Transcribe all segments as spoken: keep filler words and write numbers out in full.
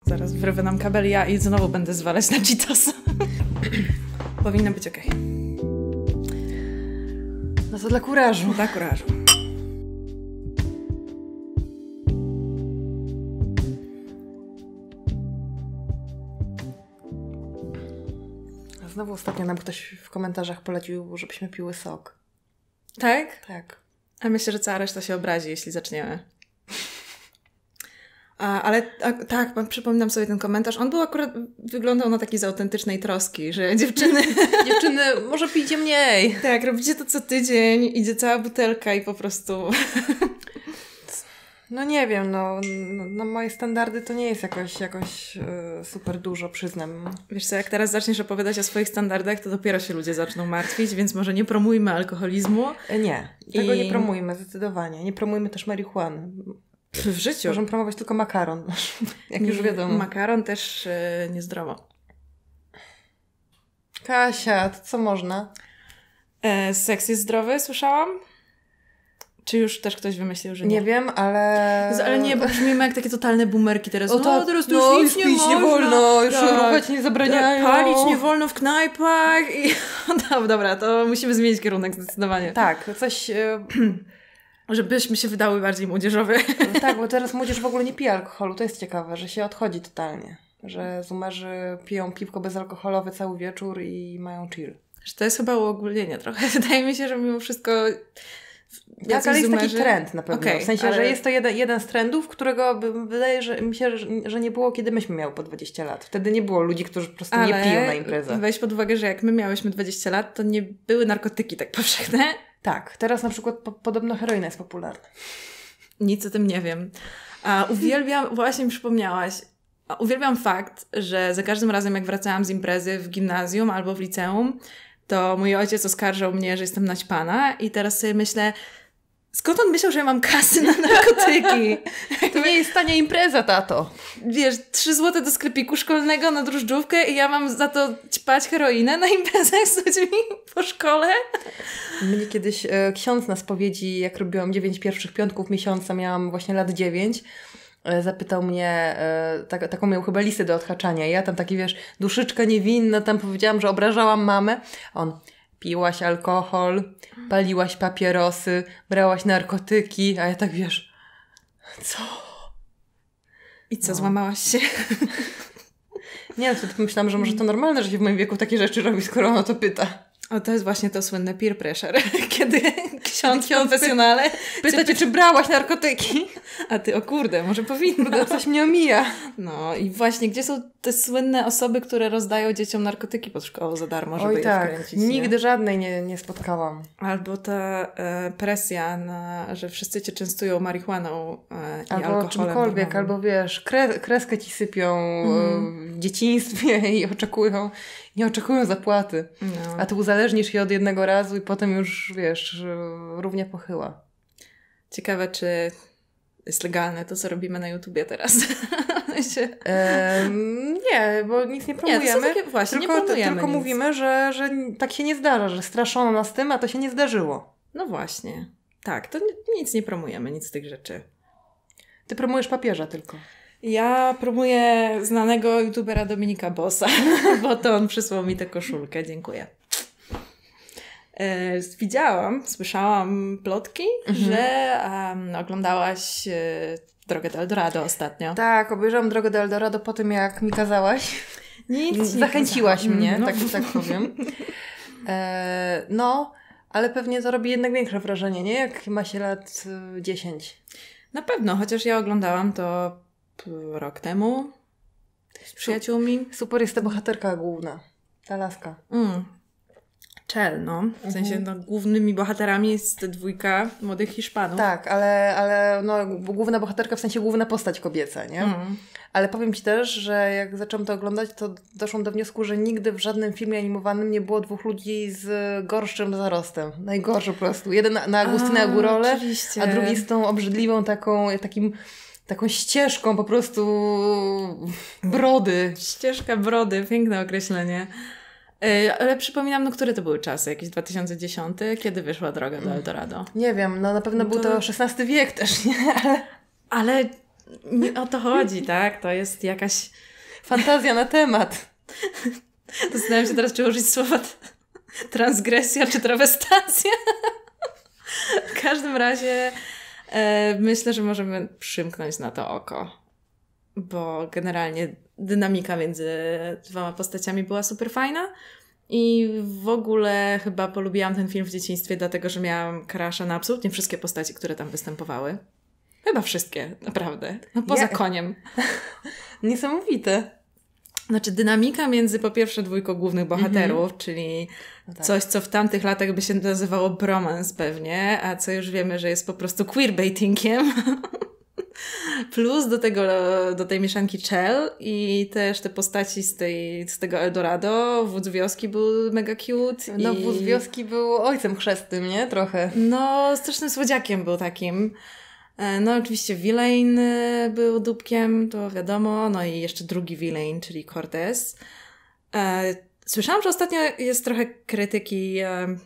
Zaraz wyrwę nam kabel ja i znowu będę zwalać na Cheetosa. Powinno być okej. Okay. No to dla kurażu. Dla kurażu. Znowu ostatnio nam ktoś w komentarzach polecił, żebyśmy piły sok. Tak? Tak. A myślę, że cała reszta się obrazi, jeśli zaczniemy. A, ale a, tak, przypominam sobie ten komentarz. On był akurat, wyglądał na taki z autentycznej troski, że dziewczyny... dziewczyny, może pijcie mniej. Tak, robicie to co tydzień, idzie cała butelka i po prostu... No nie wiem, no na moje standardy to nie jest jakoś, jakoś yy, super dużo, przyznam. Wiesz co, jak teraz zaczniesz opowiadać o swoich standardach, to dopiero się ludzie zaczną martwić, więc może nie promujmy alkoholizmu. Nie, tego I... nie promujmy, zdecydowanie. Nie promujmy też marihuany. W życiu. Możemy promować tylko makaron, jak już wiadomo. Makaron też yy, niezdrowo. Kasia, to co można? E, seks jest zdrowy, słyszałam? Czy już też ktoś wymyślił, że nie? Nie wiem, ale... Ale nie, bo brzmimy jak takie totalne boomerki teraz. O, no, teraz to już no, nic nie, pić nie wolno, już ruchać nie zabraniają. Palić nie wolno w knajpach. I... No, dobra, to musimy zmienić kierunek zdecydowanie. Tak, coś... Żebyśmy się wydały bardziej młodzieżowe. Tak, bo teraz młodzież w ogóle nie pije alkoholu. To jest ciekawe, że się odchodzi totalnie. Że zoomerzy piją piwko bezalkoholowe cały wieczór i mają chill. To jest chyba uogólnienie trochę. Wydaje mi się, że mimo wszystko... Tak, ale jest taki trend na pewno. Okay, w sensie, ale... że jest to jeden, jeden z trendów, którego wydaje że, mi się, że, że nie było, kiedy myśmy miały po dwadzieścia lat. Wtedy nie było ludzi, którzy po prostu ale nie piją na imprezach. Weź pod uwagę, że jak my miałyśmy dwadzieścia lat, to nie były narkotyki tak powszechne. Tak, teraz na przykład po, podobno heroina jest popularna. Nic o tym nie wiem. A uwielbiam, właśnie mi przypomniałaś, a uwielbiam fakt, że za każdym razem jak wracałam z imprezy w gimnazjum albo w liceum, to mój ojciec oskarżał mnie, że jestem naćpana i teraz sobie myślę, skąd on myślał, że ja mam kasy na narkotyki? To nie jest tania impreza, tato. Wiesz, trzy złote do sklepiku szkolnego na drożdżówkę i ja mam za to ćpać heroinę na imprezach z ludźmi po szkole? Mnie kiedyś e, ksiądz na spowiedzi, jak robiłam dziewięć pierwszych piątków miesiąca, miałam właśnie lat dziewięć, e, zapytał mnie, e, tak, taką miał chyba listę do odhaczania. Ja tam taki, wiesz, duszyczka niewinna, tam powiedziałam, że obrażałam mamę. On... Piłaś alkohol, paliłaś papierosy, brałaś narkotyki, a ja tak, wiesz, co? I co, no. Złamałaś się? Nie, to myślałam, że może to normalne, że się w moim wieku takie rzeczy robi, skoro ona to pyta. O, to jest właśnie to słynne peer pressure, kiedy ksiądz w konfesjonale pyta cię, czy brałaś narkotyki? A ty, o kurde, może powinno. Coś mnie omija. No i właśnie, gdzie są te słynne osoby, które rozdają dzieciom narkotyki pod szkołą za darmo, żeby Oj, je tak. wkręcić? Nigdy nie? żadnej nie, nie spotkałam. Albo ta e, presja, na, że wszyscy cię częstują marihuaną e, i albo alkoholem. czymkolwiek, darmowym. albo wiesz, kre, kreskę ci sypią Mhm. w dzieciństwie i oczekują, nie oczekują zapłaty. No. A ty uzależnisz się od jednego razu i potem już, wiesz, równie pochyła. Ciekawe, czy jest legalne to, co robimy na YouTubie teraz. Ehm, nie, bo nic nie promujemy. Nie, to są takie, właśnie, tylko, nie promujemy tylko nic. mówimy, że, że tak się nie zdarza, że straszono nas tym, a to się nie zdarzyło. No właśnie. Tak, to ni- nic nie promujemy, nic z tych rzeczy. Ty promujesz papieża tylko. Ja promuję znanego youtubera Dominika Bossa, bo to on przysłał mi tę koszulkę. Dziękuję. E, widziałam, słyszałam plotki, mhm. że um, oglądałaś e, Drogę do Eldorado ostatnio. Tak, obejrzałam Drogę do Eldorado po tym, jak mi kazałaś. Nic Zachęciłaś nie mnie, no. tak, tak powiem. E, no, ale pewnie to robi jednak większe wrażenie, nie? Jak ma się lat y, dziesięć. Na pewno, chociaż ja oglądałam to rok temu z przyjaciółmi. Super jest ta bohaterka główna, ta laska. Mm. Chell, no. W sensie Mhm. no, głównymi bohaterami jest dwójka młodych Hiszpanów. Tak, ale, ale no, główna bohaterka, w sensie główna postać kobieca, nie? Mm. Ale powiem Ci też, że jak zaczęłam to oglądać, to doszłam do wniosku, że nigdy w żadnym filmie animowanym nie było dwóch ludzi z gorszym zarostem. Najgorszy po prostu. Jeden na, na Agustynę Agurole, oczywiście. a drugi z tą obrzydliwą taką, takim, taką ścieżką po prostu brody. Ścieżka brody, piękne określenie. Yy, ale przypominam, no które to były czasy? Jakieś dwa tysiące dziesiąty? Kiedy wyszła Droga do Eldorado? Nie wiem, no na pewno No był to- to szesnasty wiek też, nie? Ale... Ale Nie o to chodzi, tak? To jest jakaś... Fantazja na temat. Zastanawiam się teraz, czy użyć słowa t- transgresja czy trawestacja. W każdym razie e, myślę, że możemy przymknąć na to oko, bo generalnie dynamika między dwoma postaciami była super fajna i w ogóle chyba polubiłam ten film w dzieciństwie, dlatego że miałam crusha na absolutnie wszystkie postaci, które tam występowały. Chyba wszystkie, naprawdę. No poza Ja... koniem. Niesamowite. Znaczy dynamika między po pierwsze dwójką głównych bohaterów, mm-hmm. czyli no tak. coś, co w tamtych latach by się nazywało bromance pewnie, a co już wiemy, że jest po prostu queerbaitingiem. Plus do tego, do tej mieszanki Chell i też te postaci z, tej, z tego Eldorado. Wódz wioski był mega cute. No i... wódz wioski był ojcem chrzestnym, nie? Trochę. No, strasznym słodziakiem był takim. No oczywiście Villain był dupkiem, to wiadomo. No i jeszcze drugi Villain, czyli Cortez. Słyszałam, że ostatnio jest trochę krytyki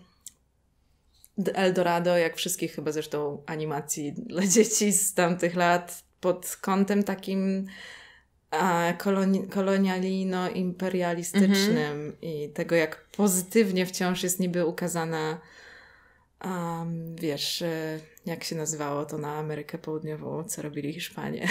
Eldorado, jak wszystkich chyba zresztą animacji dla dzieci z tamtych lat, pod kątem takim koloni- kolonialino-imperialistycznym mm-hmm. i tego, jak pozytywnie wciąż jest niby ukazana um, wiesz, jak się nazywało to na Amerykę Południową, co robili Hiszpanie.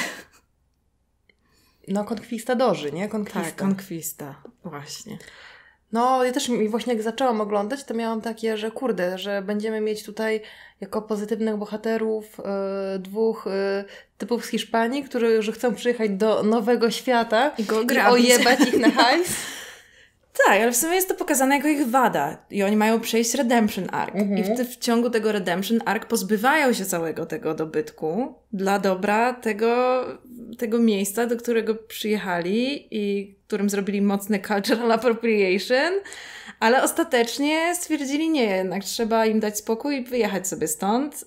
No, konkwistadorzy, nie? Konkwista. Tak, konkwista, właśnie. No, ja też właśnie jak zaczęłam oglądać, to miałam takie, że kurde, że będziemy mieć tutaj jako pozytywnych bohaterów yy, dwóch yy, typów z Hiszpanii, którzy chcą przyjechać do nowego świata i go i ojebać ich na hajs. Tak, ale w sumie jest to pokazane jako ich wada i oni mają przejść redemption arc mhm. i w, w ciągu tego redemption arc pozbywają się całego tego dobytku dla dobra tego, tego miejsca, do którego przyjechali i którym zrobili mocny cultural appropriation, ale ostatecznie stwierdzili nie, jednak trzeba im dać spokój i wyjechać sobie stąd.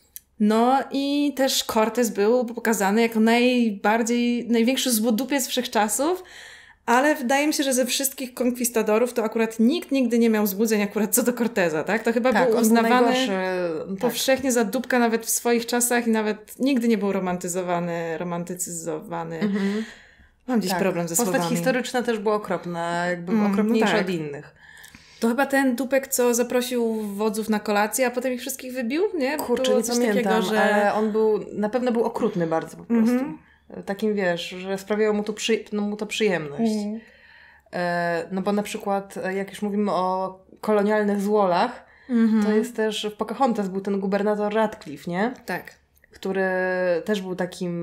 No i też Cortez był pokazany jako najbardziej, największy złodupiec wszechczasów, ale wydaje mi się, że ze wszystkich konkwistadorów to akurat nikt nigdy nie miał złudzeń akurat co do Corteza, tak? To chyba tak, był uznawany był powszechnie tak. za dupka nawet w swoich czasach i nawet nigdy nie był romantyzowany, romantycyzowany. Mhm. Mam dziś tak. problem ze Postać słowami. historyczna też była okropna, jakby mm, okropniejsza no tak. od innych. To chyba ten dupek, co zaprosił wodzów na kolację, a potem ich wszystkich wybił, nie? Kurczę, nie pamiętam, takiego, że... ale on był, na pewno był okrutny bardzo po prostu. Mm-hmm. Takim, wiesz, że sprawiało mu to, przy, no, mu to przyjemność. Mm. E, no bo na przykład, jak już mówimy o kolonialnych złolach, mm-hmm. to jest też w Pocahontas był ten gubernator Radcliffe, nie? Tak. Który też był takim,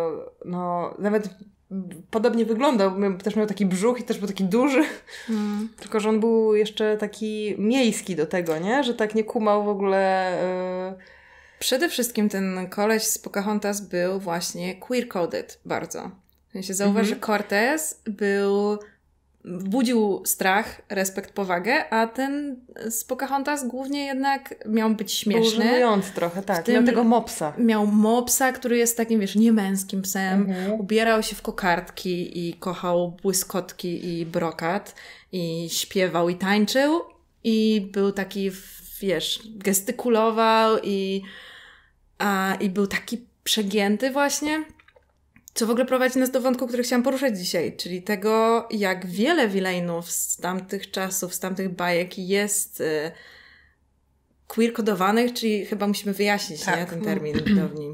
no nawet podobnie wyglądał, też miał taki brzuch i też był taki duży, mm. tylko że on był jeszcze taki miejski do tego, nie? Że tak nie kumał w ogóle... Y- Przede wszystkim ten koleś z Pocahontas był właśnie queer-coded bardzo. W sensie zauważ, mm-hmm. że Cortez był... budził strach, respekt, powagę, a ten z Pocahontas głównie jednak miał być śmieszny. Był żenujący trochę, tak. Miał tego mopsa. Miał mopsa, który jest takim, wiesz, niemęskim psem. Mhm. Ubierał się w kokardki i kochał błyskotki i brokat i śpiewał i tańczył i był taki, wiesz, gestykulował i, a, i był taki przegięty właśnie. Co w ogóle prowadzi nas do wątku, który chciałam poruszać dzisiaj, czyli tego, jak wiele villainów z tamtych czasów, z tamtych bajek jest y, queer-kodowanych, czyli chyba musimy wyjaśnić tak. nie, ten termin pewnie.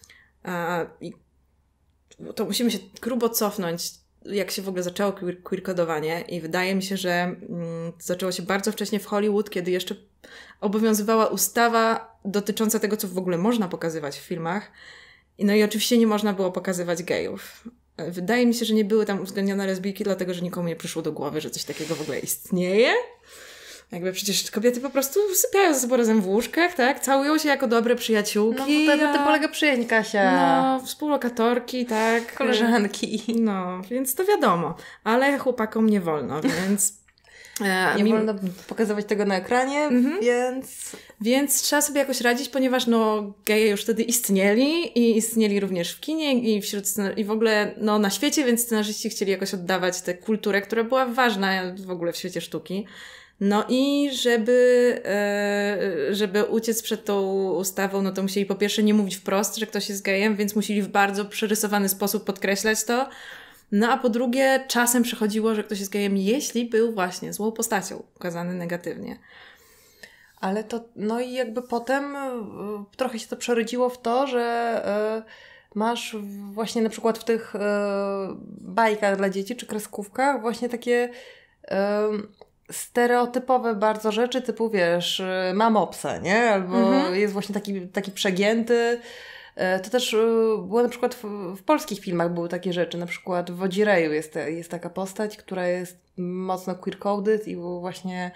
I to musimy się grubo cofnąć, jak się w ogóle zaczęło queer- queer-kodowanie i wydaje mi się, że mm, zaczęło się bardzo wcześnie w Hollywood, kiedy jeszcze obowiązywała ustawa dotycząca tego, co w ogóle można pokazywać w filmach. No i oczywiście nie można było pokazywać gejów. Wydaje mi się, że nie były tam uwzględnione lesbijki, dlatego że nikomu nie przyszło do głowy, że coś takiego w ogóle istnieje. Jakby przecież kobiety po prostu sypiają ze sobą razem w łóżkach, tak? Całują się jako dobre przyjaciółki. No to na tym polega przyjaźń, Kasia. No, współlokatorki, tak. Koleżanki. No, więc to wiadomo. Ale chłopakom nie wolno, więc... Nie mi... wolno pokazywać tego na ekranie, mm-hmm. więc... Więc trzeba sobie jakoś radzić, ponieważ no geje już wtedy istnieli i istnieli również w kinie i wśród scenar- i w ogóle no, na świecie, więc scenarzyści chcieli jakoś oddawać tę kulturę, która była ważna w ogóle w świecie sztuki. No i żeby, e, żeby uciec przed tą ustawą, no to musieli po pierwsze nie mówić wprost, że ktoś jest gejem, więc musieli w bardzo przerysowany sposób podkreślać to. No a po drugie czasem przychodziło, że ktoś jest gejem, jeśli był właśnie złą postacią, ukazany negatywnie. Ale to, no i jakby potem y, trochę się to przerodziło w to, że y, masz właśnie na przykład w tych y, bajkach dla dzieci czy kreskówkach właśnie takie y, stereotypowe bardzo rzeczy typu, wiesz, y, mam obsa, nie? Albo mhm. jest właśnie taki, taki przegięty. Y, to też y, było na przykład w, w polskich filmach były takie rzeczy, na przykład w Wodzireju jest, jest taka postać, która jest mocno queer-coded i właśnie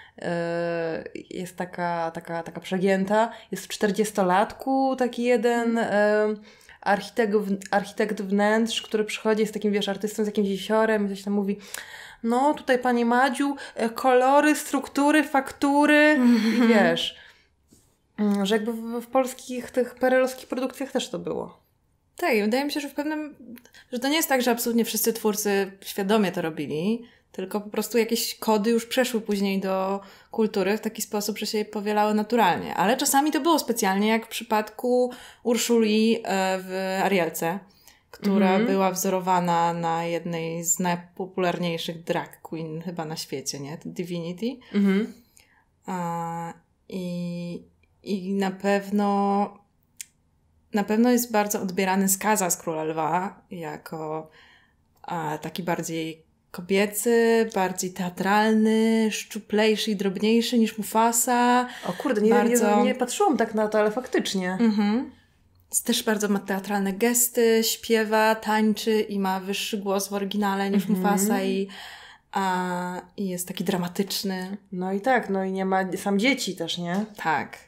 jest taka, taka, taka przegięta. Jest w czterdziestolatku taki jeden e, architekt, architekt wnętrz, który przychodzi, jest takim, wiesz, artystą z jakimś jeziorem i coś tam mówi, no tutaj Pani Madziu, kolory, struktury, faktury mm-hmm. i wiesz, że jakby w, w polskich tych perelowskich produkcjach też to było. Tak, i wydaje mi się, że w pewnym, że to nie jest tak, że absolutnie wszyscy twórcy świadomie to robili, tylko po prostu jakieś kody już przeszły później do kultury w taki sposób, że się je powielały naturalnie. Ale czasami to było specjalnie, jak w przypadku Urszuli w Arielce, która mm-hmm. była wzorowana na jednej z najpopularniejszych drag queen chyba na świecie, nie? To Divinity. Mm-hmm. A, i, I na pewno na pewno jest bardzo odbierany Skaza z Króla Lwa jako a, taki bardziej kobiecy, bardziej teatralny, szczuplejszy i drobniejszy niż Mufasa. O kurde, nie, bardzo... nie, nie patrzyłam tak na to, ale faktycznie. Mhm. Też bardzo ma teatralne gesty, śpiewa, tańczy i ma wyższy głos w oryginale niż mhm. Mufasa i, a, i jest taki dramatyczny. No i tak, no i nie ma sam dzieci też, nie? Tak.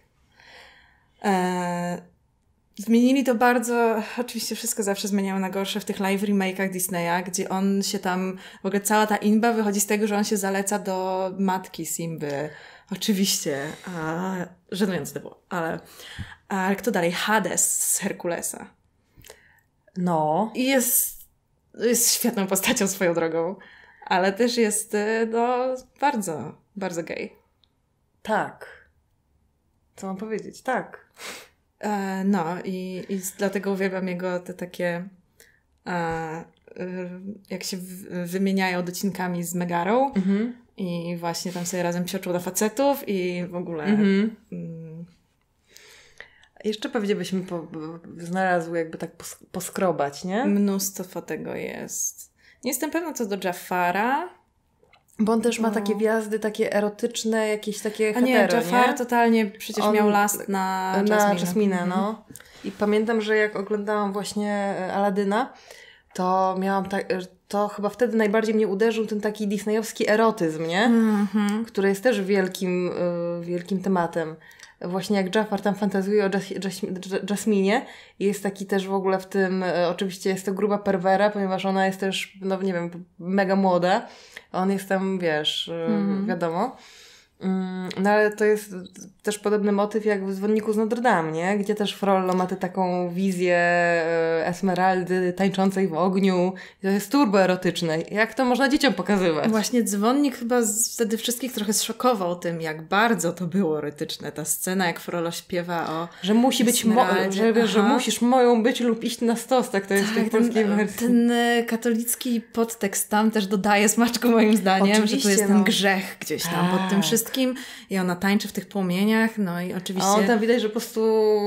E... Zmienili to bardzo, oczywiście wszystko zawsze zmieniało na gorsze w tych live remake'ach Disneya, gdzie on się tam, w ogóle cała ta Inba wychodzi z tego, że on się zaleca do matki Simby. Oczywiście, a, żenujące to było, ale a kto dalej? Hades z Herkulesa. No. I jest, jest świetną postacią swoją drogą, ale też jest no, bardzo, bardzo gay. Tak. Co mam powiedzieć? Tak. E, no i, i dlatego uwielbiam jego te takie e, jak się w, wymieniają docinkami z Megarą mm-hmm. i właśnie tam sobie razem psioczą na facetów i w ogóle mm-hmm. mm. Jeszcze pewnie byśmy po, znalazły jakby tak pos, poskrobać, nie? Mnóstwo tego jest. Nie jestem pewna co do Jafara. Bo on też ma takie wjazdy, takie erotyczne, jakieś takie hetero, nie? Jafar nie? totalnie przecież on miał last na Jasminę. Na Jasminę, no. I pamiętam, że jak oglądałam właśnie Aladyna, to miałam tak, to chyba wtedy najbardziej mnie uderzył ten taki disneyowski erotyzm, nie? Mm-hmm. Który jest też wielkim, y, wielkim tematem. Właśnie jak Jafar tam fantazuje o Jas- Jas- Jasminie i jest taki też w ogóle w tym, y, oczywiście jest to gruba perwera, ponieważ ona jest też, no nie wiem, mega młoda. On jest tam, wiesz, mm. wiadomo. No ale to jest też podobny motyw jak w Dzwonniku z Notre Dame, nie? Gdzie też Frollo ma tę taką wizję Esmeraldy tańczącej w ogniu. I to jest turbo erotyczne. Jak to można dzieciom pokazywać? Właśnie Dzwonnik chyba z, wtedy wszystkich trochę zszokował tym, jak bardzo to było erotyczne. Ta scena, jak Frollo śpiewa o Że musi być, mo- że, wiesz, że musisz moją być lub iść na stos, tak to jest tak, w tej polskiej wersji. Ten katolicki podtekst tam też dodaje smaczku moim zdaniem, oczywiście, że tu jest no. ten grzech gdzieś tam A. pod tym wszystkim. I ona tańczy w tych płomieniach, no i oczywiście... A on tam widać, że po prostu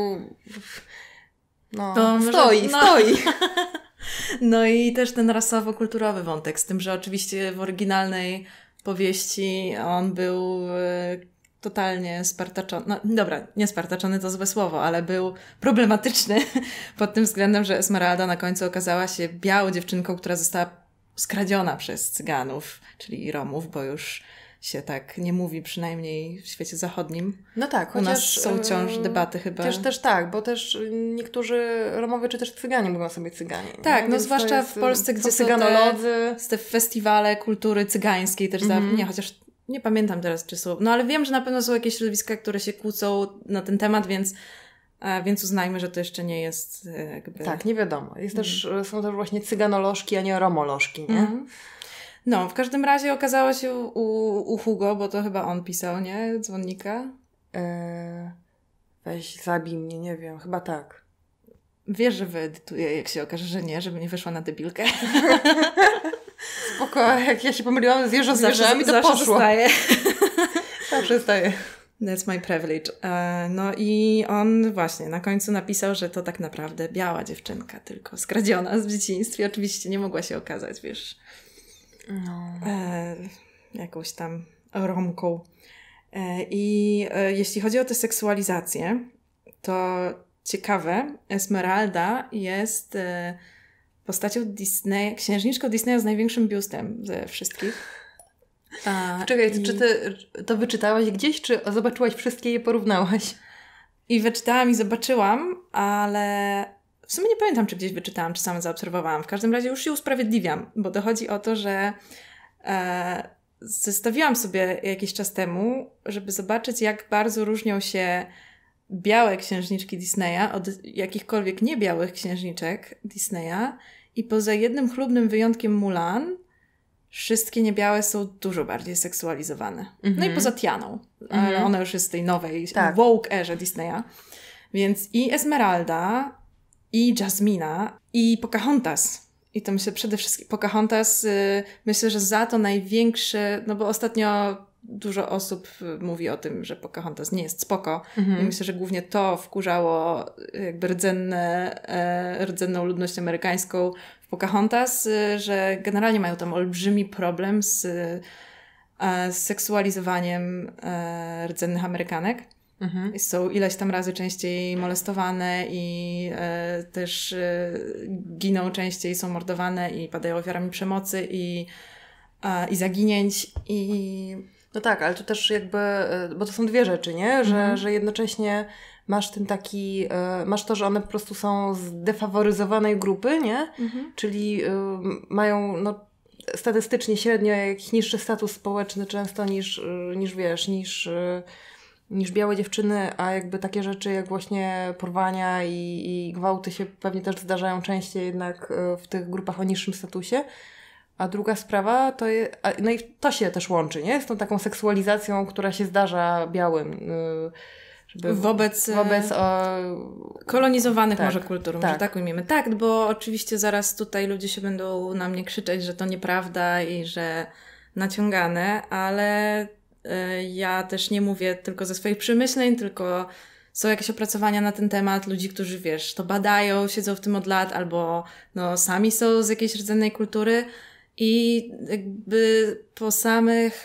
no, to stoi, może... no. stoi. No i też ten rasowo-kulturowy wątek, z tym, że oczywiście w oryginalnej powieści on był e, totalnie spartaczony. No dobra, nie spartaczony to złe słowo, ale był problematyczny pod tym względem, że Esmeralda na końcu okazała się białą dziewczynką, która została skradziona przez Cyganów, czyli Romów, bo już się tak nie mówi, przynajmniej w świecie zachodnim. No tak, U chociaż... nas są wciąż debaty chyba. Też, też tak, bo też niektórzy Romowie, czy też Cyganie mówią sobie Cyganie. Tak, no, no zwłaszcza jest, w Polsce, gdzie są te, te festiwale kultury cygańskiej też, mm-hmm. za, nie, chociaż nie pamiętam teraz, czy są, no ale wiem, że na pewno są jakieś środowiska, które się kłócą na ten temat, więc A więc uznajmy, że to jeszcze nie jest jakby... Tak, nie wiadomo. Jest mm. też, są też właśnie cyganolożki, a nie romolożki, nie? Mm. No, w każdym razie okazało się u, u Hugo, bo to chyba on pisał, nie? Dzwonnika. Eee, weź, zabij mnie, nie wiem, chyba tak. Wiesz, że wyedytuję, jak się okaże, że nie, żeby nie wyszła na debilkę. Spoko, jak ja się pomyliłam z jeżo zwierzami, to zawsze poszło. Zostaje. Zawsze zostaje. That's my privilege. E, no i on właśnie na końcu napisał, że to tak naprawdę biała dziewczynka, tylko skradziona z dzieciństwa. Oczywiście nie mogła się okazać, wiesz, no. e, jakąś tam Romką. E, I e, jeśli chodzi o tę seksualizację, to ciekawe, Esmeralda jest e, postacią Disneya, księżniczką Disneya z największym biustem ze wszystkich. A, Czekaj, i... czy ty to wyczytałaś gdzieś, czy zobaczyłaś wszystkie i je porównałaś? I wyczytałam i zobaczyłam, ale w sumie nie pamiętam, czy gdzieś wyczytałam, czy sama zaobserwowałam. W każdym razie już się usprawiedliwiam, bo dochodzi o to, że e, zestawiłam sobie jakiś czas temu, żeby zobaczyć, jak bardzo różnią się białe księżniczki Disneya od jakichkolwiek niebiałych księżniczek Disneya i poza jednym chlubnym wyjątkiem Mulan wszystkie niebiałe są dużo bardziej seksualizowane. Mm-hmm. No i poza Tianą, mm-hmm. ale ona już jest z tej nowej tak. woke erze Disneya. Więc i Esmeralda, i Jasmina, i Pocahontas. I to myślę przede wszystkim Pocahontas, y, myślę, że za to największy, no bo ostatnio dużo osób mówi o tym, że Pocahontas nie jest spoko. Mm-hmm. I myślę, że głównie to wkurzało jakby rdzenne, e, rdzenną ludność amerykańską w Pocahontas, e, że generalnie mają tam olbrzymi problem z, e, z seksualizowaniem e, rdzennych Amerykanek. Mhm. Są ileś tam razy częściej molestowane i e, też e, giną częściej, są mordowane i padają ofiarami przemocy i, e, i zaginięć i... No tak, ale to też jakby, bo to są dwie rzeczy, nie? Że, mhm. że jednocześnie masz ten taki, masz to, że one po prostu są z defaworyzowanej grupy, nie? Mhm. Czyli y, mają no, statystycznie średnio jakiś niższy status społeczny często niż, niż wiesz, niż, niż białe dziewczyny, a jakby takie rzeczy jak właśnie porwania i, i gwałty się pewnie też zdarzają częściej jednak w tych grupach o niższym statusie. A druga sprawa to jest, no i to się też łączy, nie? Z tą taką seksualizacją, która się zdarza białym. Żeby wobec wobec o... kolonizowanych tak, może kultur, tak. że tak ujmiemy. Tak, bo oczywiście zaraz tutaj ludzie się będą na mnie krzyczeć, że to nieprawda i że naciągane, ale y, ja też nie mówię tylko ze swoich przemyśleń, tylko są jakieś opracowania na ten temat, ludzi, którzy wiesz, to badają, siedzą w tym od lat, albo no sami są z jakiejś rdzennej kultury. I jakby po samych,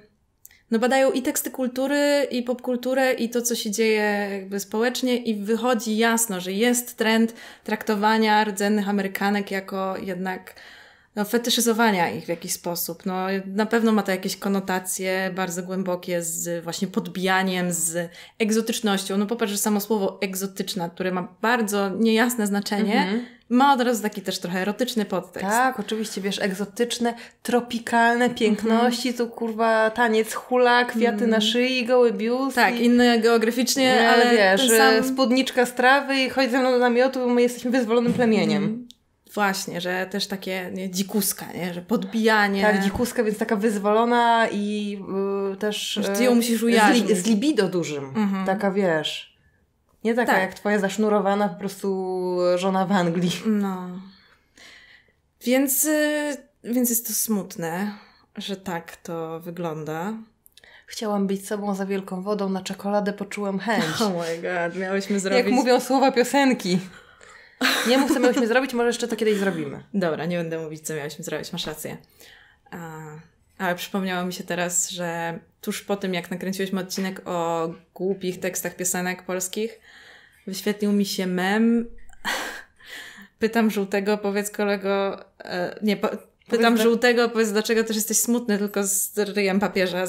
no badają i teksty kultury, i popkulturę, i to, co się dzieje jakby społecznie i wychodzi jasno, że jest trend traktowania rdzennych Amerykanek jako jednak no, fetyszyzowania ich w jakiś sposób. No, na pewno ma to jakieś konotacje bardzo głębokie z właśnie podbijaniem, z egzotycznością. No popatrz, że samo słowo egzotyczna, które ma bardzo niejasne znaczenie, mhm. ma od razu taki też trochę erotyczny podtekst. Tak, oczywiście, wiesz, egzotyczne, tropikalne piękności, mhm. to kurwa taniec hula, kwiaty mhm. na szyi, goły biust. Tak, i... inne geograficznie, nie, ale wiesz, sam... spódniczka z trawy i chodź ze mną do namiotu, bo my jesteśmy wyzwolonym plemieniem. Mhm. Właśnie, że też takie nie, dzikuska, nie? Że podbijanie. Tak, dzikuska, więc taka wyzwolona i y, też... Że ty ją musisz ujarznić. Z, li, z libido dużym. Mhm. Taka, wiesz... Nie taka tak. jak twoja zasznurowana po prostu żona w Anglii. No. Więc, y, więc jest to smutne, że tak to wygląda. Chciałam być sobą za wielką wodą, na czekoladę poczułem chęć. Oh my god, miałyśmy zrobić... Jak mówią słowa piosenki. Nie mów, co miałyśmy zrobić, może jeszcze to kiedyś zrobimy. Dobra, nie będę mówić, co miałyśmy zrobić, masz rację. A, ale przypomniało mi się teraz, że tuż po tym, jak nakręciłyśmy odcinek o głupich tekstach piosenek polskich, wyświetlił mi się mem. Pytam żółtego, powiedz kolego... E, nie, po, pytam powiedz żółtego, powiedz dlaczego też jesteś smutny, tylko z ryjem papieża.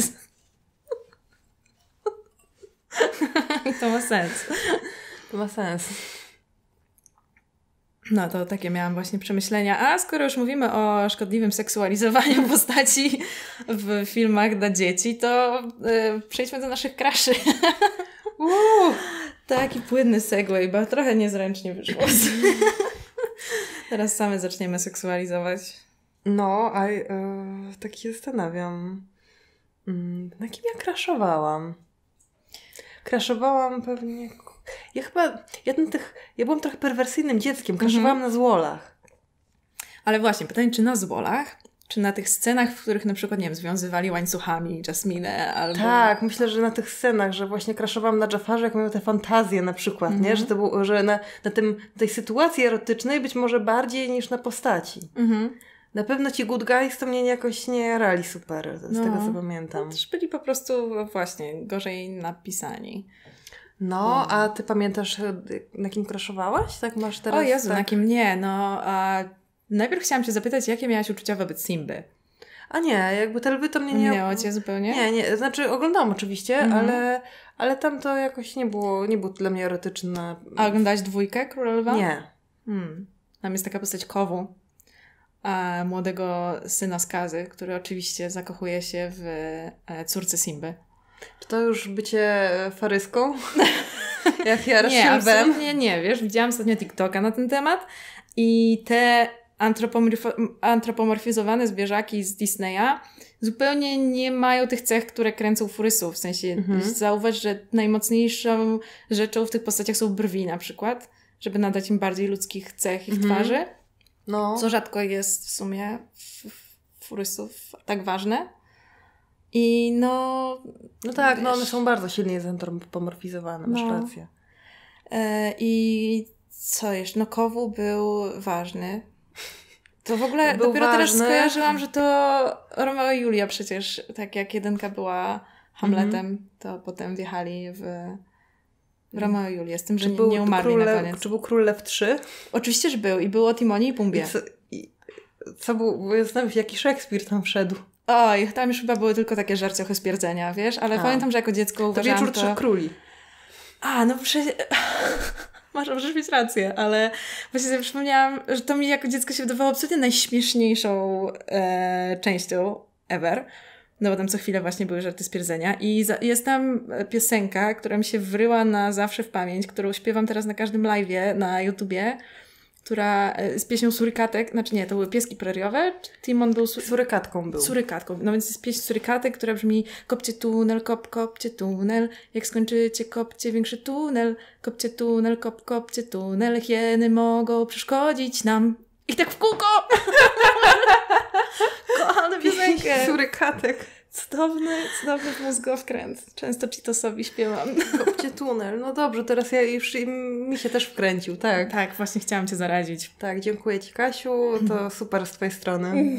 To ma sens. To ma sens. No to takie miałam właśnie przemyślenia. A skoro już mówimy o szkodliwym seksualizowaniu postaci w filmach dla dzieci, to yy, przejdźmy do naszych cruszy. Uuu, taki płynny segway, bo trochę niezręcznie wyszło. Teraz same zaczniemy seksualizować. No, a yy, tak się zastanawiam. Mm, na kim ja crashowałam? Crashowałam pewnie... Ja chyba... Ja, tych, ja byłam trochę perwersyjnym dzieckiem. Crashowałam mhm. na Złolach. Ale właśnie, pytanie, czy na Złolach? Czy na tych scenach, w których na przykład, nie wiem, związywali łańcuchami Jasminę albo... Tak, myślę, że na tych scenach, że właśnie crashowałam na Jafarze, jak miał te fantazje na przykład, mm-hmm. nie? Że to było, że na, na tym, tej sytuacji erotycznej być może bardziej niż na postaci. Mm-hmm. Na pewno ci good guys to mnie jakoś nie jarali super, z no. tego co pamiętam. No, też byli po prostu właśnie gorzej napisani. No, a ty pamiętasz, na kim crashowałaś? Tak masz teraz? O Jezu, tak... na kim nie, no... A... Najpierw chciałam cię zapytać, jakie miałaś uczucia wobec Simby? A nie, jakby te lwy to mnie nie... Minęło cię zupełnie? Nie, nie, znaczy oglądałam oczywiście, mhm. ale, ale tam to jakoś nie było, nie było dla mnie erotyczne. A oglądałaś dwójkę Króla Lwa? Nie. Hmm. Tam jest taka postać Kowu, a młodego syna Skazy, który oczywiście zakochuje się w e, córce Simby. Czy to już bycie faryską? Jak ja Nie, absolutnie nie, wiesz, widziałam ostatnio TikToka na ten temat i te Antropomorf- antropomorfizowane zwierzaki z Disneya zupełnie nie mają tych cech, które kręcą furysów. W sensie mhm. zauważ, że najmocniejszą rzeczą w tych postaciach są brwi na przykład, żeby nadać im bardziej ludzkich cech ich mhm. twarzy. No. Co rzadko jest w sumie w, w furysów tak ważne. I no... No tak, wiesz, no one są bardzo silnie zantropomorfizowane, masz no. rację. E, I co jeszcze? No Kowu był ważny. To w ogóle Był dopiero ważny. Teraz skojarzyłam, że to Romeo i Julia przecież, tak jak jedynka była Hamletem, mm-hmm. to potem wjechali w Romeo i Julię, z tym, że nie, nie umarli król, na koniec. Czy był Król Lew trzy? Oczywiście, że był i było Timonie i Pumbie. I co, i, co był, bo ja znam, jaki Szekspir tam wszedł. Oj, tam już chyba były tylko takie żarciochy stwierdzenia, wiesz? Ale A. pamiętam, że jako dziecko uważałam to... Wieczór Trzech Króli. A, no przecież... Masz, możesz mieć rację, ale właśnie sobie przypomniałam, że to mi jako dziecko się wydawało absolutnie najśmieszniejszą e, częścią ever. No bo tam co chwilę właśnie były żarty stwierdzenia. I za, jest tam piosenka, która mi się wryła na zawsze w pamięć, którą śpiewam teraz na każdym live'ie na YouTubie, która z pieśnią Surykatek, znaczy nie, to były pieski preriowe, Timon był... Sur... Surykatką był. Surykatką, no więc jest pieśń Surykatek, która brzmi: kopcie tunel, kop, kopcie tunel, jak skończycie, kopcie większy tunel, kopcie tunel, kop, kopcie tunel, hieny mogą przeszkodzić nam. I tak w kółko! Kocham piosenkę. Surykatek. Cudowny, cudowny mózgowkręt. Często Cheetosowi śpiewam. Kopcie tunel. No dobrze, teraz ja już mi się też wkręcił, tak. Tak, właśnie chciałam cię zaradzić. Tak, dziękuję ci, Kasiu. To super z twojej strony.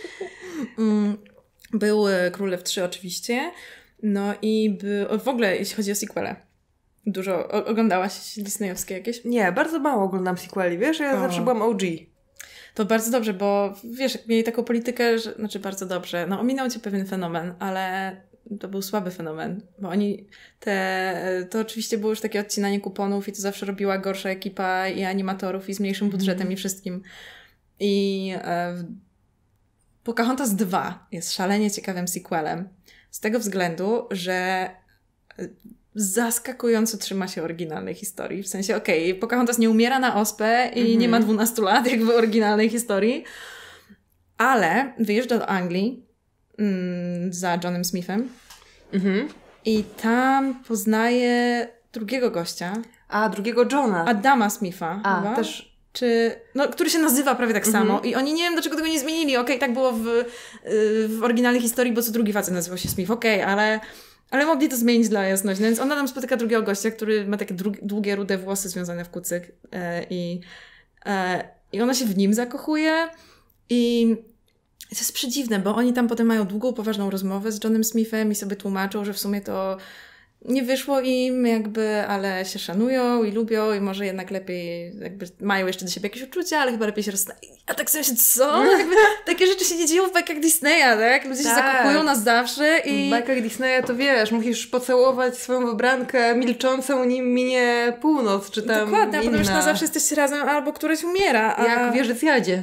Był Król Lew trzy oczywiście. No i by... w ogóle jeśli chodzi o sequele. Dużo o, oglądałaś disneyowskie jakieś? Nie, bardzo mało oglądam sequeli, wiesz? Ja o. zawsze byłam O G. To bardzo dobrze, bo wiesz, jak mieli taką politykę, że, znaczy bardzo dobrze, no ominął cię pewien fenomen, ale to był słaby fenomen, bo oni te, to oczywiście było już takie odcinanie kuponów i to zawsze robiła gorsza ekipa i animatorów i z mniejszym budżetem mm. i wszystkim. I e, Pocahontas dwa jest szalenie ciekawym sequelem z tego względu, że zaskakująco trzyma się oryginalnej historii. W sensie, okej, okay, Pocahontas nie umiera na ospę i mm-hmm. nie ma dwunastu lat, jak w oryginalnej historii, ale wyjeżdża do Anglii mm, za Johnem Smithem mm-hmm. i tam poznaje drugiego gościa. A, drugiego Johna. Adama Smitha. A, chyba? też... Czy, no, który się nazywa prawie tak mm-hmm. samo i oni nie wiem, dlaczego tego nie zmienili. Okej, okay, tak było w, w oryginalnej historii, bo co drugi facet nazywał się Smith. Okej, okay, ale... Ale mogli to zmienić dla jasności. No więc ona tam spotyka drugiego gościa, który ma takie dru- długie, rude włosy związane w kucyk e, i, e, i ona się w nim zakochuje i to jest przedziwne, bo oni tam potem mają długą, poważną rozmowę z Johnem Smithem i sobie tłumaczą, że w sumie to nie wyszło im jakby, ale się szanują i lubią i może jednak lepiej jakby mają jeszcze do siebie jakieś uczucia, ale chyba lepiej się rozstają. A tak sobie się, co? Jakby, takie rzeczy się nie dzieją w bajkach Disneya, tak? Ludzie tak. się zakochują na zawsze i... W bajkach Disneya to wiesz, musisz pocałować swoją wybrankę milczącą, nim minie północ, czy tam Dokładnie, a inna. potem już na zawsze jesteście razem albo któreś umiera. A... Jak wieżyc jadzie.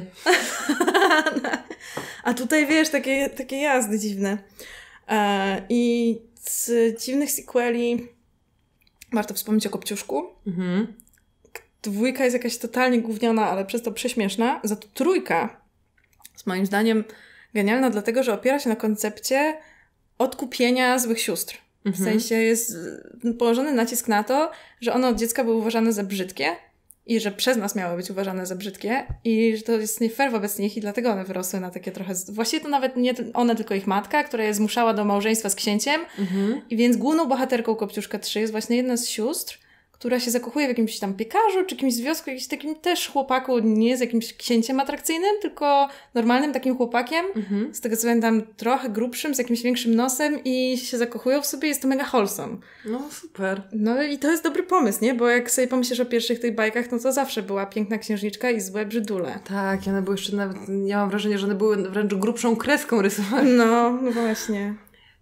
A tutaj wiesz, takie, takie jazdy dziwne. E, I z dziwnych sequeli warto wspomnieć o Kopciuszku. Mhm. Dwójka jest jakaś totalnie gówniana, ale przez to prześmieszna. Za to trójka jest moim zdaniem genialna dlatego, że opiera się na koncepcie odkupienia złych sióstr. W Mhm. sensie jest położony nacisk na to, że one od dziecka były uważane za brzydkie i że przez nas miały być uważane za brzydkie i że to jest nie fair wobec nich i dlatego one wyrosły na takie trochę... Właściwie to nawet nie one, tylko ich matka, która je zmuszała do małżeństwa z księciem. Mhm. I więc główną bohaterką Kopciuszka trzy jest właśnie jedna z sióstr, która się zakochuje w jakimś tam piekarzu, czy kimś z wiosku, jakimś takim też chłopaku, nie z jakimś księciem atrakcyjnym, tylko normalnym takim chłopakiem, Mhm. z tego co pamiętam trochę grubszym, z jakimś większym nosem i się zakochują w sobie, jest to mega wholesome. No super. No i to jest dobry pomysł, nie? Bo jak sobie pomyślisz o pierwszych tych bajkach, no to zawsze była piękna księżniczka i złe brzydule. Tak, one były jeszcze nawet, ja mam wrażenie, że one były wręcz grubszą kreską rysowane. No, no właśnie.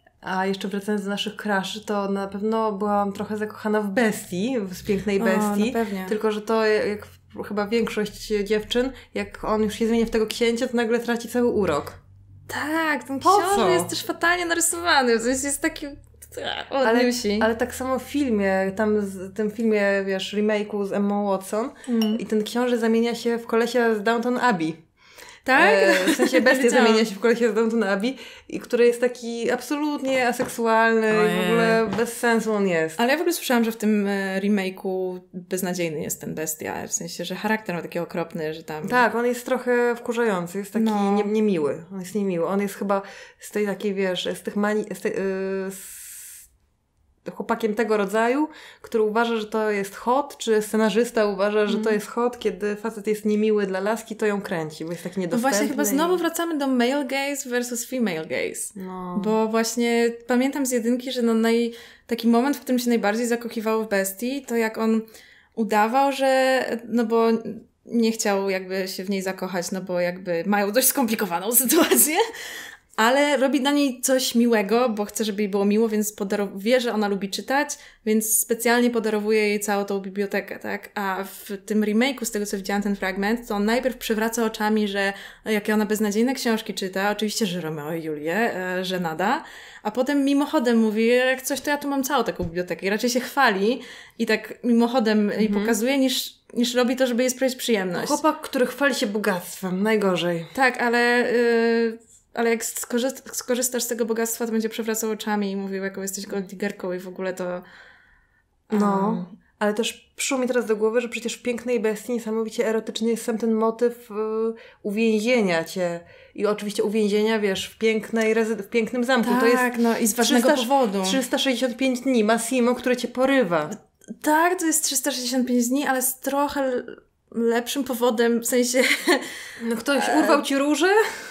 A jeszcze wracając do naszych cruszy, to na pewno byłam trochę zakochana w Bestii, z Pięknej Bestii. O, no pewnie. Tylko, że to jak chyba większość dziewczyn, jak on już się zmienia w tego księcia, to nagle traci cały urok. Tak, ten Po książę co? jest też fatalnie narysowany. To jest, jest taki... Ale, Odniusi. ale tak samo w filmie, tam w tym filmie, wiesz, remake'u z Emma Watson Mm. i ten książę zamienia się w kolesia z Downton Abbey. Tak? E, w sensie bestia Wiedziałam. zamienia się w kolesia z Downton Abbey, i który jest taki absolutnie aseksualny i w Ojej. ogóle bez sensu on jest. Ale ja w ogóle słyszałam, że w tym e, remake'u beznadziejny jest ten bestia. W sensie, że charakter ma taki okropny, że tam... Tak, on jest trochę wkurzający, jest taki No. nie, niemiły. On jest niemiły. On jest chyba z tej takiej, wiesz, z tych mani... Z tej, yy, z chłopakiem tego rodzaju, który uważa, że to jest hot, czy scenarzysta uważa, że to Mm. jest hot, kiedy facet jest niemiły dla laski, to ją kręci, bo jest taki No niedostępny. właśnie, chyba i- znowu wracamy do male gaze versus female gaze. No. Bo właśnie pamiętam z jedynki, że no naj, taki moment, w którym się najbardziej zakochiwało w bestii, to jak on udawał, że no bo nie chciał jakby się w niej zakochać, no bo jakby mają dość skomplikowaną sytuację, ale robi dla niej coś miłego, bo chce, żeby jej było miło, więc podarow- wie, że ona lubi czytać, więc specjalnie podarowuje jej całą tą bibliotekę, tak? A w tym remake'u, z tego co widziałam ten fragment, to on najpierw przewraca oczami, że jakie ona beznadziejne książki czyta, oczywiście, że Romeo i Julię, e, że nada, a potem mimochodem mówi, jak coś, to ja tu mam całą taką bibliotekę i raczej się chwali i tak mimochodem jej pokazuje, niż, niż robi to, żeby jej sprawić przyjemność. Chłopak, który chwali się bogactwem, najgorzej. Tak, ale, y, ale jak skorzyst- skorzystasz z tego bogactwa, to będzie przewracał oczami i mówił, jaką jesteś golddiggerką i w ogóle to... No, ale też przyszło mi teraz do głowy, że przecież w Pięknej Bestii niesamowicie erotyczny jest sam ten motyw y, uwięzienia cię. I oczywiście uwięzienia, wiesz, w pięknej rezy- w pięknym zamku. Tak, to jest no i z ważnego trzysta powodu. trzysta sześćdziesiąt pięć dni Massimo, które cię porywa. Tak, to jest trzysta sześćdziesiąt pięć dni, ale z trochę l- lepszym powodem, w sensie... No ktoś urwał ci różę?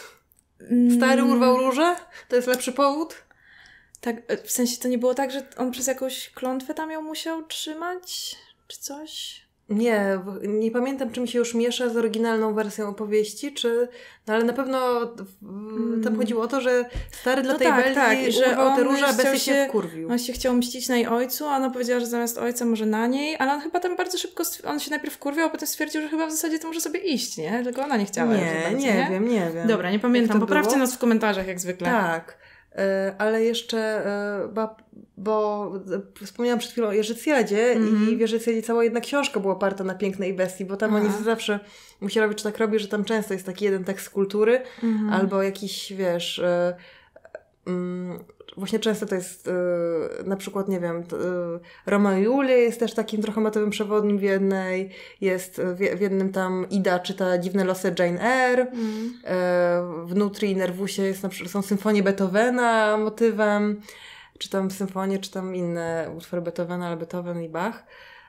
Stary urwał różę? To jest lepszy powód? Tak, w sensie to nie było tak, że on przez jakąś klątwę tam ją musiał trzymać? Czy coś? Nie, w- nie pamiętam, czy mi się już miesza z oryginalną wersją opowieści, czy... No ale na pewno w, tam chodziło o to, że stary dla No tej tak, Belli tak, i że urwał tę on różę, a chciał Bessie się się- wkurwił. On się chciał mścić na jej ojcu, a ona powiedziała, że zamiast ojca może na niej, ale on chyba tam bardzo szybko, stw- on się najpierw kurwiał, a potem stwierdził, że chyba w zasadzie to może sobie iść, nie? Tylko ona nie chciała. już, że Nie, będzie, nie wiem, nie wiem. Dobra, nie Jak pamiętam. to Poprawcie było? nas w komentarzach, jak zwykle. Tak, e, ale jeszcze, e, bo, bo e, wspomniałam przed chwilą o Jerzycjadzie Mhm. i w Jerzycjadzie cała jedna książka była oparta na Pięknej Bestii, bo tam Aha. oni zawsze, Musierowicz czy tak robi, że tam często jest taki jeden tekst z kultury, Mhm. albo jakiś, wiesz... E, mm, Właśnie często to jest e, na przykład, nie wiem, t, e, Romeo i Julia jest też takim trochę motywem przewodnim w jednej, jest w, w jednym tam Ida czyta Dziwne losy Jane Eyre, Mhm. e, w Nutri i Nervusie jest na przykład, są symfonie Beethovena motywem, czy tam symfonie, czy tam inne utwory Beethovena, ale Beethoven i Bach.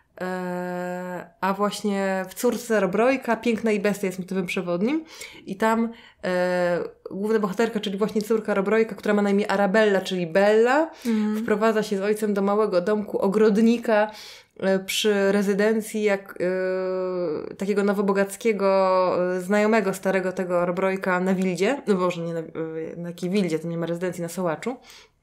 E, a właśnie w Córce Robrojka Piękna i Bestia jest motywem przewodnim i tam e, główna bohaterka, czyli właśnie córka Robrojka, która ma na imię Arabella, czyli Bella, Mhm. wprowadza się z ojcem do małego domku ogrodnika e, przy rezydencji jak e, takiego nowobogackiego e, znajomego starego tego Robrojka na Wildzie, no boże, nie na, e, na jakiej Wildzie, to nie ma rezydencji na Sołaczu.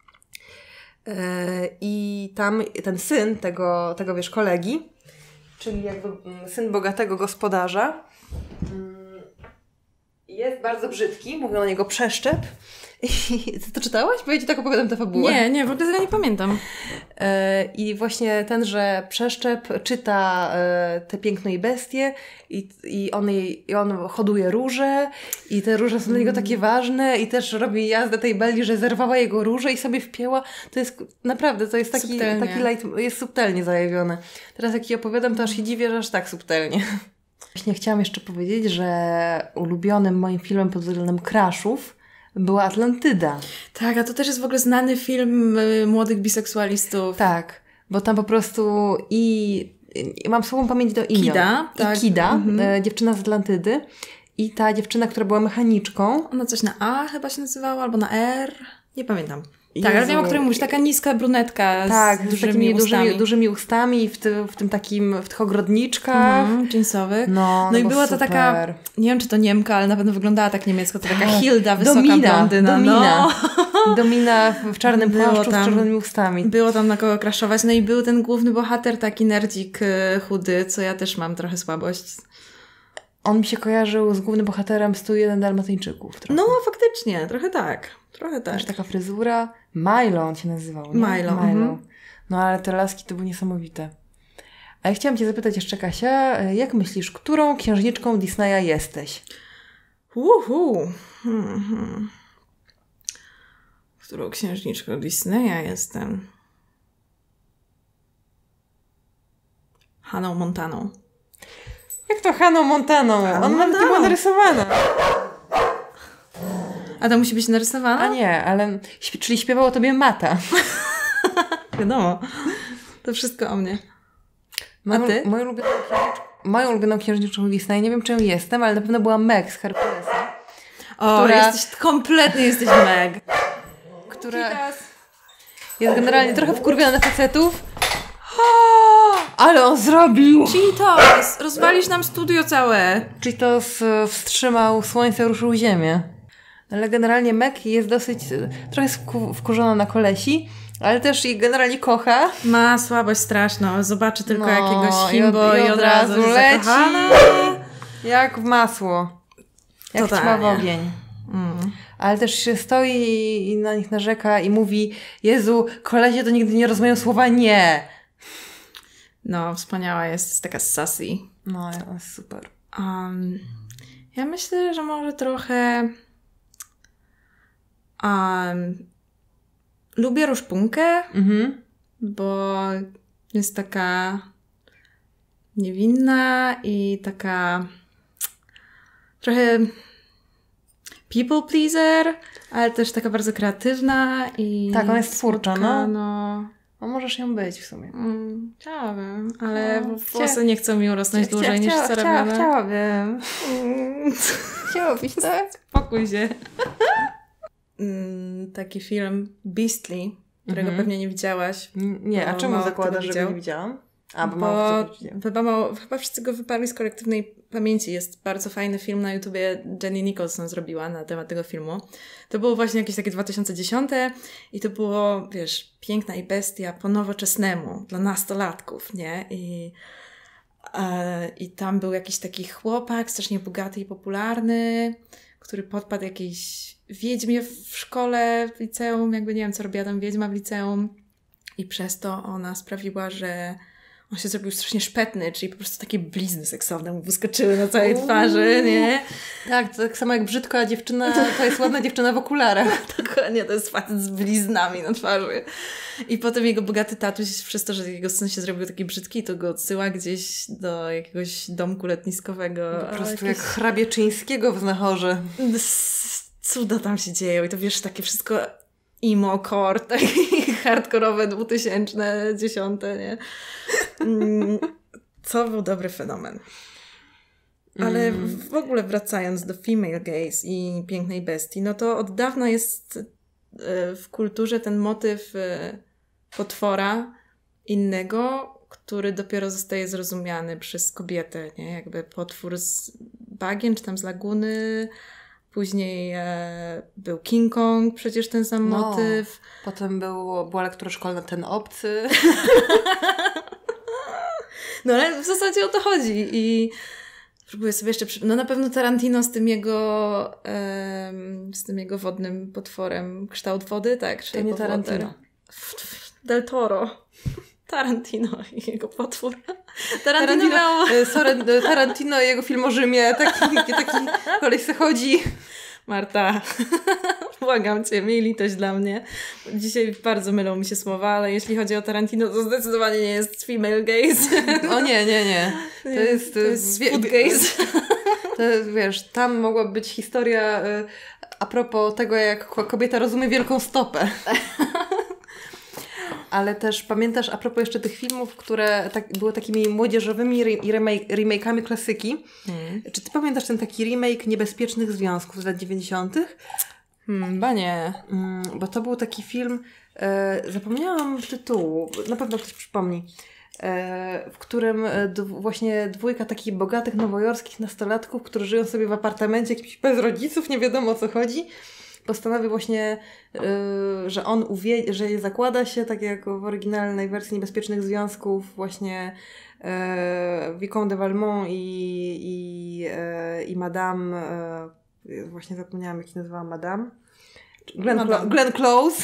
I tam ten syn tego, tego wiesz, kolegi, czyli jakby mm, syn bogatego gospodarza, mm, jest bardzo brzydki, mówią na niego przeszczep I ty to czytałaś? Bo ja ci tak opowiadam tę fabułę. Nie, nie, w ogóle tego nie pamiętam. E, I właśnie tenże Przeszczep czyta e, Tę piękną i bestię i, i, on jej, i on hoduje róże i te róże są dla niego takie ważne i też robi jazdę tej Belli, że zerwała jego róże i sobie wpięła. To jest naprawdę, to jest taki, Subtelnie. taki light, jest subtelnie zajawione. Teraz jak ci opowiadam, to aż się dziwię, że aż tak subtelnie. Właśnie chciałam jeszcze powiedzieć, że ulubionym moim filmem pod względem crashów była Atlantyda. Tak, a to też jest w ogóle znany film y, młodych biseksualistów. Tak, bo tam po prostu i, i mam słabą pamięć do imion. Kida. I Tak. Kida, Mhm. e, dziewczyna z Atlantydy i ta dziewczyna, która była mechaniczką. Ona coś na A chyba się nazywała, albo na R. Nie pamiętam. Tak, ale Jezu. wiem, o której mówisz. Taka niska brunetka Tak, z z dużymi takimi ustami. dużymi, dużymi ustami i w, ty, w tym takim, w tych ogrodniczkach. Mhm, jeansowych. No, No i bo była to super. taka, nie wiem czy to Niemka, ale na pewno wyglądała tak niemiecko, to taka Tak. Hilda, wysoka Domina, blondyna. Domina. No. Domina w, w czarnym Było płaszczu tam. z czerwonymi ustami. Było tam na kogo crashować. No i był ten główny bohater, taki nerdzik y, chudy, co ja też mam trochę słabość. On mi się kojarzył z głównym bohaterem stu jeden Dalmatyńczyków. Trochę. No faktycznie, trochę tak. Trochę tak. Też taka fryzura. Milo on się nazywał, nie? Milo, mhm. No ale te laski to były niesamowite. A ja chciałam cię zapytać jeszcze, Kasia, jak myślisz, którą księżniczką Disneya jesteś? Uhu. Hmm, hmm. Którą księżniczką Disneya jestem? Hanną Montaną. Jak to Hannah Montaną? Hannah Ona nawet nie była Montaną. narysowana. A to musi być narysowana? A nie, ale śp- czyli śpiewało tobie Mata. Wiadomo. To wszystko o mnie. Moją, A ty? Moją ulubioną, księżniczką, moją ulubioną księżniczką Disneya, nie wiem czym jestem, ale na pewno była Meg z Herkulesa. O, Która- jesteś, kompletnie jesteś Meg. Która jest generalnie trochę wkurwiona na facetów. Ale on zrobił! Cheetos! Rozwalisz nam studio całe. Cheetos e, wstrzymał słońce, ruszył ziemię. Ale generalnie Meg jest dosyć, e, trochę wku- wkurzona na kolesi, ale też i generalnie kocha. Ma słabość straszną. Zobaczy tylko No, jakiegoś i od- himbo i i od, od razu razu jest leci. zakochana. Jak w masło. Jak Totalnie. ćma w ogień. Mm. Ale też się stoi i na nich narzeka i mówi: Jezu, kolesie to nigdy nie rozumieją słowa nie. No, wspaniała jest. Jest taka sassy. No, jest super. Um, ja myślę, że może trochę um, lubię Różpunkę, Mhm. bo jest taka niewinna i taka trochę people pleaser, ale też taka bardzo kreatywna i Tak, ona jest twórcza, słodka, no. no. No możesz ją być w sumie. Mm, chciałabym, ale No, włosy chcia- nie chcą mi urosnąć dłużej niż co robione. Chciałabym. Mm. Chciałabyś, tak? Spokój się. Mm, taki film Beastly, którego Mhm. pewnie nie widziałaś. Nie, a Bo czemu mało zakładasz, kto że go widział? nie widziałam? A, bo, Bo mało kto widział. chyba, mało, chyba wszyscy go wyparli z kolektywnej pamięci. Jest bardzo fajny film na YouTubie, Jenny Nicholson zrobiła na temat tego filmu. To było właśnie jakieś takie dwa tysiące dziesiąte i to było, wiesz, Piękna i bestia po nowoczesnemu, dla nastolatków, nie? I, e, i tam był jakiś taki chłopak, strasznie bogaty i popularny, który podpadł jakiejś wiedźmie w szkole, w liceum, jakby nie wiem, co robiła tam wiedźma w liceum. I przez to ona sprawiła, że on się zrobił strasznie szpetny, czyli po prostu takie blizny seksowne mu wyskoczyły na całej twarzy, nie? Tak, to tak samo jak brzydka dziewczyna, to jest ładna dziewczyna w okularach. Dokładnie, to jest facet z bliznami na twarzy. I potem jego bogaty tatuś, przez to, że jego syn się zrobił taki brzydki, to go odsyła gdzieś do jakiegoś domku letniskowego. Po prostu jakieś... jak hrabieczyńskiego w Znachorze. Cuda tam się dzieją i to wiesz, takie wszystko emo core, takie hardkorowe dwutysięczne, dziesiąte, nie? Mm, Co był dobry fenomen. Ale Mm. w ogóle wracając do female gaze i Pięknej bestii, no to od dawna jest e, w kulturze ten motyw e, potwora innego, który dopiero zostaje zrozumiany przez kobietę, nie? Jakby potwór z bagien, czy tam z laguny. Później e, był King Kong, przecież ten sam No. motyw. Potem było, była lektura szkolna Ten obcy. No ale w zasadzie o to chodzi i Próbuję sobie jeszcze... Przy... No na pewno Tarantino z tym jego um, z tym jego wodnym potworem. Kształt wody, tak? To nie Tarantino. Del Toro. Tarantino i jego potwór. Tarantino, Tarantino miał... Sorry, Tarantino i jego film o Rzymie. Taki, taki koleś se chodzi. Marta, błagam Cię, miej litość dla mnie. Dzisiaj bardzo mylą mi się słowa, ale jeśli chodzi o Tarantino, to zdecydowanie nie jest female gaze. O nie, nie, nie. To nie, jest, to jest food gaze. To, wiesz, tam mogła być historia y, a propos tego, jak kobieta rozumie wielką stopę. Ale też pamiętasz, a propos jeszcze tych filmów, które tak, były takimi młodzieżowymi remake, remake'ami klasyki. Hmm. Czy ty pamiętasz ten taki remake Niebezpiecznych Związków z lat dziewięćdziesiątych? Hmm, chyba nie. Hmm, bo to był taki film, e, zapomniałam tytułu, na pewno ktoś przypomni, e, w którym d- właśnie dwójka takich bogatych nowojorskich nastolatków, którzy żyją sobie w apartamencie jakimś bez rodziców, nie wiadomo o co chodzi, postanowił właśnie, yy, że on uwie- że zakłada się, tak jak w oryginalnej wersji Niebezpiecznych Związków, właśnie yy, Vicomte de Valmont i, i, yy, i Madame, yy, właśnie zapomniałam jak się nazywała Madame, Glenn, Madame. Clo- Glenn Close,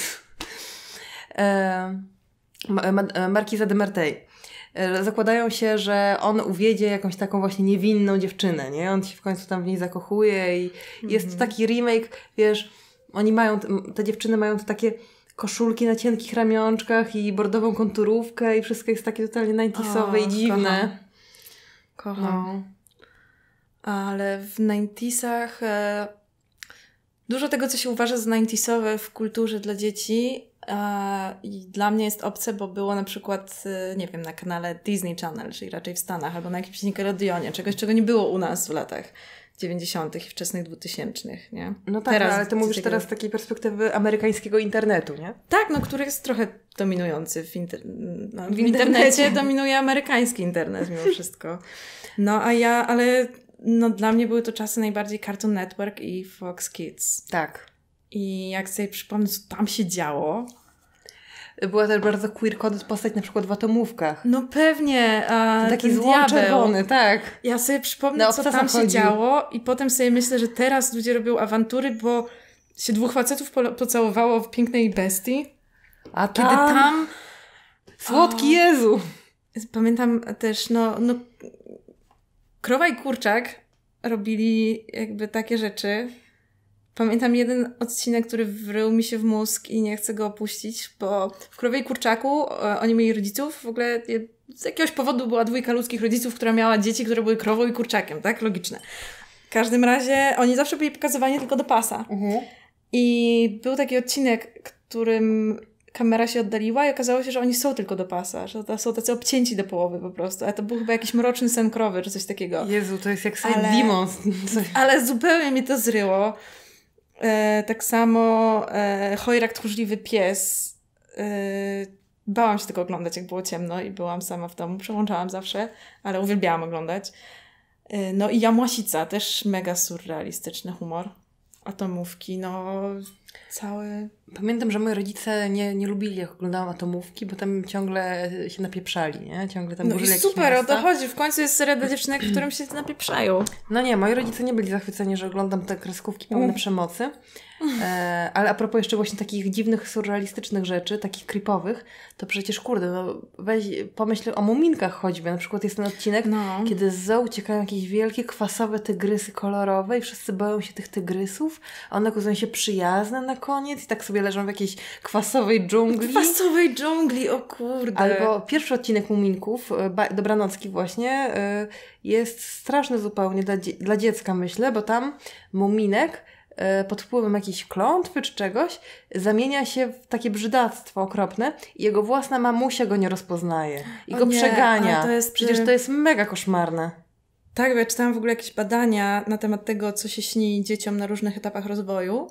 yy, ma- Markiza de Merteuil. Zakładają się, że on uwiedzie jakąś taką właśnie niewinną dziewczynę, nie? On się w końcu tam w niej zakochuje i mm-hmm. jest taki remake, wiesz, oni mają, te dziewczyny mają te takie koszulki na cienkich ramionczkach i bordową konturówkę i wszystko jest takie totalnie ninetysowe i dziwne. Kocham. kocham. No. Ale w ninetyzach e, dużo tego, co się uważa za ninetysowe w kulturze dla dzieci e, i dla mnie jest obce, bo było na przykład, e, nie wiem, na kanale Disney Channel, czyli raczej w Stanach, albo na jakimś Nickelodeonie, czegoś, czego nie było u nas w latach dziewięćdziesiątych i wczesnych dwutysięcznych, nie? No tak, teraz, ale ty mówisz tego... teraz z takiej perspektywy amerykańskiego internetu, nie? Tak, no, który jest trochę dominujący w, inter... no, w, w internecie. internecie dominuje amerykański internet mimo wszystko. No, a ja, ale no, dla mnie były to czasy najbardziej Cartoon Network i Fox Kids. Tak. I jak sobie przypomnę, co tam się działo... Była też bardzo queer-coded postać na przykład w Atomówkach. No pewnie. A taki złom czerwony, tak. Ja sobie przypomnę, no, co tam się chodził. działo i potem sobie myślę, że teraz ludzie robią awantury, bo się dwóch facetów po- pocałowało w Pięknej Bestii. A tam... Kiedy tam... Słodki o... Jezu! Pamiętam też, no, no... Krowa i Kurczak robili jakby takie rzeczy... Pamiętam jeden odcinek, który wrył mi się w mózg i nie chcę go opuścić, bo w Krowie i Kurczaku e, oni mieli rodziców, w ogóle z jakiegoś powodu była dwójka ludzkich rodziców, która miała dzieci, które były krową i kurczakiem, tak? Logiczne. W każdym razie oni zawsze byli pokazywani tylko do pasa. Mhm. I był taki odcinek, którym kamera się oddaliła i okazało się, że oni są tylko do pasa, że to są tacy obcięci do połowy po prostu, a to był chyba jakiś mroczny sen krowy, czy coś takiego. Jezu, to jest jak Side Demons. Ale zupełnie mi to zryło. E, tak samo e, Chojrak Tchórzliwy pies. E, bałam się tego oglądać, jak było ciemno i byłam sama w domu. Przełączałam zawsze, ale uwielbiałam oglądać. E, no i Jamłasica, też mega surrealistyczny humor. Atomówki, no cały... Pamiętam, że moi rodzice nie, nie lubili, jak oglądałam Atomówki, bo tam ciągle się napieprzali, nie? Ciągle tam no i super, o to chodzi. W końcu jest seria dla dziewczynek, w którym się napieprzają. No nie, moi rodzice nie byli zachwyceni, że oglądam te kreskówki pełne mm. przemocy. E, ale a propos jeszcze właśnie takich dziwnych, surrealistycznych rzeczy, takich creepowych, to przecież kurde, no weź, pomyśl o muminkach choćby. Na przykład jest ten odcinek, no. kiedy z zoo uciekają jakieś wielkie, kwasowe tygrysy kolorowe i wszyscy boją się tych tygrysów, a one okazują się przyjazne na koniec i tak sobie leżą w jakiejś kwasowej dżungli. Kwasowej dżungli, o kurde. Albo pierwszy odcinek Muminków, Dobranocki właśnie, jest straszny zupełnie dla, dzie- dla dziecka, myślę, bo tam Muminek pod wpływem jakiejś klątwy czy czegoś zamienia się w takie brzydactwo okropne i jego własna mamusia go nie rozpoznaje i o go nie, przegania. To jest... Przecież to jest mega koszmarne. Tak, bo ja czytałam w ogóle jakieś badania na temat tego, co się śni dzieciom na różnych etapach rozwoju.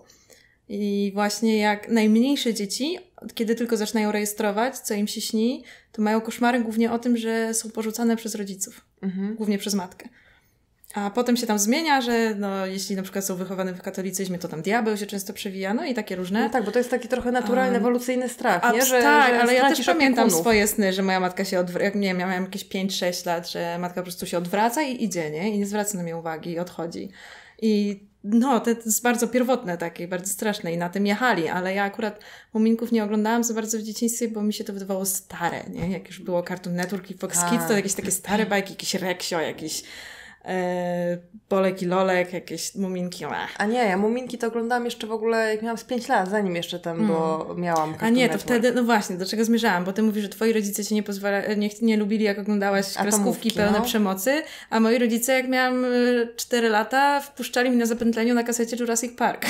I właśnie jak najmniejsze dzieci, kiedy tylko zaczynają rejestrować, co im się śni, to mają koszmary głównie o tym, że są porzucane przez rodziców. Mhm. Głównie przez matkę. A potem się tam zmienia, że no, jeśli na przykład są wychowane w katolicyzmie, to tam diabeł się często przewija, no i takie różne. No tak, bo to jest taki trochę naturalny, um, ewolucyjny strach, a, nie? Że, tak, że ale ja też pamiętam opiekunów. swoje sny, że moja matka się odwraca, jak nie wiem, ja miałam jakieś pięć sześć lat, że matka po prostu się odwraca i idzie, nie? I nie zwraca na mnie uwagi i odchodzi. I no, to jest bardzo pierwotne takie, bardzo straszne i na tym jechali, ale ja akurat Muminków nie oglądałam za bardzo w dzieciństwie, bo mi się to wydawało stare, nie? Jak już było Cartoon Network i Fox Kids, to jakieś takie stare bajki, jakieś Reksio, jakieś e, Bolek i Lolek, jakieś Muminki. Ach. A nie, ja Muminki to oglądałam jeszcze w ogóle, jak miałam z pięć lat, zanim jeszcze tam, mm. bo miałam Cartoon A nie, to Network. wtedy, no właśnie, do czego zmierzałam, bo ty mówisz, że twoi rodzice cię nie pozwala, nie, nie lubili, jak oglądałaś kreskówki pełne no. przemocy, a moi rodzice, jak miałam cztery lata, wpuszczali mnie na zapętleniu na kasecie Jurassic Park.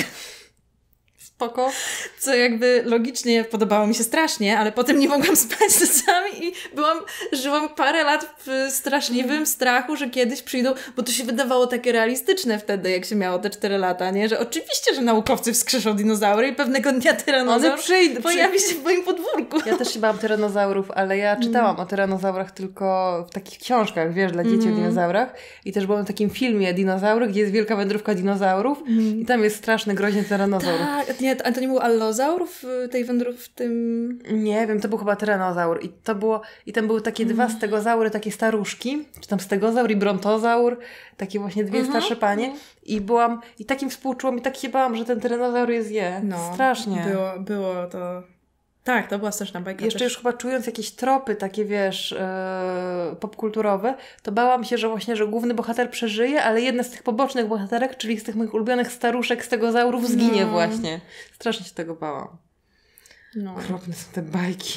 Spoko. Co jakby logicznie podobało mi się strasznie, ale potem nie mogłam spać nocami i byłam, żyłam parę lat w straszliwym strachu, że kiedyś przyjdą, bo to się wydawało takie realistyczne wtedy, jak się miało te cztery lata, nie? Że oczywiście, że naukowcy wskrzeszą dinozaury i pewnego dnia tyranozaur przyjdą, pojawi się w moim podwórku. Ja też się bałam tyranozaurów, ale ja czytałam mm. o tyranozaurach tylko w takich książkach, wiesz, dla dzieci mm. o dinozaurach i też byłam w takim filmie Dinozaury, gdzie jest wielka wędrówka dinozaurów mm. i tam jest straszny, groźny tyranozaur. Tak, nie, a to nie był allozaur w tej wędrówce, w tym... Nie wiem, to był chyba tyranozaur i to było, i tam były takie mm. dwa stegozaury, takie staruszki, czy tam stegozaur i brontozaur, takie właśnie dwie mm-hmm. starsze panie i byłam, i takim współczułam i tak się bałam, że ten tyranozaur je zje. No, strasznie. Było, było to... Tak, to była straszna bajka. Jeszcze też. już chyba czując jakieś tropy takie, wiesz, yy, popkulturowe, to bałam się, że właśnie, że główny bohater przeżyje, ale jedna z tych pobocznych bohaterek, czyli z tych moich ulubionych staruszek, stegozaurów zginie no. właśnie. Strasznie się tego bałam. No. Okropne są te bajki.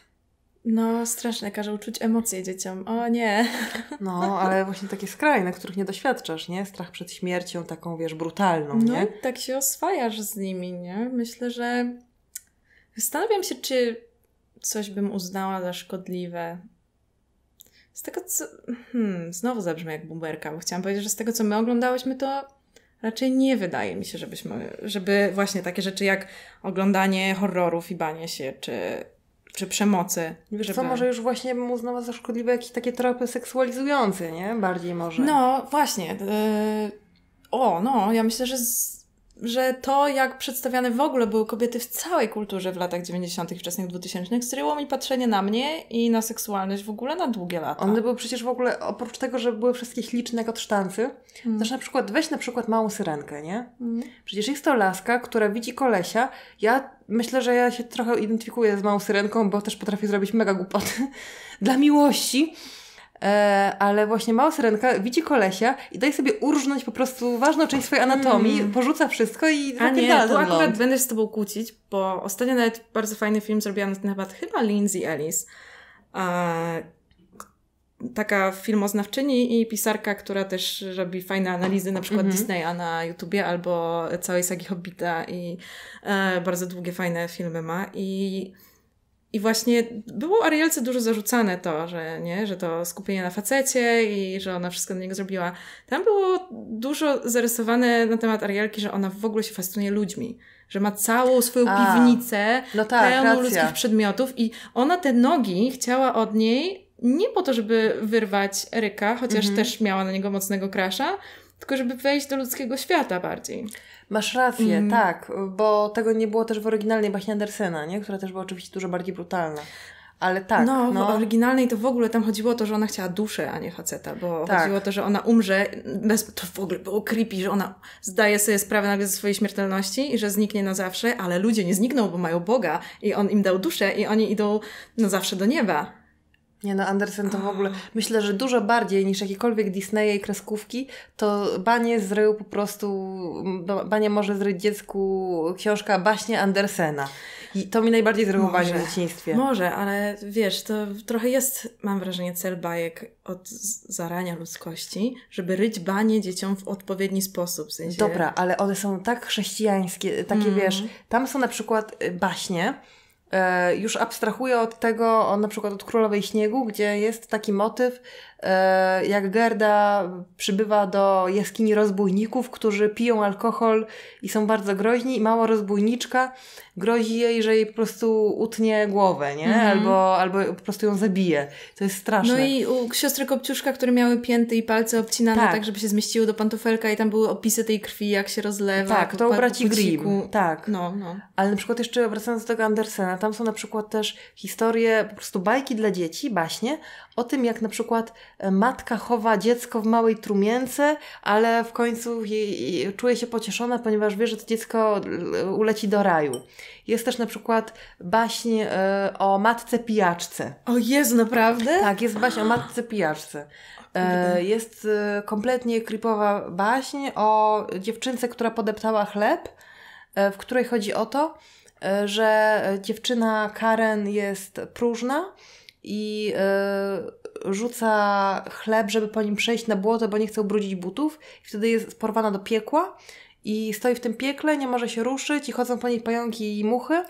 No, straszne. Każe uczuć emocje dzieciom. O nie. No, ale właśnie takie skrajne, których nie doświadczasz, nie? Strach przed śmiercią taką, wiesz, brutalną, nie? No, tak się oswajasz z nimi, nie? Myślę, że zastanawiam się, czy coś bym uznała za szkodliwe. Z tego, co... Hmm, znowu zabrzmi jak boomerka, bo chciałam powiedzieć, że z tego, co my oglądałyśmy, to raczej nie wydaje mi się, żebyśmy... Żeby właśnie takie rzeczy jak oglądanie horrorów i banie się, czy, czy przemocy. Wiesz żeby... co, może już właśnie bym uznała za szkodliwe jakieś takie tropy seksualizujące, nie? Bardziej może. No, właśnie. Yy... O, no, ja myślę, że... Z... że to, jak przedstawiane w ogóle były kobiety w całej kulturze w latach dziewięćdziesiątych, wczesnych dwutysięcznych, stryło mi patrzenie na mnie i na seksualność w ogóle na długie lata. One były przecież w ogóle, oprócz tego, że były wszystkie śliczne jak od sztancy, mm. też na przykład, weź na przykład Małą Syrenkę, nie? Mm. Przecież jest to laska, która widzi kolesia. Ja myślę, że ja się trochę identyfikuję z Małą Syrenką, bo też potrafię zrobić mega głupoty dla miłości. E, ale właśnie Mała Syrenka widzi kolesia i daje sobie urżnąć po prostu ważną część swojej anatomii, mm. porzuca wszystko i A nie, tu akurat ląd. Będę się z tobą kłócić, bo ostatnio nawet bardzo fajny film zrobiłam na ten temat, chyba Lindsay Ellis. E, taka filmoznawczyni i pisarka, która też robi fajne analizy na przykład mm-hmm. Disneya na YouTubie albo całej sagi Hobbita i e, bardzo długie, fajne filmy ma i I właśnie było Arielce dużo zarzucane to, że nie, że to skupienie na facecie i że ona wszystko do niego zrobiła. Tam było dużo zarysowane na temat Arielki, że ona w ogóle się fascynuje ludźmi. Że ma całą swoją A, piwnicę no tak, pełną racja. ludzkich przedmiotów i ona te nogi chciała od niej nie po to, żeby wyrwać Eryka, chociaż mhm. też miała na niego mocnego crusha, tylko żeby wejść do ludzkiego świata bardziej. Masz rację, mm. tak, bo tego nie było też w oryginalnej baśni Andersena, nie? Która też była oczywiście dużo bardziej brutalna. Ale tak. No, no. w oryginalnej to w ogóle tam chodziło o to, że ona chciała duszę, a nie faceta, bo tak. chodziło o to, że ona umrze, bez, to w ogóle było creepy, że ona zdaje sobie sprawę nagle ze swojej śmiertelności i że zniknie na zawsze, ale ludzie nie znikną, bo mają Boga i on im dał duszę i oni idą na zawsze do nieba. Nie no, Andersen to w ogóle, myślę, że dużo bardziej niż jakiekolwiek Disneya i kreskówki, to Banie zrył po prostu, Banie może zryć dziecku książka Baśnie Andersena. I to mi najbardziej zryło Banie w dzieciństwie. Może, ale wiesz, to trochę jest, mam wrażenie, cel bajek od zarania ludzkości, żeby ryć banie dzieciom w odpowiedni sposób. W sensie... Dobra, ale one są tak chrześcijańskie, takie mm. wiesz, tam są na przykład baśnie, już abstrahuję od tego, o, na przykład od Królowej Śniegu, gdzie jest taki motyw, e, jak Gerda przybywa do jaskini rozbójników, którzy piją alkohol i są bardzo groźni i mała rozbójniczka grozi jej, że jej po prostu utnie głowę, nie? Mhm. Albo, albo po prostu ją zabije. To jest straszne. No i u siostry Kopciuszka, które miały pięty i palce obcinane tak, tak żeby się zmieściły do pantofelka i tam były opisy tej krwi, jak się rozlewa. Tak, to u braci Grimm. Tak. No, no. Ale na przykład jeszcze wracając do tego Andersena, tam są na przykład też historie, po prostu bajki dla dzieci, baśnie, o tym jak na przykład matka chowa dziecko w małej trumience, ale w końcu jej, czuje się pocieszona, ponieważ wie, że to dziecko uleci do raju. Jest też na przykład baśń y, o matce pijaczce. O Jezu, naprawdę? Tak, jest baśń o matce pijaczce. Y, jest y, kompletnie creepowa baśń o dziewczynce, która podeptała chleb, y, w której chodzi o to, y, że dziewczyna Karen jest próżna i y, rzuca chleb, żeby po nim przejść na błoto, bo nie chce ubrudzić butów. I wtedy jest porwana do piekła i stoi w tym piekle, nie może się ruszyć i chodzą po niej pająki i muchy. Y,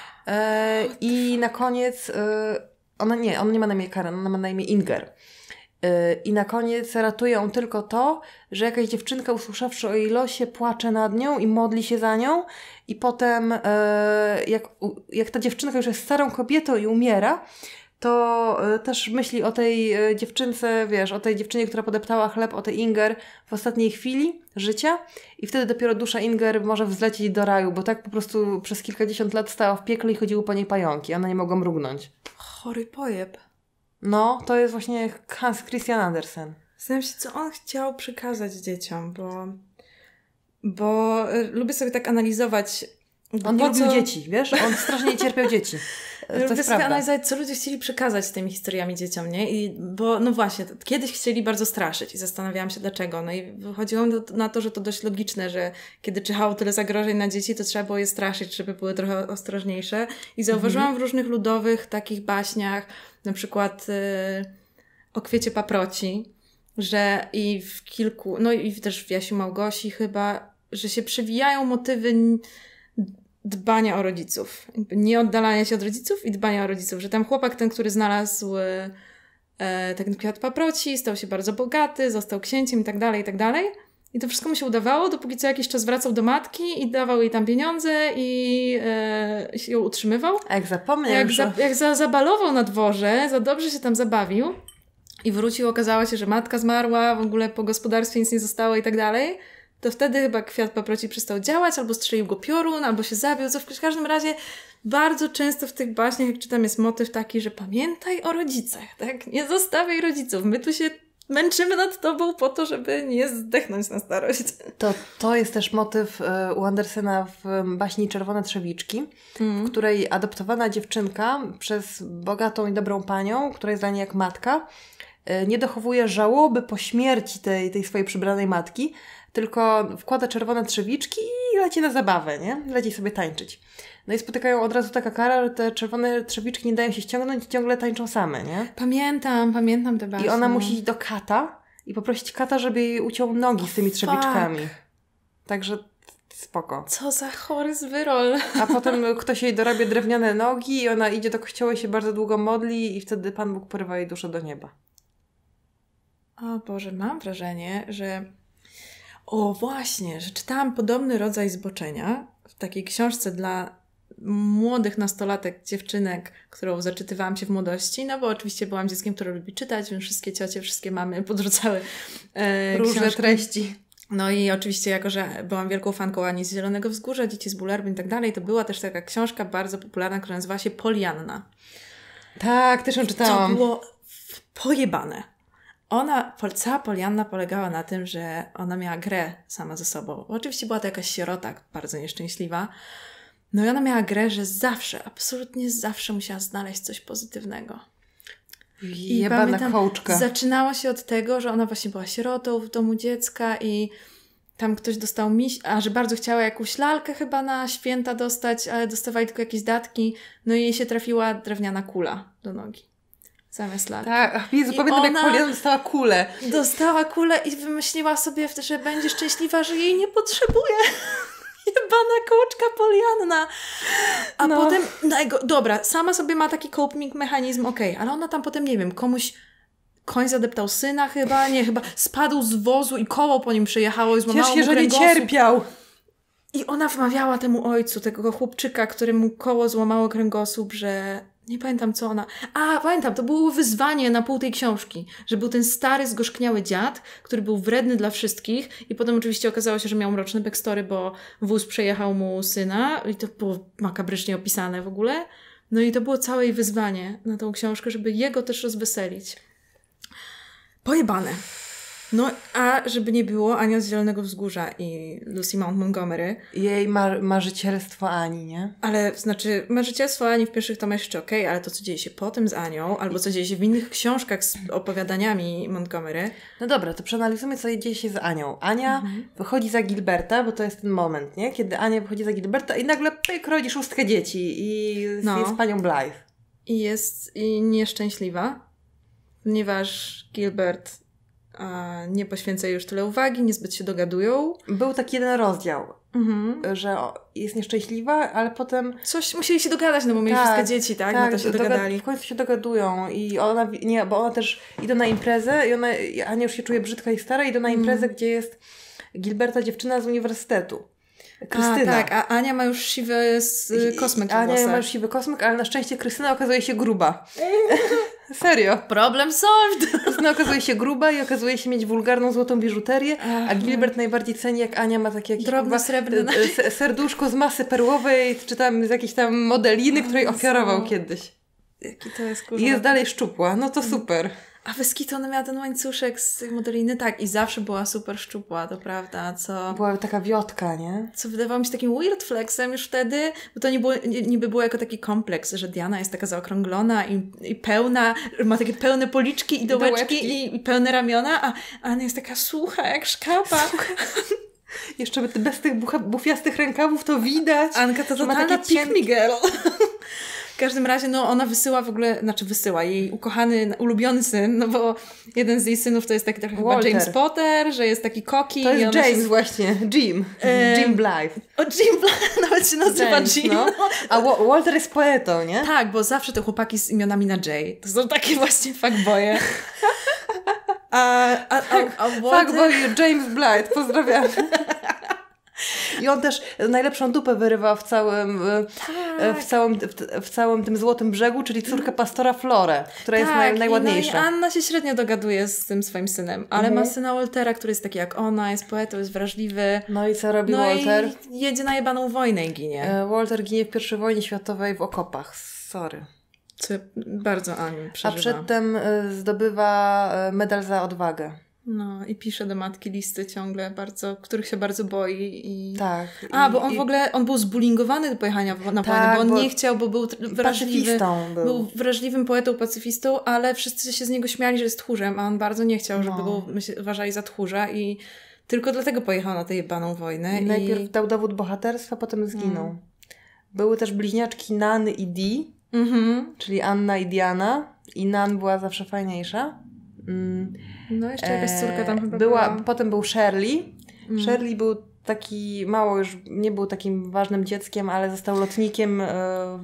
I na koniec y, ona nie, ona nie ma na imię Karen, ona ma na imię Inger. Y, I na koniec ratuje ją tylko to, że jakaś dziewczynka, usłyszawszy o jej losie, płacze nad nią i modli się za nią. I potem y, jak, jak ta dziewczynka już jest starą kobietą i umiera, to y, też myśli o tej y, dziewczynce, wiesz, o tej dziewczynie, która podeptała chleb, o tej Inger w ostatniej chwili życia i wtedy dopiero dusza Inger może wzlecieć do raju, bo tak po prostu przez kilkadziesiąt lat stała w piekle i chodziły po niej pająki, ona nie mogła mrugnąć. Chory pojeb. No, to jest właśnie Hans Christian Andersen. Zastanawiam się, co on chciał przekazać dzieciom, bo, bo y, lubię sobie tak analizować. On nie lubił co... dzieci, wiesz? On strasznie cierpiał dzieci. To lubię sobie analizować, co ludzie chcieli przekazać tymi historiami dzieciom, nie? I, bo no właśnie, kiedyś chcieli bardzo straszyć i zastanawiałam się dlaczego. No i wychodziło na to, że to dość logiczne, że kiedy czyhało tyle zagrożeń na dzieci, to trzeba było je straszyć, żeby były trochę ostrożniejsze. I zauważyłam mhm. w różnych ludowych takich baśniach, na przykład y, o kwiecie paproci, że i w kilku, no i też w Jasiu Małgosi chyba, że się przewijają motywy dbania o rodziców. Nie oddalania się od rodziców i dbania o rodziców. Że tam chłopak ten, który znalazł e, ten kwiat paproci, stał się bardzo bogaty, został księciem i tak dalej, i tak dalej. I to wszystko mu się udawało, dopóki co jakiś czas wracał do matki i dawał jej tam pieniądze i e, się ją utrzymywał. A jak zapomniał, jak, że... za, jak za, zabalował na dworze, za dobrze się tam zabawił i wrócił, okazało się, że matka zmarła, w ogóle po gospodarstwie nic nie zostało i tak dalej, to wtedy chyba kwiat paproci przestał działać, albo strzelił go piorun, albo się zabił, co w każdym razie bardzo często w tych baśniach, jak czytam, jest motyw taki, że pamiętaj o rodzicach, tak? Nie zostawiaj rodziców, my tu się męczymy nad tobą po to, żeby nie zdechnąć na starość. To, to jest też motyw y, u Andersena w baśni Czerwone Trzewiczki, mm. w której adoptowana dziewczynka przez bogatą i dobrą panią, która jest dla niej jak matka, y, nie dochowuje żałoby po śmierci tej, tej swojej przybranej matki, tylko wkłada czerwone trzewiczki i leci na zabawę, nie? Leci sobie tańczyć. No i spotykają od razu taka kara, że te czerwone trzewiczki nie dają się ściągnąć i ciągle tańczą same, nie? Pamiętam, pamiętam te baśnie. I ona musi iść do kata i poprosić kata, żeby jej uciął nogi z tymi trzewiczkami. Fuck. Także spoko. Co za chory zwyrol. A potem ktoś jej dorabia drewniane nogi i ona idzie do kościoła i się bardzo długo modli i wtedy Pan Bóg porywa jej duszę do nieba. O Boże, mam wrażenie, że o właśnie, że czytałam podobny rodzaj zboczenia w takiej książce dla młodych nastolatek, dziewczynek, którą zaczytywałam się w młodości, no bo oczywiście byłam dzieckiem, które lubi czytać, więc wszystkie ciocie, wszystkie mamy podrzucały e, różne książki. treści. No i oczywiście jako, że byłam wielką fanką Ani z Zielonego Wzgórza, Dzieci z Bullerbyn i tak dalej, to była też taka książka bardzo popularna, która nazywała się Polianna. Tak, też ją czytałam. To było pojebane. Ona, cała Polianna polegała na tym, że ona miała grę sama ze sobą. Oczywiście była to jakaś sierota, bardzo nieszczęśliwa. No i ona miała grę, że zawsze, absolutnie zawsze musiała znaleźć coś pozytywnego. I jebana kołczka. Zaczynało się od tego, że ona właśnie była sierotą w domu dziecka i tam ktoś dostał miś, a że bardzo chciała jakąś lalkę chyba na święta dostać, ale dostawali tylko jakieś datki, no i jej się trafiła drewniana kula do nogi. Zamiast lalki. Tak, Jezu, pamiętam jak Polianna dostała kulę. Dostała kulę i wymyśliła sobie, że będzie szczęśliwa, że jej nie potrzebuje. Jebana kołczka Polianna. A no. potem, no, dobra, sama sobie ma taki coping mechanizm, okej, okay, ale ona tam potem, nie wiem, komuś koń zadeptał syna chyba, nie, chyba spadł z wozu i koło po nim przejechało i złamało Ciesz się, mu że nie kręgosłup. cierpiał. I ona wmawiała temu ojcu, tego chłopczyka, któremu koło złamało kręgosłup, że... Nie pamiętam, co ona... A, pamiętam, to było wyzwanie na pół tej książki, że był ten stary, zgorzkniały dziad, który był wredny dla wszystkich i potem oczywiście okazało się, że miał mroczny backstory, bo wóz przejechał mu syna i to było makabrycznie opisane w ogóle. No i to było całe jej wyzwanie na tą książkę, żeby jego też rozweselić. Pojebane. No, a żeby nie było, Ania z Zielonego Wzgórza i Lucy Mount Montgomery. Jej mar- marzycielstwo Ani, nie? Ale, znaczy, marzycielstwo Ani w pierwszych tomach jeszcze okej, okay, ale to, co dzieje się potem z Anią, albo co dzieje się w innych książkach z opowiadaniami Montgomery. No dobra, to przeanalizujmy, co dzieje się z Anią. Ania mhm. wychodzi za Gilberta, bo to jest ten moment, nie? Kiedy Ania wychodzi za Gilberta i nagle pyk, rodzi szóstkę dzieci i no. jest panią Blythe. I jest i nieszczęśliwa, ponieważ Gilbert a, nie poświęca jej już tyle uwagi, niezbyt się dogadują. Był taki jeden rozdział, mhm. że jest nieszczęśliwa, ale potem... Coś musieli się dogadać, no bo mieli tak, wszystkie dzieci, tak? tak no to się dogadali. W końcu się dogadują i ona, nie, bo ona też idzie na imprezę i ona, Ania już się czuje brzydka i stara, idzie na imprezę, mm. gdzie jest Gilberta dziewczyna z uniwersytetu. Krystyna. A, tak, a Ania ma już siwy kosmyk w Ania włosach. ma już siwy kosmyk, ale na szczęście Krystyna okazuje się gruba. Serio. Problem solved. Krystyna okazuje się gruba i okazuje się mieć wulgarną złotą biżuterię, a Gilbert najbardziej ceni, jak Ania ma takie jakieś drobne srebrne serduszko z masy perłowej, czy tam z jakiejś tam modeliny, której ofiarował kiedyś. Jaki to jest kurwa. I jest dalej szczupła. No to super. A Weskito, ona miała ten łańcuszek z tych modeliny, tak, i zawsze była super szczupła, to prawda, co... Była taka wiotka, nie? Co wydawało mi się takim weird flexem już wtedy, bo to nie było, nie, niby było jako taki kompleks, że Diana jest taka zaokrąglona i, i pełna, ma takie pełne policzki i dołeczki, dołeczki. I, i pełne ramiona, a Anna jest taka sucha jak szkapa. Jeszcze bez tych bucha, bufiastych rękawów to widać. Anka to totalna pick me girl. W każdym razie, no ona wysyła w ogóle, znaczy wysyła jej ukochany, ulubiony syn, no bo jeden z jej synów to jest taki trochę chyba James Potter, że jest taki koki. To jest James się... właśnie, Jim. E... Jim Blythe. O, Jim Blythe, nawet się nazywa James, Jim. No. A Wa- Walter jest poetą, nie? Tak, bo zawsze te chłopaki z imionami na J. To są takie właśnie fuckboye. a, a, a, a Walter... Fuckboy James Blythe, pozdrawiamy. I on też najlepszą dupę wyrywa w całym, tak. w, całym w, w całym tym Złotym Brzegu, czyli córkę pastora Florę, która tak, jest naj, najładniejsza. No i Anna się średnio dogaduje z tym swoim synem, ale mhm. ma syna Waltera, który jest taki jak ona, jest poetą, jest wrażliwy. No i co robi no Walter? I jedzie na jebaną wojnę i ginie. Walter ginie w pierwszej wojnie światowej w okopach. Sorry. Co bardzo Ani przeżywa. A przedtem zdobywa medal za odwagę. No i pisze do matki listy ciągle bardzo, których się bardzo boi i... Tak. A, i, bo on i... w ogóle, on był zbulingowany do pojechania na tak, wojnę, bo on bo nie chciał, bo był wrażliwy. Był. był wrażliwym poetą, pacyfistą, ale wszyscy się z niego śmiali, że jest tchórzem, a on bardzo nie chciał, żeby no. go myśl, uważali za tchórza i tylko dlatego pojechał na tę jebaną wojnę. I i... najpierw dał dowód bohaterstwa, potem zginął. Hmm. Były też bliźniaczki Nan i Dee, mm-hmm. czyli Anna i Diana. I Nan była zawsze fajniejsza. Mm. No jeszcze jakaś córka tam chyba była. była. Potem był Shirley. Mm. Shirley był taki mało już, nie był takim ważnym dzieckiem, ale został lotnikiem e,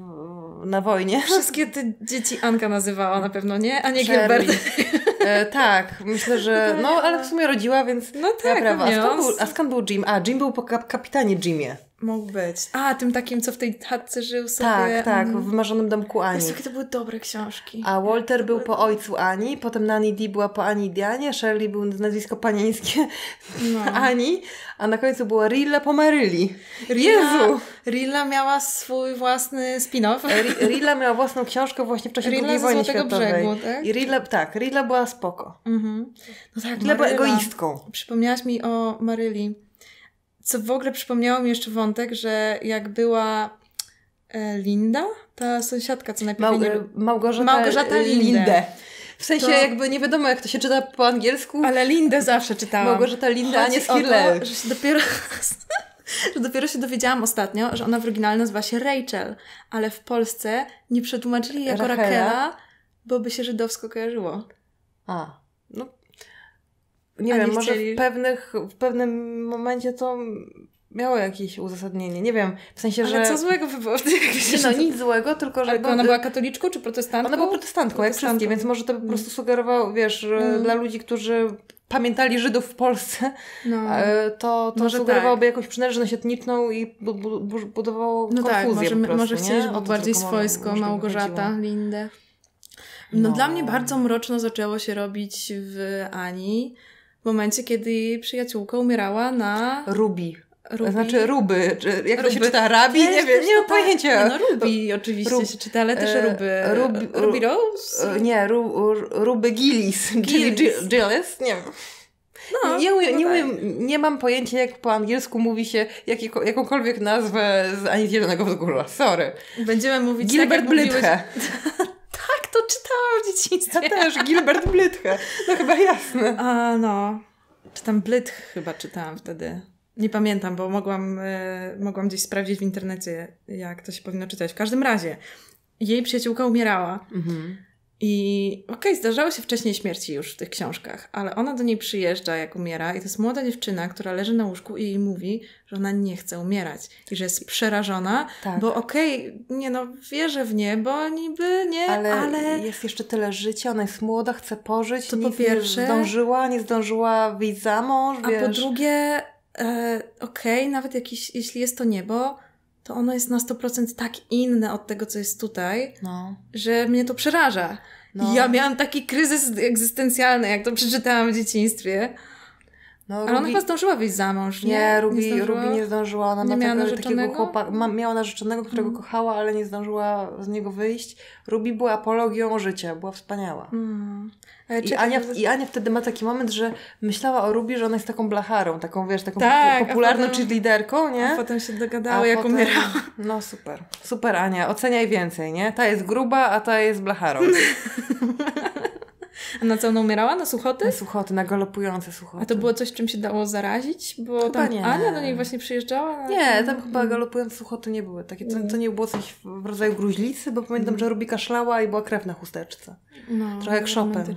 na wojnie. Wszystkie te dzieci Anka nazywała na pewno, nie? A nie Shirley. Gilbert. E, tak, myślę, że no, ale w sumie rodziła, więc no tak, ja a, skąd był, a skąd był Jim? A, Jim był po kap- kapitanie Jimie. Mógł być. A, tym takim, co w tej chatce żył sobie. Tak, tak, w wymarzonym domku Ani. Jezu, jakie to były dobre książki. A Walter był po ojcu Ani, potem Nanny Dee była po Ani i Dianie, Shirley był nazwisko panieńskie no. Ani, a na końcu była Rilla po Maryli. Jezu! Rilla miała swój własny spin-off. Rilla miała własną książkę właśnie w czasie Rilla drugiej wojny światowej. Brzegu, tak? I Rilla, tak, Rilla była spoko. Mhm. No tak, Rilla była egoistką. Przypomniałaś mi o Maryli. Co w ogóle przypomniało mi jeszcze wątek, że jak była e, Linda, ta sąsiadka, co najpierw... Mał, nie... Małgorzata, Małgorzata Lindę. Lindę. W sensie to... jakby nie wiadomo, jak to się czyta po angielsku. Ale Lindę zawsze czytałam. Małgorzata Linda, a nie Skirley. Że się dopiero... że dopiero się dowiedziałam ostatnio, że ona w oryginale nazywa się Rachel, ale w Polsce nie przetłumaczyli jako Rachela, Rachela bo by się żydowsko kojarzyło. A, no... Nie A wiem, nie może chcieli... w, pewnych, w pewnym momencie to miało jakieś uzasadnienie. Nie wiem, w sensie, Ale że... co złego by było w tej Nie, no nic złego, tylko że... Ale ona była katoliczką czy protestantką? Ona była protestantką, jak wszystkie, więc może to po prostu sugerowało, wiesz, mm. dla ludzi, którzy pamiętali Żydów w Polsce, no. to, to sugerowałoby tak. jakąś przynależność etniczną i bu- bu- bu- budowało no konfuzję tak, może, po prostu, może chcieli, żeby bardziej swojsko, Małgorzata, Lindę. No, no dla mnie bardzo mroczno zaczęło się robić w Ani w momencie, kiedy jej przyjaciółka umierała na... Ruby. Ruby. Znaczy Ruby. Czy jak Ruby. To się czyta? Rabi? Nie, nie wiem, nie mam pojęcia. Nie, no Ruby oczywiście Rub, się czyta, ale też Ruby. Ruby, Ruby Rose? Nie, Ru, Ruby Gillis. Czyli Gillis? Nie wiem. No, nie, umiem, no nie, tak. umiem, nie mam pojęcia, jak po angielsku mówi się jakiego, jakąkolwiek nazwę z Ani z Zielonego Wzgórza. Sorry. Będziemy mówić Gilbert tak, Blythe. Tak, to czytałam w dzieciństwie. Ja też, Gilbert Blythe. No chyba jasne. A no. Czytam Blythe chyba czytałam wtedy. Nie pamiętam, bo mogłam, e, mogłam gdzieś sprawdzić w internecie, jak to się powinno czytać. W każdym razie, jej przyjaciółka umierała. Mhm. I okej, okay, zdarzały się wcześniej śmierci już w tych książkach, ale ona do niej przyjeżdża, jak umiera i to jest młoda dziewczyna, która leży na łóżku i jej mówi, że ona nie chce umierać i że jest przerażona, tak. bo okej, okay, nie no, wierzę w nie, bo niby nie, ale, ale... jest jeszcze tyle życia, ona jest młoda, chce pożyć, to po pierwsze... nie zdążyła, nie zdążyła wyjść za mąż, a wiesz... po drugie, e, okej, okay, nawet jakiś, jeśli jest to niebo, to ono jest na sto procent tak inne od tego, co jest tutaj, no. że mnie to przeraża. No. Ja miałam taki kryzys egzystencjalny, jak to przeczytałam w dzieciństwie. No, ale Ruby... ona chyba zdążyła wyjść za mąż, nie? Nie, Ruby nie, Ruby nie zdążyła. Ona nie ma miała tego, takiego chłopaka, ma, miała narzeczonego, którego mm. kochała, ale nie zdążyła z niego wyjść. Ruby była apologią życia, była wspaniała. Mm. I, Ania, I Ania wtedy ma taki moment, że myślała o Ruby, że ona jest taką blacharą, taką, wiesz, taką tak, popularną cheerleaderką, nie? A potem się dogadały, jak potem... umierała. No super. Super, Ania. Oceniaj więcej, nie? Ta jest gruba, a ta jest blacharą. A na co ona umierała? Na suchoty? Na suchoty, na galopujące suchoty. A to było coś, czym się dało zarazić? Bo chyba tam nie. Ania do niej właśnie przyjeżdżała? Na... Nie, tam chyba galopujące suchoty nie były. Takie, to, to nie było coś w rodzaju gruźlicy, bo pamiętam, mm. że Ruby kaszlała i była krew na chusteczce. No, trochę jak Chopin.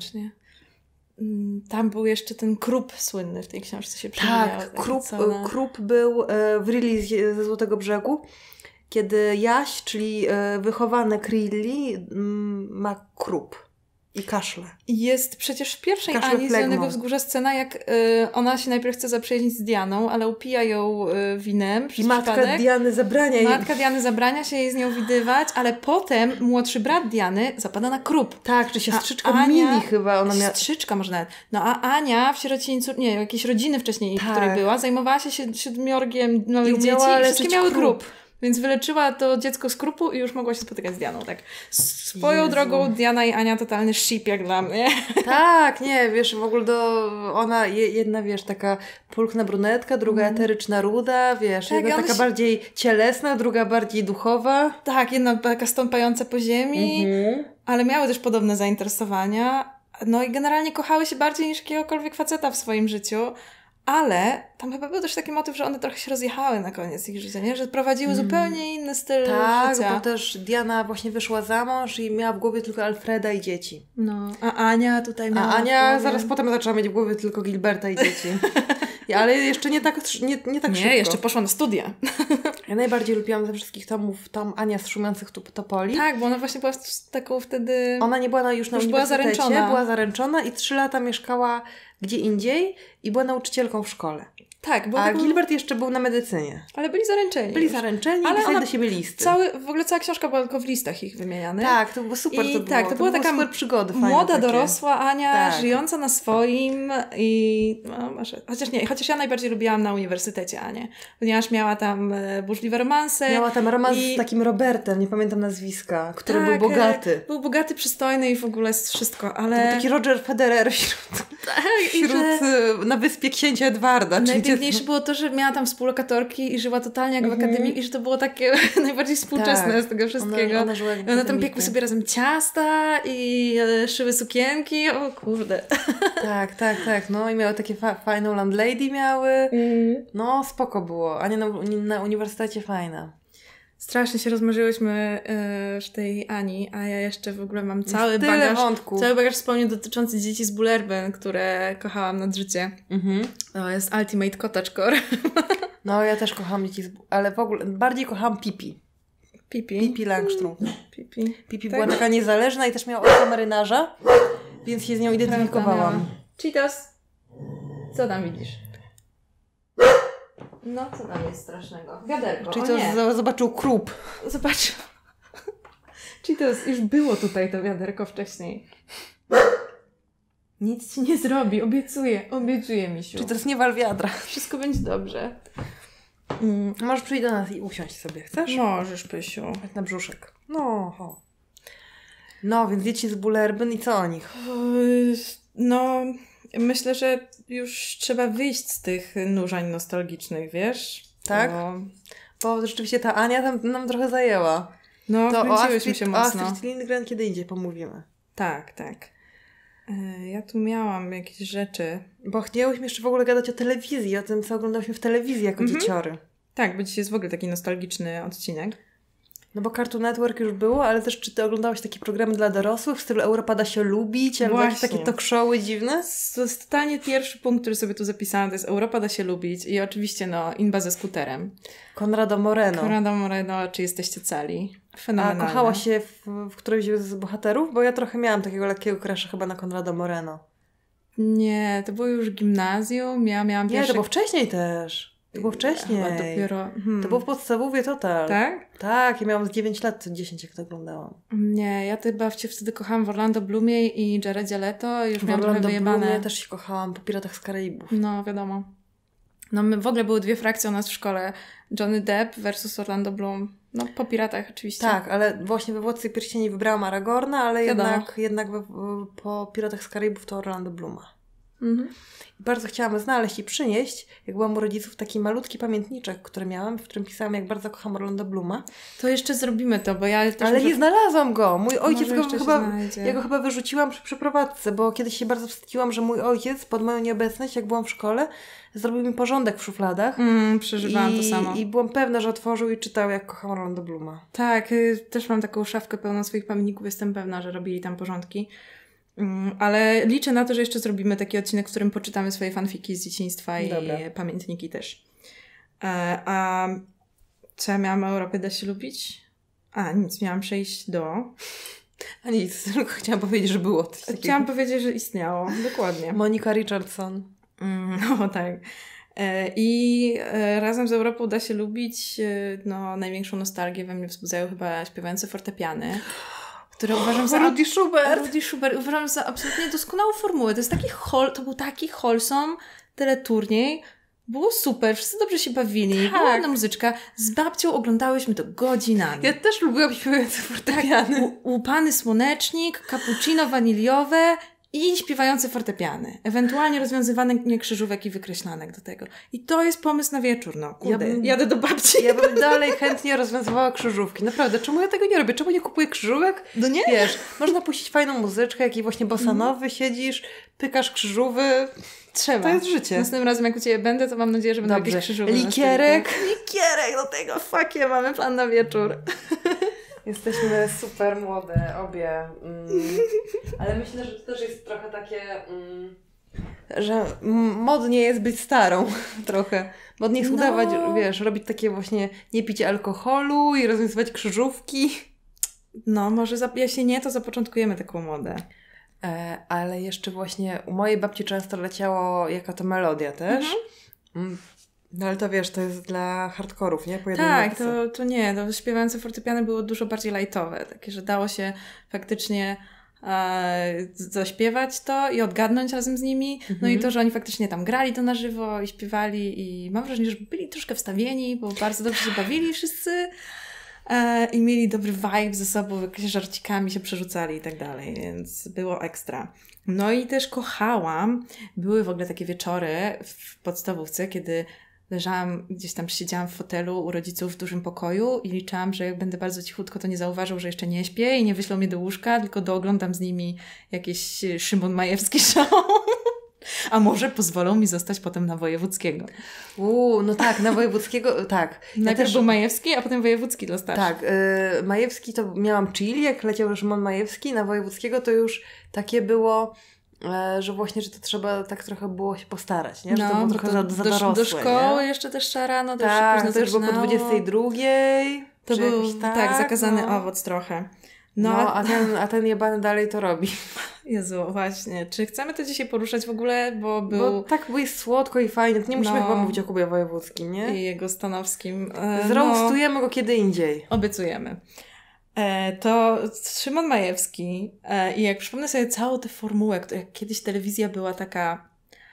Tam był jeszcze ten Krupp słynny w tej książce się przyjmował. Tak, Krupp, Krupp był w Rilli ze Złotego Brzegu, kiedy Jaś, czyli wychowane Krilli, ma Krupp. I kaszle. Jest przecież w pierwszej kaszle Ani z Zielonego Wzgórza scena, jak y, ona się najpierw chce zaprzyjaźnić z Dianą, ale upija ją y, winem. I matka przypadek. Diany zabrania jej. Matka Diany zabrania się jej z nią widywać, ale potem młodszy brat Diany zapada na Krupp. Tak, czy siostrzyczka Ania, Mini chyba. Ona miała... Siostrzyczka może nawet. No a Ania w sierocińcu, nie, jakiejś rodziny wcześniej, tak. w której była, zajmowała się siedmiorgiem małych dzieci i wszystkie miały Krupp. Więc wyleczyła to dziecko z Kruppu i już mogła się spotykać z Dianą, tak. Swoją Jezu. drogą Diana i Ania totalny ship jak dla mnie. Tak, nie, wiesz, w ogóle do, ona, jedna, wiesz, taka pulchna brunetka, druga mm. eteryczna ruda, wiesz, tak, jedna taka się... bardziej cielesna, druga bardziej duchowa. Tak, jedna taka stąpająca po ziemi, mm-hmm. ale miały też podobne zainteresowania. No i generalnie kochały się bardziej niż jakiegokolwiek faceta w swoim życiu. Ale tam chyba był też taki motyw, że one trochę się rozjechały na koniec ich życia, nie? Że prowadziły mm. zupełnie inny styl tak, życia. Tak, bo też Diana właśnie wyszła za mąż i miała w głowie tylko Alfreda i dzieci. No, a Ania tutaj miała... A Ania zaraz potem zaczęła mieć w głowie tylko Gilberta i dzieci. Ale jeszcze nie tak, nie, nie tak nie, szybko. Nie, jeszcze poszła na studia. Ja najbardziej lubiłam ze wszystkich tomów tom Ania z Szumiących Topoli. Tak, bo ona właśnie była taką wtedy... Ona nie była na, już na już uniwersytecie, była zaręczona. była zaręczona i trzy lata mieszkała gdzie indziej i była nauczycielką w szkole. Tak, bo A taką... Gilbert jeszcze był na medycynie. Ale byli zaręczeni. Byli zaręczeni ale i pisali do siebie listy. Cały, w ogóle cała książka była tylko w listach ich wymienianych. Tak, to było super. I to było, tak, to, to była taka super przygody, młoda, takie. dorosła Ania, tak. żyjąca na swoim i no, może, chociaż nie, chociaż ja najbardziej lubiłam na uniwersytecie Anię, ponieważ miała tam e, burzliwe romanse. Miała tam romans i... z takim Robertem, nie pamiętam nazwiska, który tak, był bogaty. Był bogaty, przystojny i w ogóle wszystko, ale... To był taki Roger Federer wśród, tak, wśród że... na wyspie księcia Edwarda. Najpiękniejsze było to, że miała tam współlokatorki i żyła totalnie jak w mm-hmm. akademii i że to było takie najbardziej współczesne tak. z tego wszystkiego. Ona, ona, żyła jak I one tam piekły sobie razem ciasta i e, szyły sukienki. O kurde. Tak, tak, tak. No i miały takie fa- fajną landlady miały. Mm. No spoko było. A nie na, na uniwersytecie fajna. Strasznie się rozmarzyłyśmy yy, w tej Ani, a ja jeszcze w ogóle mam cały Tyle bagaż, wątków. cały bagaż wspomnień dotyczący dzieci z Bullerbyn, które kochałam nad życie. Mm-hmm. To jest Ultimate Cottagecore. No, ja też kocham dzieci, z... ale w ogóle bardziej kocham Pipi. Pipi. Pipi Langstrumpf. Pipi. Pipi Tak? była taka niezależna i też miała ojca marynarza, więc się z nią identyfikowałam. Cheetos. Co tam widzisz? No, co tam jest strasznego? Wiaderko. Czyli o to nie. z- zobaczył krup. Zobacz. Cheetos, już było tutaj to wiaderko wcześniej. Nic ci nie zrobi, obiecuję, obiecuję, misiu. Czy to jest nie wal wiadra? Wszystko będzie dobrze. Mm. Możesz przyjść do nas i usiąść sobie, chcesz? Możesz, Pysiu. Tak na brzuszek. No, ho. No, więc dzieci z Bullerbyn i co o nich? No, myślę, że już trzeba wyjść z tych nurzań nostalgicznych, wiesz? Tak? Bo, Bo rzeczywiście ta Ania tam nam trochę zajęła. no, To o wkręciłyśmy Astrid, się o mocno. Astrid Lindgren kiedy indziej pomówimy. Tak, tak. E, Ja tu miałam jakieś rzeczy. Bo chciałyśmy jeszcze w ogóle gadać o telewizji, o tym, co oglądałyśmy w telewizji jako Mhm. dzieciory. Tak, bo dzisiaj jest w ogóle taki nostalgiczny odcinek. No bo Cartoon Network już było, ale też czy ty oglądałaś takie programy dla dorosłych w stylu Europa da się lubić, albo jakieś Właśnie. takie talk showy dziwne? To jest totalnie pierwszy punkt, który sobie tu zapisałam, to jest Europa da się lubić i oczywiście no, Inba ze skuterem. Conrado Moreno. Conrado Moreno, czy jesteście cali? A Fenomenalne. kochałaś się w, w którymś z bohaterów? Bo ja trochę miałam takiego lekkiego crusha chyba na Conrado Moreno. Nie, to było już gimnazjum, ja miałam Nie, pierwsze... to było wcześniej też. To było wcześniej. Chyba dopiero... Hmm. To było w podstawowie total. Tak? Tak, ja miałam z dziewięć lat, dziesięć jak to oglądałam. Nie, ja to chyba cię wtedy kochałam w Orlando Bloomie i Jaredzie Leto i już W miałam trochę Orlando wyjebane. Bloomie też się kochałam po Piratach z Karaibów. No, wiadomo. No, my w ogóle były dwie frakcje u nas w szkole. Johnny Depp versus Orlando Bloom. No, po piratach oczywiście. Tak, ale właśnie we Władcy Pierścieni wybrałam Aragorna, ale Wiadomo. jednak, jednak we, po Piratach z Karaibów to Orlando Blooma. Mhm. I bardzo chciałam znaleźć i przynieść, jak byłam u rodziców, taki malutki pamiętniczek, który miałam, w którym pisałam, jak bardzo kocham Orlando Blooma. To jeszcze zrobimy to, bo ja też Ale może... nie znalazłam go. Mój ojciec Może go jeszcze się chyba... znajdzie. Ja go chyba wyrzuciłam przy przeprowadzce, bo kiedyś się bardzo wstydziłam, że mój ojciec pod moją nieobecność, jak byłam w szkole, zrobił mi porządek w szufladach. Mm, przeżywałam I, to samo. I byłam pewna, że otworzył i czytał, jak kocham Orlando Blooma. Tak, y, też mam taką szafkę pełną swoich pamiętników, jestem pewna, że robili tam porządki. Mm, ale liczę na to, że jeszcze zrobimy taki odcinek, w którym poczytamy swoje fanfiki z dzieciństwa i Dobra. pamiętniki też. E, a co ja miałam o Europie da się lubić? A, nic, miałam przejść do... A nic, tylko chciałam powiedzieć, że było coś takiego. Chciałam powiedzieć, że istniało, dokładnie. Monika Richardson. Mm, no tak. E, I e, razem z Europą da się lubić, e, no największą nostalgię we mnie wzbudzają chyba śpiewające fortepiany, które uważam za... Rudy Schubert! Rudy Schubert uważam za absolutnie doskonałą formułę. To jest taki hol, to był taki wholesome teleturniej. Było super, wszyscy dobrze się bawili, Tak. była ładna muzyczka. Z babcią oglądałyśmy to godzinami. Ja też lubiłam śpiewające fortepiany. U- Łupany słonecznik, cappuccino waniliowe i śpiewające fortepiany. Ewentualnie rozwiązywanie krzyżówek i wykreślanek do tego. I to jest pomysł na wieczór, no. Kurde, Ja bym- jadę do babci. Ja bym dalej chętnie rozwiązywała krzyżówki. Naprawdę, czemu ja tego nie robię? Czemu nie kupuję krzyżówek? No nie? Wiesz, można puścić fajną muzyczkę, jakiś właśnie bossanowy, siedzisz, pykasz krzyżówy. Trzeba. To jest życie. Następnym razem, jak u Ciebie będę, to mam nadzieję, że będą Dobrze. jakieś krzyżówki. Likierek. Likierek do tego. Fuck yeah, mamy plan na wieczór. Jesteśmy super młode, obie. Mm. Ale myślę, że to też jest trochę takie... Mm, że m- modnie jest być starą trochę. Modnie jest No. udawać, wiesz, robić takie właśnie nie pić alkoholu i rozwiązywać krzyżówki. No, może za, jeśli nie, to zapoczątkujemy taką modę. E, ale jeszcze właśnie u mojej babci często leciało jaka to melodia też. Mm. No ale to wiesz, to jest dla hardkorów, nie? Po jednej Tak, nutce. to, to nie. To śpiewające fortepiany było dużo bardziej lightowe. Takie, że dało się faktycznie e, zaśpiewać to i odgadnąć razem z nimi. No Mhm. i to, że oni faktycznie tam grali to na żywo i śpiewali i mam wrażenie, że byli troszkę wstawieni, bo bardzo dobrze się bawili wszyscy. E, I mieli dobry vibe ze sobą, jakieś żarcikami się przerzucali i tak dalej, więc było ekstra. No i też kochałam, były w ogóle takie wieczory w podstawówce, kiedy leżałam, gdzieś tam siedziałam w fotelu u rodziców w dużym pokoju i liczyłam, że jak będę bardzo cichutko, to nie zauważą, że jeszcze nie śpię i nie wyślą mnie do łóżka, tylko dooglądam z nimi jakieś Szymon Majewski show. A może pozwolą mi zostać potem na wojewódzkiego. Uuu, no tak, na wojewódzkiego, tak. Ja Najpierw też- był Majewski, a potem wojewódzki dla starszych. Tak, y, Majewski to miałam chill, jak leciał Szymon Majewski, na wojewódzkiego to już takie było że właśnie, że to trzeba tak trochę było się postarać, nie? Że no, to było trochę to za, do, za do, dorosłe, do szkoły nie? jeszcze też szarano, to tak, już to już było po dwudziestej drugiej. To był tak, tak, zakazany no. owoc trochę. No, no a, ten, a ten jebany dalej to robi. Jezu, właśnie. Czy chcemy to dzisiaj poruszać w ogóle? Bo był... Bo tak, bo jest słodko i fajnie. To nie musimy no. chyba mówić o Kubie Wojewódzkim, nie? I jego Stanowskim. E, Zroastujemy no, go kiedy indziej. Obiecujemy. E, to Szymon Majewski e, i jak przypomnę sobie całą tę formułę, która jak kiedyś telewizja była taka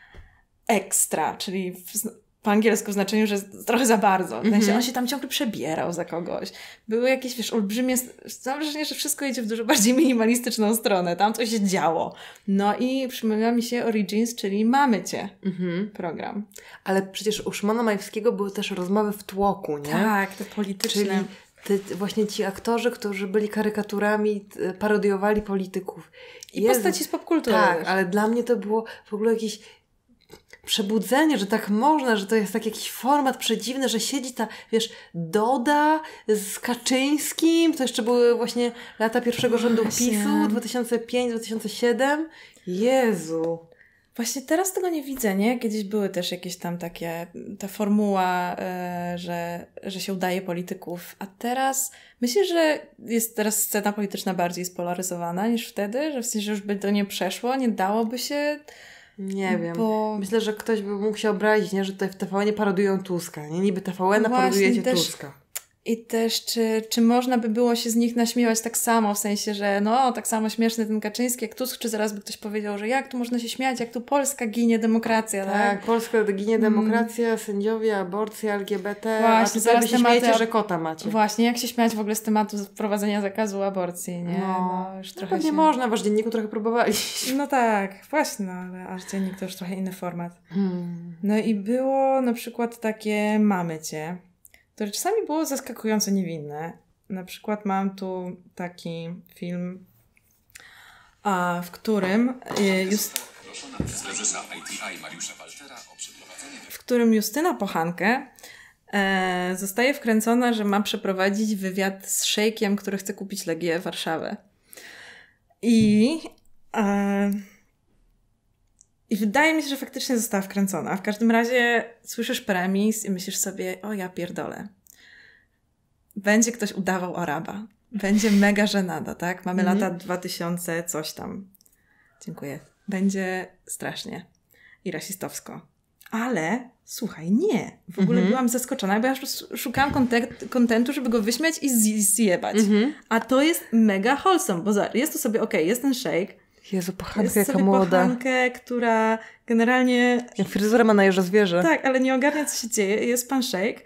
ekstra, czyli w, po angielsku w znaczeniu, że trochę za bardzo. W sensie on się tam ciągle przebierał za kogoś. Były jakieś, wiesz, olbrzymie... Mam wrażenie, że wszystko idzie w dużo bardziej minimalistyczną stronę. Tam coś się działo. No i przypomniała mi się Origins, czyli Mamy Cię Mhm. program. Ale przecież u Szymona Majewskiego były też rozmowy w tłoku, nie? Tak, te polityczne. Czyli te, właśnie ci aktorzy, którzy byli karykaturami, parodiowali polityków. I Jezu, postaci z popkultury. Tak, ale dla mnie to było w ogóle jakieś przebudzenie, że tak można, że to jest tak jakiś format przedziwny, że siedzi ta, wiesz, Doda z Kaczyńskim, to jeszcze były właśnie lata pierwszego rządu Właśnie. PiSu, dwa tysiące piąty do dwa tysiące siódmego. Jezu. Właśnie teraz tego nie widzę, nie? Kiedyś były też jakieś tam takie, ta formuła, e, że, że się udaje polityków, a teraz myślę, że jest teraz scena polityczna bardziej spolaryzowana niż wtedy, że w sensie, że już by to nie przeszło, nie dałoby się... Nie wiem. Bo... Myślę, że ktoś by mógł się obrazić, nie? Że tutaj w T V N parodują Tuska, nie? Niby T V N Właśnie, parodujecie też- Tuska. I też, czy, czy można by było się z nich naśmiewać tak samo, w sensie, że no, tak samo śmieszny ten Kaczyński jak Tusk, czy zaraz by ktoś powiedział, że jak tu można się śmiać, jak tu Polska ginie, demokracja, tak? Tak, Polska ginie demokracja, mm. sędziowie, aborcja, L G B T, Właśnie, a tutaj zaraz wy się tematy- śmiejecie, że kota macie. Właśnie, jak się śmiać w ogóle z tematu wprowadzenia zakazu aborcji, nie? No, No, już no trochę pewnie się... można, wasz dzienniku trochę próbowali. No tak, właśnie, no, ale aż dziennik to już trochę inny format. Hmm. No i było na przykład takie Mamy Cię, które czasami było zaskakująco niewinne. Na przykład mam tu taki film, a, w którym y, just, w którym Justyna Pochankę e, zostaje wkręcona, że ma przeprowadzić wywiad z szejkiem, który chce kupić Legię Warszawę. I... E, I wydaje mi się, że faktycznie została wkręcona. W każdym razie słyszysz premis i myślisz sobie, o ja pierdolę. Będzie ktoś udawał Araba. Będzie mega żenada, tak? Mamy Mhm. lata dwa tysiące coś tam. Dziękuję. Będzie strasznie i rasistowsko. Ale słuchaj, nie. W ogóle Mhm. byłam zaskoczona, bo ja po prostu szukałam kontek- kontentu, żeby go wyśmiać i zj- zjebać. Mhm. A to jest mega wholesome, bo za- jest to sobie, okej, okay, jest ten shake, Jezu, Pochanka jest jaka sobie młoda. Pochankę, która generalnie... Jak fryzurę ma na jeżo zwierzę. Tak, ale nie ogarnia, co się dzieje. Jest pan shake,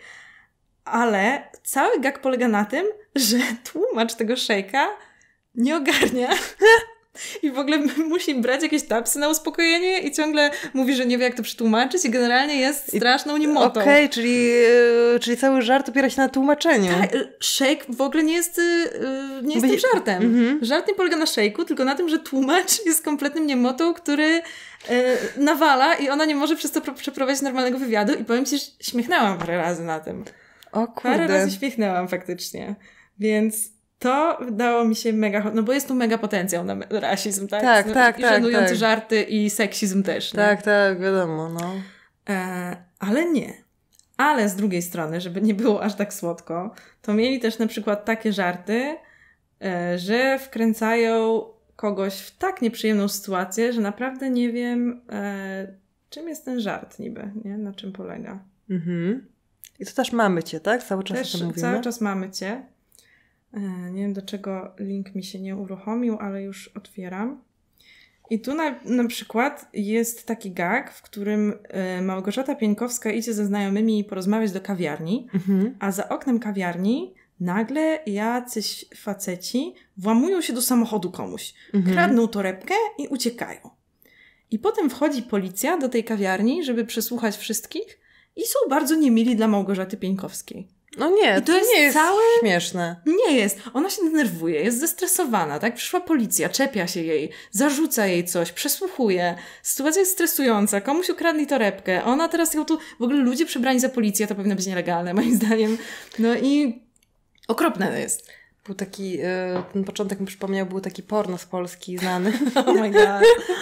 ale cały gag polega na tym, że tłumacz tego shake'a nie ogarnia i w ogóle musi brać jakieś tapsy na uspokojenie i ciągle mówi, że nie wie, jak to przetłumaczyć i generalnie jest straszną niemotą. Okej, okay, czyli, yy, czyli cały żart opiera się na tłumaczeniu. Tak, shake w ogóle nie jest, yy, nie jest By- tym żartem. Mhm. Żart nie polega na shake'u, tylko na tym, że tłumacz jest kompletnym niemotą, który yy, nawala i ona nie może przez to pro- przeprowadzić normalnego wywiadu i powiem ci, że śmiechnęłam parę razy na tym. O Parę kurde. razy śmiechnęłam faktycznie. Więc to wydało mi się mega... No bo jest tu mega potencjał na rasizm, tak? Tak, Są tak, takie tak, żenujące tak. żarty i seksizm też. Nie? Tak, tak, wiadomo, no. E, ale nie. Ale z drugiej strony, żeby nie było aż tak słodko, to mieli też na przykład takie żarty, e, że wkręcają kogoś w tak nieprzyjemną sytuację, że naprawdę nie wiem, e, czym jest ten żart niby, nie? Na czym polega. Mhm. I to też mamy cię, tak? Cały czas Też o tym mówimy? cały czas mamy cię. E, nie wiem, do czego link mi się nie uruchomił, ale już otwieram. I tu na, na przykład jest taki gag, w którym e, Małgorzata Pieńkowska idzie ze znajomymi porozmawiać do kawiarni, Mhm. a za oknem kawiarni nagle jacyś faceci włamują się do samochodu komuś, Mhm. kradną torebkę i uciekają. I potem wchodzi policja do tej kawiarni, żeby przesłuchać wszystkich i są bardzo niemili dla Małgorzaty Pieńkowskiej. No nie, I to to, jest nie jest całe- śmieszne. Nie jest. Ona się denerwuje, jest zestresowana, tak? Przyszła policja, czepia się jej, zarzuca jej coś, przesłuchuje. Sytuacja jest stresująca, komuś ukradli torebkę, ona teraz ją tu... W ogóle ludzie przebrani za policję, to powinno być nielegalne, moim zdaniem. No i okropne jest. Był taki, y, ten początek mi przypomniał, był taki porno z Polski znany. Oh my god.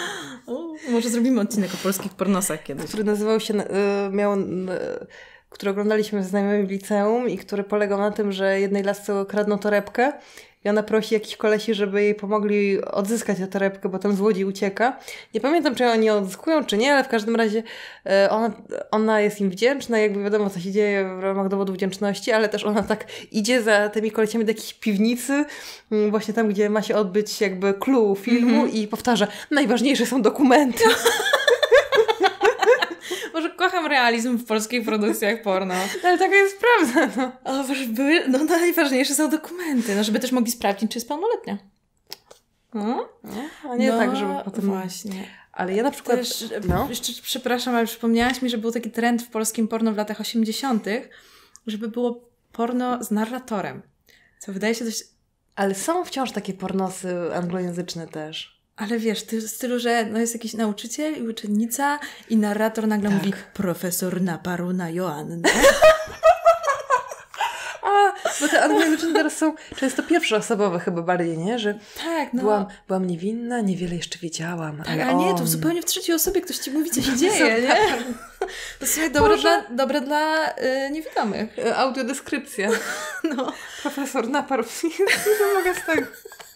O, może zrobimy odcinek o polskich pornosach kiedyś. Który nazywał się, y, miał, y, który oglądaliśmy ze znajomymi w liceum i który polegał na tym, że jednej lasce kradną torebkę i ona prosi jakichś kolesi, żeby jej pomogli odzyskać tę torebkę, bo tam złodziej ucieka. Nie pamiętam, czy oni ją odzyskują, czy nie, ale w każdym razie y, ona, ona jest im wdzięczna, jakby wiadomo, co się dzieje w ramach dowodu wdzięczności, ale też ona tak idzie za tymi kolesiami do jakiejś piwnicy, y, właśnie tam, gdzie ma się odbyć jakby clue filmu mm-hmm. i powtarza, najważniejsze są dokumenty. Może kocham realizm w polskich produkcjach porno. Ale taka jest prawda, no. O, były, no najważniejsze są dokumenty, no żeby też mogli sprawdzić, czy jest pełnoletnia. Hmm? No, a nie no, tak, żeby potem... Właśnie. Ale ja na przykład... Też, no. jeszcze, przepraszam, ale przypomniałaś mi, że był taki trend w polskim porno w latach osiemdziesiątych, żeby było porno z narratorem. Co wydaje się dość... Ale są wciąż takie pornosy anglojęzyczne też. Ale wiesz, w stylu, że no jest jakiś nauczyciel i uczennica i narrator nagle tak. mówi profesor naparł na Joannę. A, bo te anglojęzyczne teraz są często pierwszoosobowe chyba bardziej, nie? Że tak, no. byłam, byłam niewinna, niewiele jeszcze wiedziałam. Tak, ale, ale nie, on... to zupełnie w trzeciej osobie ktoś ci mówi, co się dzieje, nie? To jest dobre dla, dobre dla y, niewidomych. Audiodeskrypcja. No. Profesor naparł. Nie mogę z tego.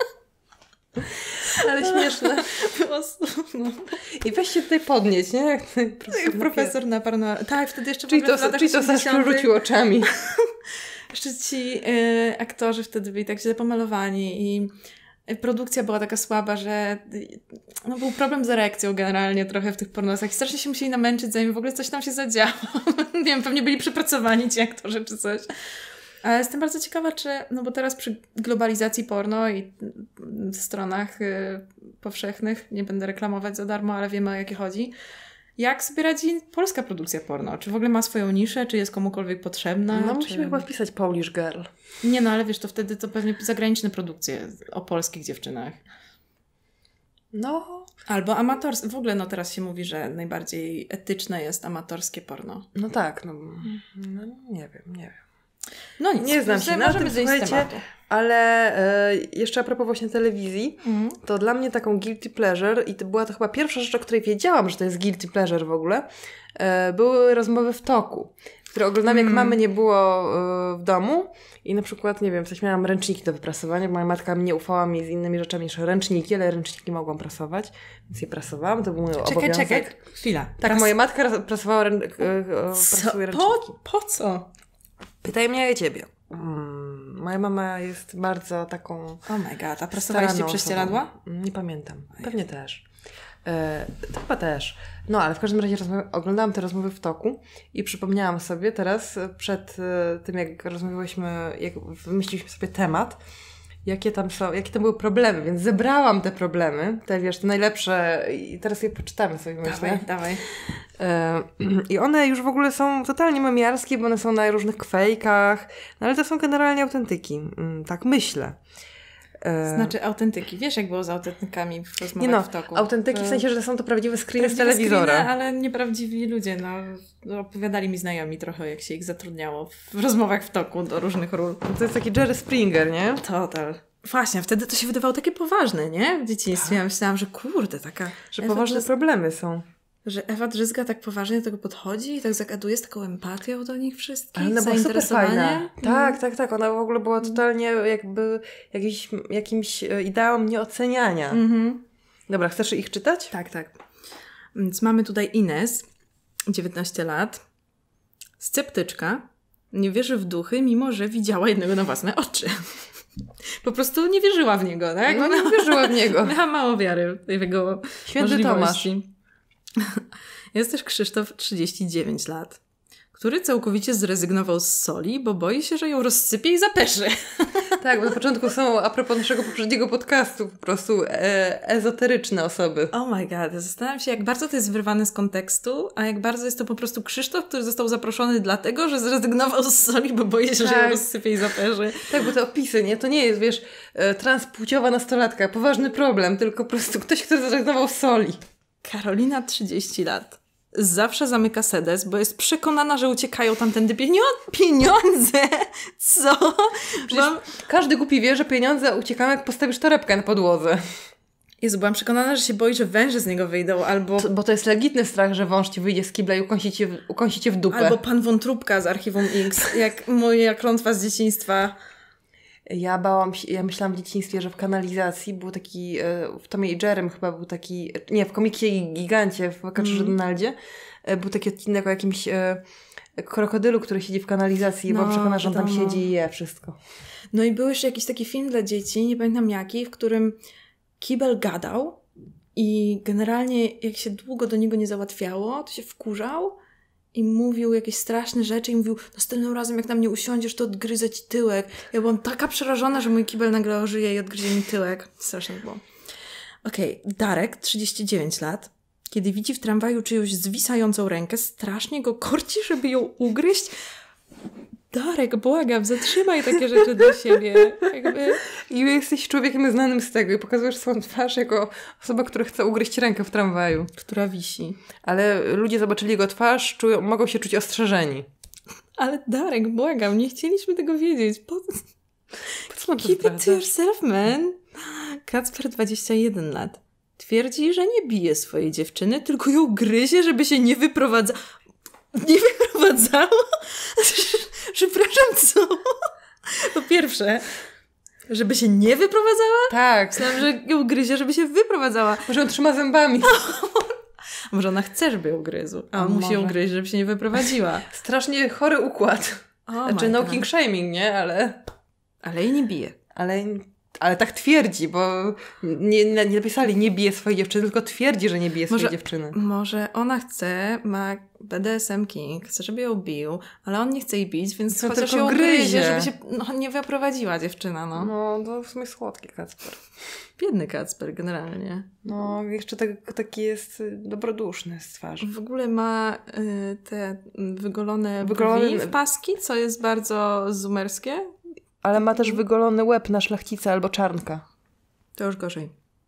Ale śmieszne. No. I weź się tutaj podnieść, nie? Jak profesor, profesor naparł na... Tak, wtedy jeszcze czyli to, czyli to Sasz przerzucił oczami. Jeszcze ci y, aktorzy wtedy byli tak źle pomalowani i produkcja była taka słaba, że no, był problem z erekcją generalnie trochę w tych pornosach i strasznie się musieli namęczyć, zanim w ogóle coś tam się zadziało. Nie wiem, pewnie byli przepracowani ci aktorzy czy coś. Ale jestem bardzo ciekawa, czy, no bo teraz przy globalizacji porno i w stronach y, powszechnych, nie będę reklamować za darmo, ale wiemy, o jakie chodzi, jak sobie radzi polska produkcja porno? Czy w ogóle ma swoją niszę? Czy jest komukolwiek potrzebna? No czy... musimy chyba wpisać Polish Girl. Nie, no ale wiesz, to wtedy to pewnie zagraniczne produkcje o polskich dziewczynach. No. Albo amatorskie. W ogóle no teraz się mówi, że najbardziej etyczne jest amatorskie porno. No tak, no, no nie wiem, nie wiem. No nic, nie znam się na tym, słuchajcie, ale e, jeszcze a propos właśnie telewizji, mm. to dla mnie taką guilty pleasure i to była to chyba pierwsza rzecz, o której wiedziałam, że to jest guilty pleasure w ogóle, e, były rozmowy w toku, które oglądam mm. jak mamy nie było e, w domu i na przykład, nie wiem, coś miałam ręczniki do wyprasowania, bo moja matka nie ufała mi z innymi rzeczami niż ręczniki, ale ręczniki mogłam prasować, więc je prasowałam, to był mój czekaj, obowiązek. Czekaj, czekaj, chwila. Tak, Pras... moja matka prasowała rę... prasuje ręczniki. Po, po co? Pytaj mnie, ja ciebie. Hmm, moja mama jest bardzo taką... Oh my god, a prasowaliście prześcieradła? Nie pamiętam. Pewnie też. E, to chyba też. No, ale w każdym razie rozmaw- oglądałam te rozmowy w toku i przypomniałam sobie teraz, przed e, tym jak rozmawiałyśmy, jak wymyśliliśmy sobie temat, jakie tam są, jakie tam były problemy, więc zebrałam te problemy, te wiesz, te najlepsze i teraz je poczytamy sobie, myślę. Dawaj, dawaj. E, I one już w ogóle są totalnie memiarskie, bo one są na różnych kwejkach, no ale to są generalnie autentyki, tak myślę. E... Znaczy autentyki. Wiesz, jak było z autentykami w rozmowach nie no, w toku? Autentyki to... w sensie, że są to prawdziwe screeny prawdziwe z telewizora. Screeny, ale nieprawdziwi ludzie. No, opowiadali mi znajomi trochę, jak się ich zatrudniało w rozmowach w toku do różnych ról. To jest taki Jerry Springer, nie? Total. Właśnie, wtedy to się wydawało takie poważne, nie? W dzieciństwie. Ja myślałam, że kurde, taka... Że Ewa poważne Drzyz... problemy są. Że Ewa Drzyzga tak poważnie do tego podchodzi i tak zagaduje z taką empatią do nich wszystkich, ale ona była super fajna. Tak, mm. tak, tak. Ona w ogóle była totalnie jakby jakimś, jakimś ideałem nieoceniania. Mm-hmm. Dobra, chcesz ich czytać? Tak, tak. Więc mamy tutaj Ines, dziewiętnaście lat, sceptyczka, nie wierzy w duchy, mimo że widziała jednego na własne oczy. Po prostu nie wierzyła w niego, tak? No nie wierzyła w niego. Miała mało wiary w jego Święty możliwości. Tomasz. Jest też Krzysztof, trzydzieści dziewięć lat, który całkowicie zrezygnował z soli, bo boi się, że ją rozsypie i zaperzy. Tak, bo na początku są, a propos naszego poprzedniego podcastu, po prostu e, ezoteryczne osoby. Oh my god, zastanawiam się, jak bardzo to jest wyrwane z kontekstu, a jak bardzo jest to po prostu Krzysztof, który został zaproszony dlatego, że zrezygnował z soli, bo boi się, tak. że ją rozsypie i zaperzy. Tak, bo te opisy, nie? To nie jest, wiesz, e, transpłciowa nastolatka, poważny problem, tylko po prostu ktoś, który zrezygnował z soli. Karolina, trzydzieści lat. Zawsze zamyka sedes, bo jest przekonana, że uciekają tamtędy pienio- pieniądze. Co? Mam... Każdy głupi wie, że pieniądze uciekają, jak postawisz torebkę na podłodze. Jezu, byłam przekonana, że się boi, że węże z niego wyjdą, albo... To, bo to jest legitny strach, że wąż ci wyjdzie z kibla i ukąsi cię, ukąsi cię w dupę. Albo pan Wątróbka z Archiwum X, jak moja klątwa z dzieciństwa. Ja bałam się, ja myślałam w dzieciństwie, że w kanalizacji był taki, w Tomie i Jerrym chyba był taki, nie, w Komiksie Gigancie, w Kaczorze mm. Donaldzie, był taki odcinek o jakimś e, krokodylu, który siedzi w kanalizacji i no, byłam przekonana, że on tam siedzi i je wszystko. No i był jeszcze jakiś taki film dla dzieci, nie pamiętam jaki, w którym kibel gadał i generalnie jak się długo do niego nie załatwiało, to się wkurzał i mówił jakieś straszne rzeczy i mówił, następnym razem jak na mnie usiądziesz, to odgryzę ci tyłek. Ja byłam taka przerażona, że mój kibel nagle ożyje i odgryzie mi tyłek. Straszne było. Okej, okay. Darek, trzydzieści dziewięć lat, kiedy widzi w tramwaju czyjąś zwisającą rękę, strasznie go korci, żeby ją ugryźć. Darek, błagam, zatrzymaj takie rzeczy dla siebie. Jakby... I jesteś człowiekiem znanym z tego i pokazujesz swoją twarz jako osoba, która chce ugryźć rękę w tramwaju. Która wisi. Ale ludzie zobaczyli jego twarz, czują, mogą się czuć ostrzeżeni. Ale Darek, błagam, nie chcieliśmy tego wiedzieć. Po, po co Keep it to yourself, man. Kacper, dwadzieścia jeden lat. Twierdzi, że nie bije swojej dziewczyny, tylko ją gryzie, żeby się nie wyprowadza... Nie wyprowadzało? Przepraszam, co? Po pierwsze, żeby się nie wyprowadzała? Tak. Myślałam, że ją gryzie, żeby się wyprowadzała. Może on trzyma zębami. Może ona chce, żeby ją gryzł, a on musi ją gryźć, żeby się nie wyprowadziła. Strasznie chory układ. Oh znaczy no king shaming, nie? Ale... Ale jej nie bije. Ale... Ale tak twierdzi, bo nie, nie napisali nie bije swojej dziewczyny, tylko twierdzi, że nie bije swojej może, dziewczyny. Może ona chce, ma B D S M King, chce, żeby ją bił, ale on nie chce jej bić, więc to chociaż ją gryzie, gryzie żeby się no, nie wyprowadziła dziewczyna. No, no to w sumie słodki Kacper. Biedny Kacper generalnie. No, jeszcze tak, taki jest dobroduszny z twarzy. W ogóle ma y, te wygolone, wygolone brwi w paski, co jest bardzo zumerskie. Ale ma też wygolony łeb na szlachcica albo czarnka. To już gorzej.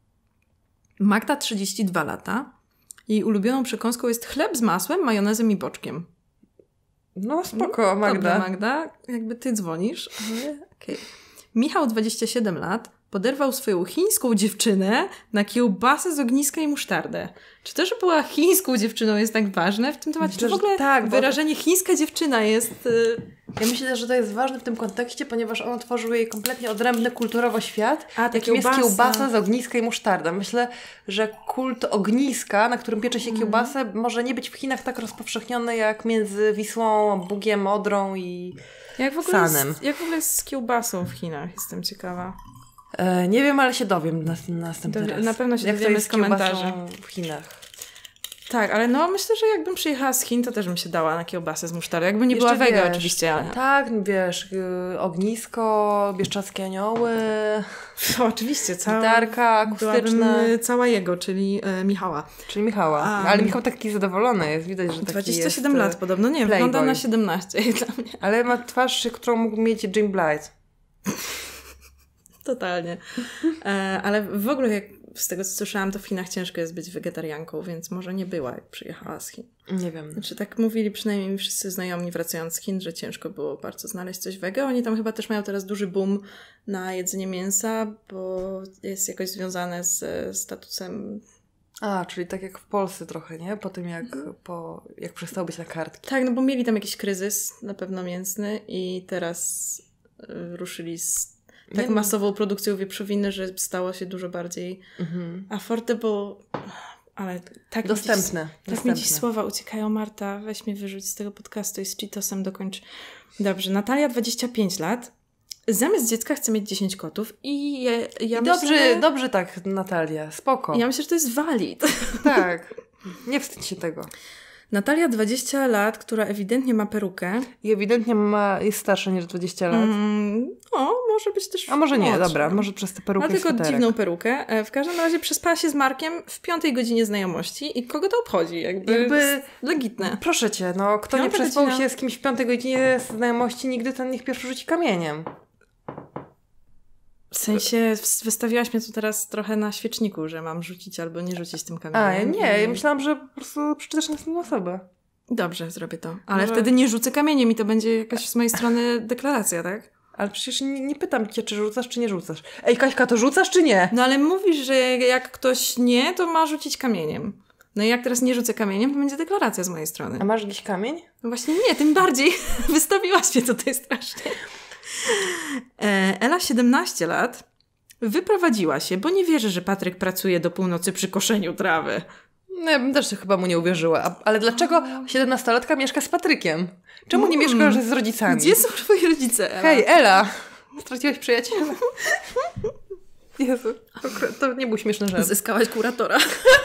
Magda, trzydzieści dwa lata. Jej ulubioną przekąską jest chleb z masłem, majonezem i boczkiem. No spoko, Magda. Dobra, Magda. Jakby ty dzwonisz. Ale okay. Michał, dwadzieścia siedem lat. Poderwał swoją chińską dziewczynę na kiełbasę z ogniska i musztardę. Czy to, że była chińską dziewczyną jest tak ważne w tym temacie? Myślę, Czy w ogóle tak, wyrażenie bo... chińska dziewczyna jest... Y... Ja myślę, że to jest ważne w tym kontekście, ponieważ on tworzył jej kompletnie odrębny kulturowo świat, A, jakim kiełbasa. jest kiełbasa z ogniska i musztarda. Myślę, że kult ogniska, na którym piecze się mm. kiełbasę, może nie być w Chinach tak rozpowszechniony jak między Wisłą, Bugiem, Odrą i jak w ogóle Sanem. Jest, jak w ogóle jest z kiełbasą w Chinach? Jestem ciekawa. E, nie wiem, ale się dowiem na, na następny Do, raz. Na pewno się jak dowiemy z komentarzy. w Chinach. Tak, ale no myślę, że jakbym przyjechała z Chin, to też bym się dała na kiełbasę z musztardą. Jakby nie Jeszcze była wege wiesz, oczywiście. Ale... Tak, wiesz, y, ognisko, bieszczackie anioły. O, oczywiście, cała... Gitarka akustyczna. Cała jego, czyli e, Michała. Czyli Michała. A, ale Michał taki zadowolony jest, widać, że taki dwadzieścia siedem jest, lat podobno, nie, playboy. wygląda na siedemnaście dla mnie. Ale ma twarz, którą mógł mieć Jim Blythe. Totalnie. E, ale w ogóle jak z tego, co słyszałam, to w Chinach ciężko jest być wegetarianką, więc może nie była, jak przyjechała z Chin. Nie wiem. Znaczy tak mówili przynajmniej mi wszyscy znajomi wracając z Chin, że ciężko było bardzo znaleźć coś wege. Oni tam chyba też mają teraz duży boom na jedzenie mięsa, bo jest jakoś związane z statusem... A, czyli tak jak w Polsce trochę, nie? Po tym jak, mhm. po, jak przestało być na kartki. Tak, no bo mieli tam jakiś kryzys na pewno mięsny i teraz y, ruszyli z tak nie masową no. produkcją wieprzowiny, że stało się dużo bardziej mhm. affordable, ale tak dostępne. Mi dziś, dostępne. Tak mi dziś słowa uciekają. Marta, weź mnie wyrzuć z tego podcastu i z Cheetosem dokończ. Dobrze, Natalia, dwadzieścia pięć lat. Zamiast dziecka chce mieć dziesięć kotów i ja, ja I myślę, dobrze, dobrze tak, Natalia, spoko. Ja myślę, że to jest valid. Tak, nie wstydź się tego. Natalia, dwadzieścia lat, która ewidentnie ma perukę. I ewidentnie ma, jest starsza niż dwadzieścia lat. Mm, o, może być też A może nie, młodsza. dobra, może przez tę perukę. Ma tylko dziwną perukę. W każdym razie przespała się z Markiem w piątej godzinie znajomości i kogo to obchodzi? Jakby, Jakby legitne. Proszę cię, no kto Piąta nie przespał godzina... się z kimś w piątej godzinie znajomości, nigdy ten niech pierwszy rzuci kamieniem. W sensie wystawiłaś mnie tu teraz trochę na świeczniku, że mam rzucić albo nie rzucić tym kamieniem. A, ja nie, ja myślałam, że po prostu przeczytasz następną osobę. Dobrze, zrobię to. Ale Może... wtedy nie rzucę kamieniem i to będzie jakaś z mojej strony deklaracja, tak? Ale przecież nie, nie pytam cię, czy rzucasz, czy nie rzucasz. Ej, Kaśka, to rzucasz, czy nie? No ale mówisz, że jak ktoś nie, to ma rzucić kamieniem. No i jak teraz nie rzucę kamieniem, to będzie deklaracja z mojej strony. A masz jakiś kamień? No właśnie nie, tym bardziej. Wystawiłaś mnie tutaj strasznie. E, Ela, siedemnaście lat, wyprowadziła się, bo nie wierzy, że Patryk pracuje do północy przy koszeniu trawy. No ja bym też chyba mu nie uwierzyła. A, ale dlaczego siedemnastolatka mieszka z Patrykiem? Czemu nie Mm. mieszkasz z rodzicami? Gdzie są twoi rodzice, Ela? Hej, Ela! Straciłaś przyjaciela? Jezu, to, to nie był śmieszny żart. Zyskałaś kuratora.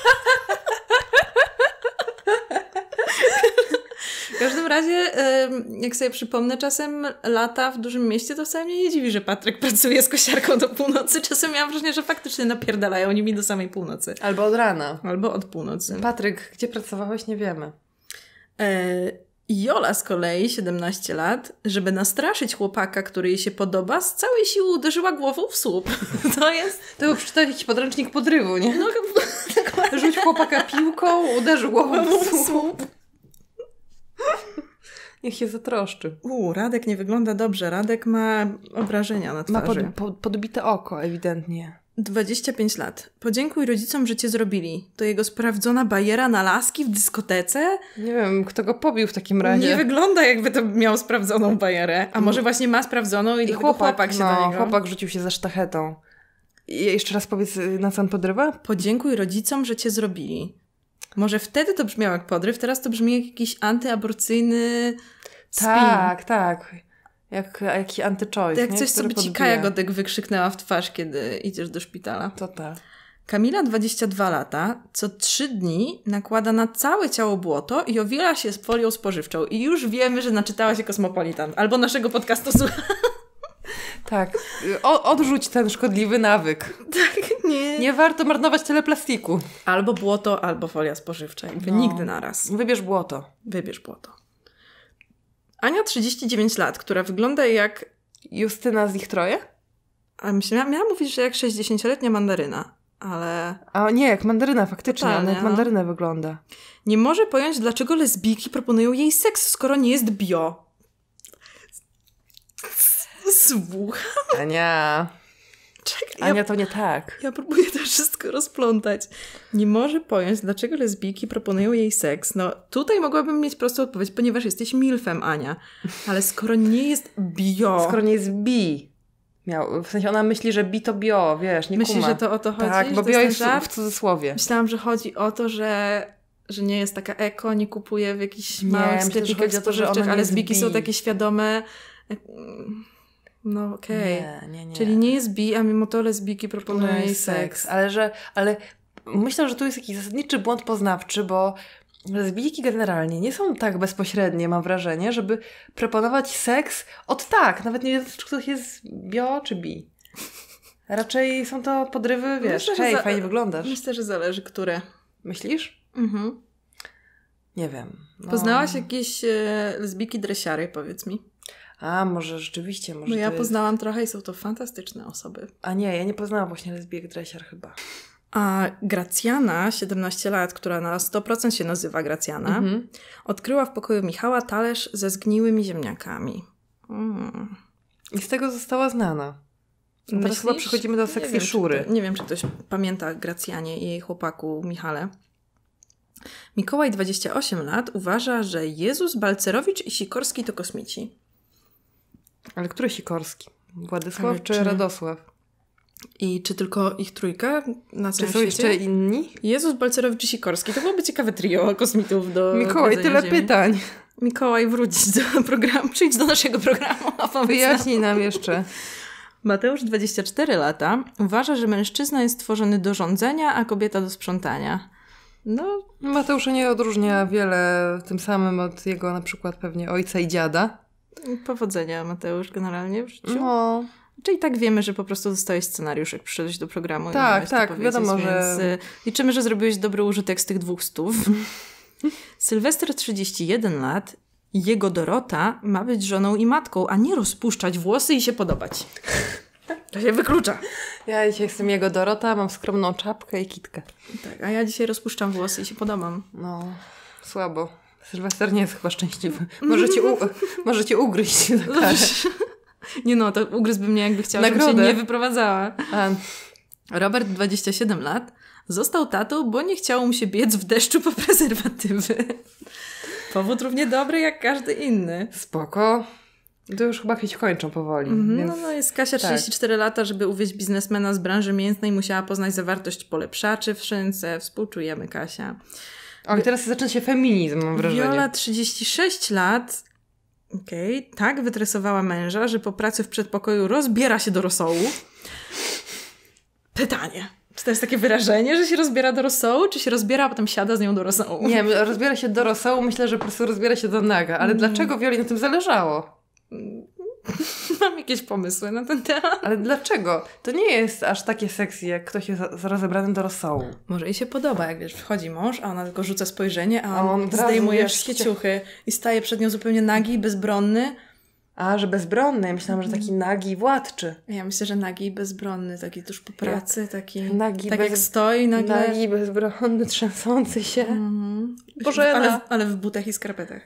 W każdym razie, jak sobie przypomnę, czasem lata w dużym mieście, to wcale mnie nie dziwi, że Patryk pracuje z kosiarką do północy. Czasem miałam wrażenie, że faktycznie napierdalają nimi do samej północy. Albo od rana. Albo od północy. Patryk, gdzie pracowałeś, nie wiemy. E, Jola z kolei, siedemnaście lat, żeby nastraszyć chłopaka, który jej się podoba, z całej siły uderzyła głową w słup. To jest... To był przeczytać jakiś podręcznik podrywu, nie? No, Rzuć chłopaka piłką, uderzył głową w słup. Niech się zatroszczy. U, Radek nie wygląda dobrze. Radek ma obrażenia na Ma twarzy. pod, pod, podbite oko, ewidentnie. dwadzieścia pięć lat. Podziękuj rodzicom, że cię zrobili. To jego sprawdzona bajera na laski w dyskotece? Nie wiem, kto go pobił w takim razie. Nie wygląda, jakby to miał sprawdzoną bajerę. A może właśnie ma sprawdzoną i, I chłopak, chłopak się no, do niego... chłopak rzucił się za sztachetą. I jeszcze raz powiedz, na co on podrywa? Podziękuj rodzicom, że cię zrobili. Może wtedy to brzmiało jak podryw, teraz to brzmi jak jakiś antyaborcyjny spin. Tak, tak. Jak jakiś anty-choice. To jak nie? coś, Który co by ci podbija. Kaja Godek wykrzyknęła w twarz, kiedy idziesz do szpitala. To tak. Kamila, dwadzieścia dwa lata, co trzy dni nakłada na całe ciało błoto i owiera się z folią spożywczą. I już wiemy, że naczytała się Kosmopolitan. Albo naszego podcastu słucha. Tak. O, odrzuć ten szkodliwy nawyk. Tak, nie. Nie warto marnować tyle plastiku. Albo błoto, albo folia spożywcza. Jakby No. nigdy naraz. Wybierz błoto. Wybierz błoto. Ania, trzydzieści dziewięć lat, która wygląda jak... Justyna z ich troje? A myślałam, miałam mówić, że jak sześćdziesięcioletnia mandaryna, ale... A nie, jak mandaryna faktycznie. Totalnie, Ona jak no. mandarynę wygląda. Nie może pojąć, dlaczego lesbijki proponują jej seks, skoro nie jest bio. Słucham? Ania. Czekaj, Ania, ja, to nie tak. ja próbuję to wszystko rozplątać. Nie może pojąć, dlaczego lesbijki proponują jej seks. No, tutaj mogłabym mieć prostą odpowiedź, ponieważ jesteś milfem, Ania. Ale skoro nie jest bio... Skoro nie jest bi. Miał, w sensie ona myśli, że bi to bio, wiesz, nie Myślisz, kuma. że to o to chodzi? Tak, że bo to bio jest jest ten w żart? cudzysłowie. Myślałam, że chodzi o to, że, że nie jest taka eko, nie kupuje w jakichś Nie, małych myślę, że sklepikach chodzi o to, że ona spożywczych, nie ale jest lesbijki bi. są takie świadome. No okej. Nie, nie, nie. Czyli nie jest bi, a mimo to lesbijki proponują No jej jest seks. Ale, że, ale myślę, że tu jest jakiś zasadniczy błąd poznawczy, bo lesbijki generalnie nie są tak bezpośrednie, mam wrażenie, żeby proponować seks od tak, nawet nie wiem, czy ktoś jest bio czy bi. Raczej są to podrywy, wiesz, Myślę, że hej, za- fajnie wyglądasz. Myślę, że zależy, które. Myślisz? Mhm. Nie wiem. No. Poznałaś jakieś e, lesbijki dresiary, powiedz mi? A, może rzeczywiście, może No ja to jest... poznałam trochę i są to fantastyczne osoby. A nie, ja nie poznałam właśnie lesbijek dresiar chyba. A Gracjana, siedemnaście lat, która na sto procent się nazywa Gracjana, Mhm. odkryła w pokoju Michała talerz ze zgniłymi ziemniakami. Mm. I z tego została znana. A teraz Myślisz? chyba przechodzimy do Nie sekcji wiem, czy szury. to- Nie wiem, czy ktoś pamięta Gracjanie i jej chłopaku Michale. Mikołaj, dwadzieścia osiem lat, uważa, że Jezus, Balcerowicz i Sikorski to kosmici. Ale który Sikorski? Władysław Ale czy, czy- Radosław? I czy tylko ich trójka na Czy całym są świecie? jeszcze inni? Jezus, Balcerowicz i Sikorski. To byłoby ciekawe trio kosmitów do Mikołaj, odwiedzenia tyle Ziemi. pytań. Mikołaj, wróć do programu, przyjdź do naszego programu. A powiedz nam. Wyjaśnij nam jeszcze. Mateusz, dwadzieścia cztery lata, uważa, że mężczyzna jest stworzony do rządzenia, a kobieta do sprzątania. No, Mateusza nie odróżnia wiele tym samym od jego na przykład pewnie ojca i dziada. powodzenia, Mateusz, generalnie w życiu. No, Czyli tak wiemy, że po prostu dostałeś scenariusz, jak przyszedłeś do programu. i Tak, miałeś to tak, powiedzieć, wiadomo, więc że- y, liczymy, że zrobiłeś dobry użytek z tych dwóch stów. Sylwester, trzydzieści jeden lat, jego Dorota ma być żoną i matką, a nie rozpuszczać włosy i się podobać. To się wyklucza. ja dzisiaj jestem jego Dorota, mam skromną czapkę i kitkę. Tak, a ja dzisiaj rozpuszczam włosy i się podobam. No, słabo. Sylwester nie jest chyba szczęśliwy. Może cię, u- może cię ugryźć za karę. Nie no, to ugryzłby mnie, jakby chciała, żebym się nie wyprowadzała. A. Robert, dwadzieścia siedem lat, został tatą, bo nie chciało mu się biec w deszczu po prezerwatywy. Powód równie dobry jak każdy inny. Spoko. To już chyba jakieś kończą powoli. Mm-hmm, więc... No, no jest Kasia, trzydzieści cztery tak. lata, żeby uwieść biznesmena z branży mięsnej, musiała poznać zawartość polepszaczy w szynce. Współczujemy, Kasia. O, i teraz zaczyna się feminizm, mam wrażenie. Viola, trzydzieści sześć lat, okej, okay, tak wytresowała męża, że po pracy w przedpokoju rozbiera się do rosołu. Pytanie. Czy to jest takie wyrażenie, że się rozbiera do rosołu, czy się rozbiera, a potem siada z nią do rosołu? Nie, rozbiera się do rosołu, myślę, że po prostu rozbiera się do naga. Ale mm. dlaczego Violi na tym zależało? Mam jakieś pomysły na ten temat. Ale dlaczego? To nie jest aż takie sexy, jak ktoś jest rozebrany do rosołu. Może jej się podoba, jak wiesz, wchodzi mąż, a ona tylko rzuca spojrzenie, a on, a on zdejmuje wszystkie ciuchy i staje przed nią zupełnie nagi, bezbronny. A, że bezbronny. Ja myślałam, że taki nagi i władczy. Ja myślę, że nagi i bezbronny, taki tuż po pracy, taki nagi tak bez... jak stoi nagle. Nagi bezbronny, trzęsący się. Mm-hmm. Boże, ale, ale w butach i skarpetach.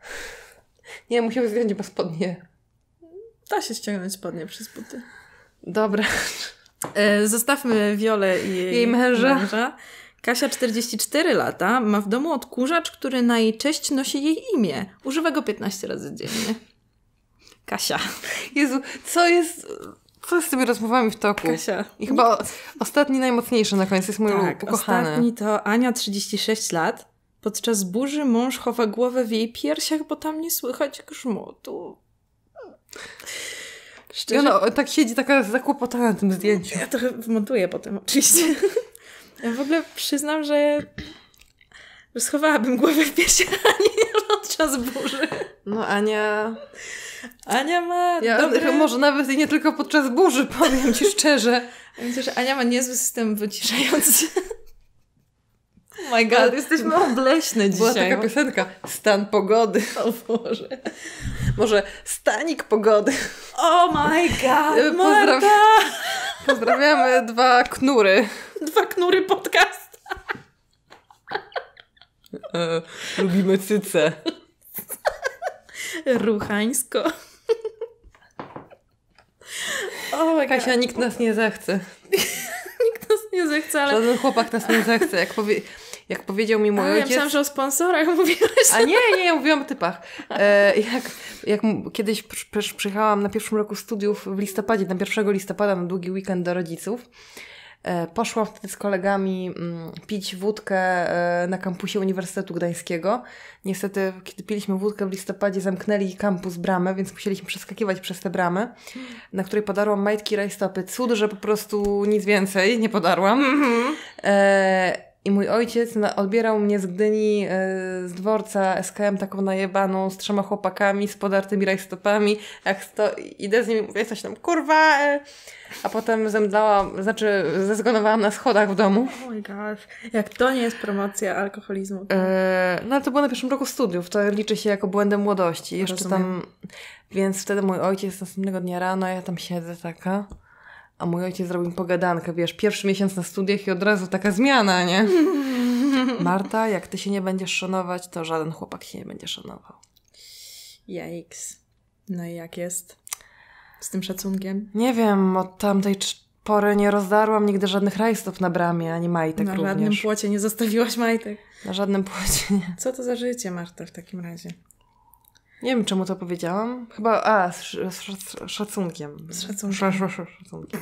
Nie, musiał zdjąć chyba spodnie. Da się ściągnąć spodnie przez buty. Dobra. E, zostawmy Wiolę i jej, jej męża. męża. Kasia, czterdzieści cztery lata, ma w domu odkurzacz, który na jej cześć nosi jej imię. Używa go piętnaście razy dziennie. Kasia. Jezu, co jest... Co jest z tymi rozmowami w toku? Kasia. I chyba o, ostatni, najmocniejszy na końcu jest mój tak, ukochany. Ostatni to Ania, trzydzieści sześć lat. Podczas burzy mąż chowa głowę w jej piersiach, bo tam nie słychać grzmotu. Szczerze? I ona tak siedzi taka zakłopotana na tym zdjęciu. Ja trochę wmontuję potem, oczywiście. Ja w ogóle przyznam, że, że schowałabym głowę w piersiach Ani podczas burzy. No Ania... Ania ma ja, dobre... Może nawet i nie tylko podczas burzy, powiem ci szczerze. Myślę, że Ania ma niezły system wyciszający. Oh my god, jesteśmy obleśne dzisiaj. Była taka piosenka. Stan pogody. O Boże. Może stanik pogody. Oh my god, Pozdraw... Pozdrawiamy dwa knury. Dwa knury podcast. e, lubimy cyce. Ruchańsko. Oh Kasia, nikt nas nie zechce. Nikt nas nie zechce, ale... Żaden chłopak nas nie zechce. Jak, powie... Jak powiedział mi mój A, ojciec... ja myślałam, że o sponsorach mówiłeś. A nie, nie, ja mówiłam o typach. E, jak, jak kiedyś przy, przyjechałam na pierwszym roku studiów w listopadzie, na pierwszego listopada na długi weekend do rodziców, e, poszłam wtedy z kolegami m, pić wódkę e, na kampusie Uniwersytetu Gdańskiego. Niestety, kiedy piliśmy wódkę w listopadzie, zamknęli kampus, bramę, więc musieliśmy przeskakiwać przez tę bramę, na której podarłam majtki, rajstopy. Cud, że po prostu nic więcej nie podarłam. E, I mój ojciec na, odbierał mnie z Gdyni, yy, z dworca S K M taką najebaną, z trzema chłopakami, z podartymi rajstopami. Jak sto, idę z nim, mówię coś tam, kurwa! Yy. A potem zemdlałam, znaczy zezgonowałam na schodach w domu. Oh my gosh. Jak to nie jest promocja alkoholizmu. To... Yy, no ale to było na pierwszym roku studiów, to liczy się jako błędem młodości. Jeszcze Rozumiem. tam, więc wtedy mój ojciec następnego dnia rano, ja tam siedzę taka... A mój ojciec zrobił mi pogadankę, wiesz, pierwszy miesiąc na studiach i od razu taka zmiana, nie? Marta, jak ty się nie będziesz szanować, to żaden chłopak się nie będzie szanował. Jajks. No i jak jest z tym szacunkiem? Nie wiem, od tamtej pory nie rozdarłam nigdy żadnych rajstop na bramie, ani majtek na również. Na żadnym płocie nie zostawiłaś majtek? Na żadnym płocie nie. Co to za życie, Marta, w takim razie? Nie wiem, czemu to powiedziałam. Chyba, a, z, z, z szacunkiem. Z szacunkiem. Sz, sz, sz, szacunkiem.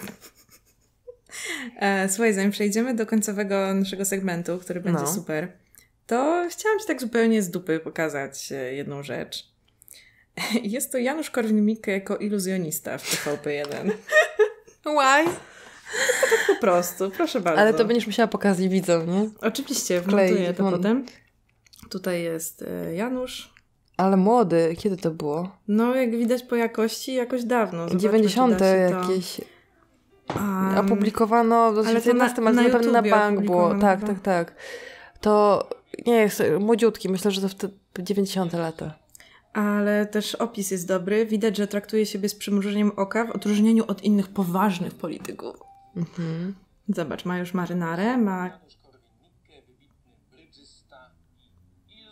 E, słuchaj, zanim przejdziemy do końcowego naszego segmentu, który będzie no. super, to chciałam Ci tak zupełnie z dupy pokazać jedną rzecz. Jest to Janusz Korwin-Mikke jako iluzjonista w T V P jeden. Why? To tak po prostu, proszę bardzo. Ale to będziesz musiała pokazać widzom, nie? Oczywiście, wmontuję to potem. Tutaj jest Janusz. Ale młody, kiedy to było? No, jak widać po jakości, jakoś dawno. Zobaczmy, dziewięćdziesiąte jakieś. Um, Opublikowano w dwa tysiące jedenastym, ale na, na, na, pewno na bank było. Tak, tak, tak. To nie jest młodziutki, myślę, że to wtedy dziewięćdziesiąte lata. Ale też opis jest dobry. Widać, że traktuje siebie z przymrużeniem oka w odróżnieniu od innych poważnych polityków. Mhm. Zobacz, ma już marynarę, ma...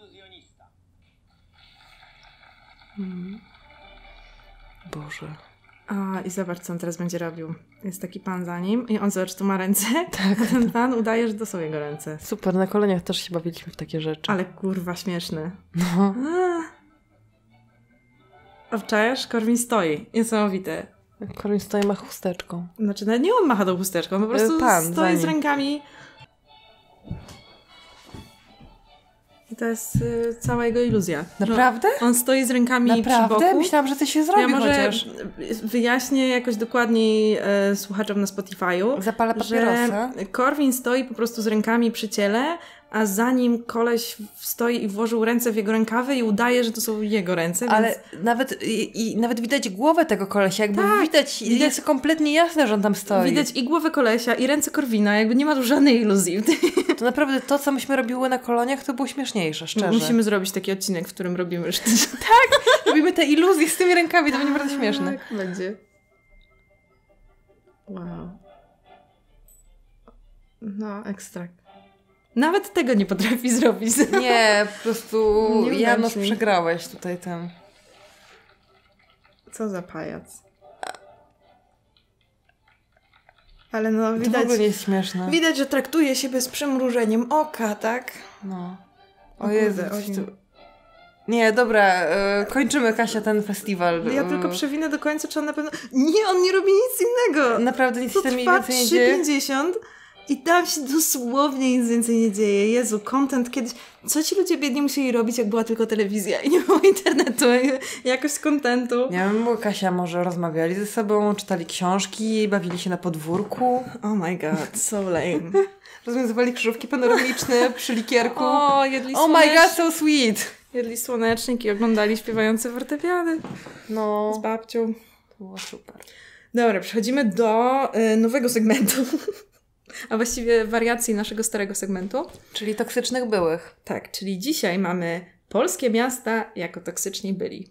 Hmm. Boże. A, i zobacz, co on teraz będzie robił. Jest taki pan za nim i on, zobacz, tu ma ręce. Tak. A ten pan udaje, że to są jego ręce. Super, na koloniach też się bawiliśmy w takie rzeczy. Ale kurwa śmieszny. No. A wczajesz? Korwin stoi. Niesamowite. Korwin stoi, ma chusteczką. Znaczy, nawet nie on macha tą chusteczką, on po prostu Pan stoi z rękami. I to jest y, cała jego iluzja. Naprawdę? No, on stoi z rękami Naprawdę? przy boku. Myślałam, że ty się zrobi ja może chociaż. wyjaśnię jakoś dokładniej e, słuchaczom na Spotify'u, Zapala papierosa. że Korwin stoi po prostu z rękami przy ciele, a za nim koleś stoi i włożył ręce w jego rękawy i udaje, że to są jego ręce. Ale więc... nawet, i, i nawet widać głowę tego kolesia, jakby tak, widać, widać, jest kompletnie jasne, że on tam stoi. Widać i głowę kolesia, i ręce Korwina, jakby nie ma tu żadnej iluzji. To naprawdę to, co myśmy robiły na koloniach, to było śmieszniejsze, szczerze. Musimy zrobić taki odcinek, w którym robimy sztuczne. Tak, robimy te iluzje z tymi rękami, to będzie bardzo śmieszne. Tak, będzie. Wow. No, ekstra. Nawet tego nie potrafi zrobić. Nie, po prostu Nie Janusz, udacznie. przegrałeś tutaj tym. Co za pajac. Ale no To w widać, ogóle nie jest śmieszne. widać, że traktuje siebie z przymrużeniem oka, tak? No. O O Jezu. kurde, oni- tu- Nie, dobra, e, kończymy, Kasia, ten festiwal. Ja E, tylko przewinę do końca, czy on na pewno... Nie, on nie robi nic innego! Naprawdę nic To się mniej trwa więcej nie trzy dzieje. pięćdziesiąt i tam się dosłownie nic więcej nie dzieje. Jezu, content kiedyś... Co ci ludzie biedni musieli robić, jak była tylko telewizja i nie było internetu, i jakoś kontentu? Nie wiem, bo Kasia może rozmawiali ze sobą, czytali książki, bawili się na podwórku. Oh my god, so lame. Rozwiązywali krzyżówki panoramiczne przy likierku. O, jedli Oh my god, so sweet! Jedli słonecznik i oglądali śpiewające fortepiany No, z babcią. to było super. Dobra, przechodzimy do y, nowego segmentu. A właściwie wariacji naszego starego segmentu. Czyli toksycznych byłych. Tak, czyli dzisiaj mamy polskie miasta jako toksyczni byli.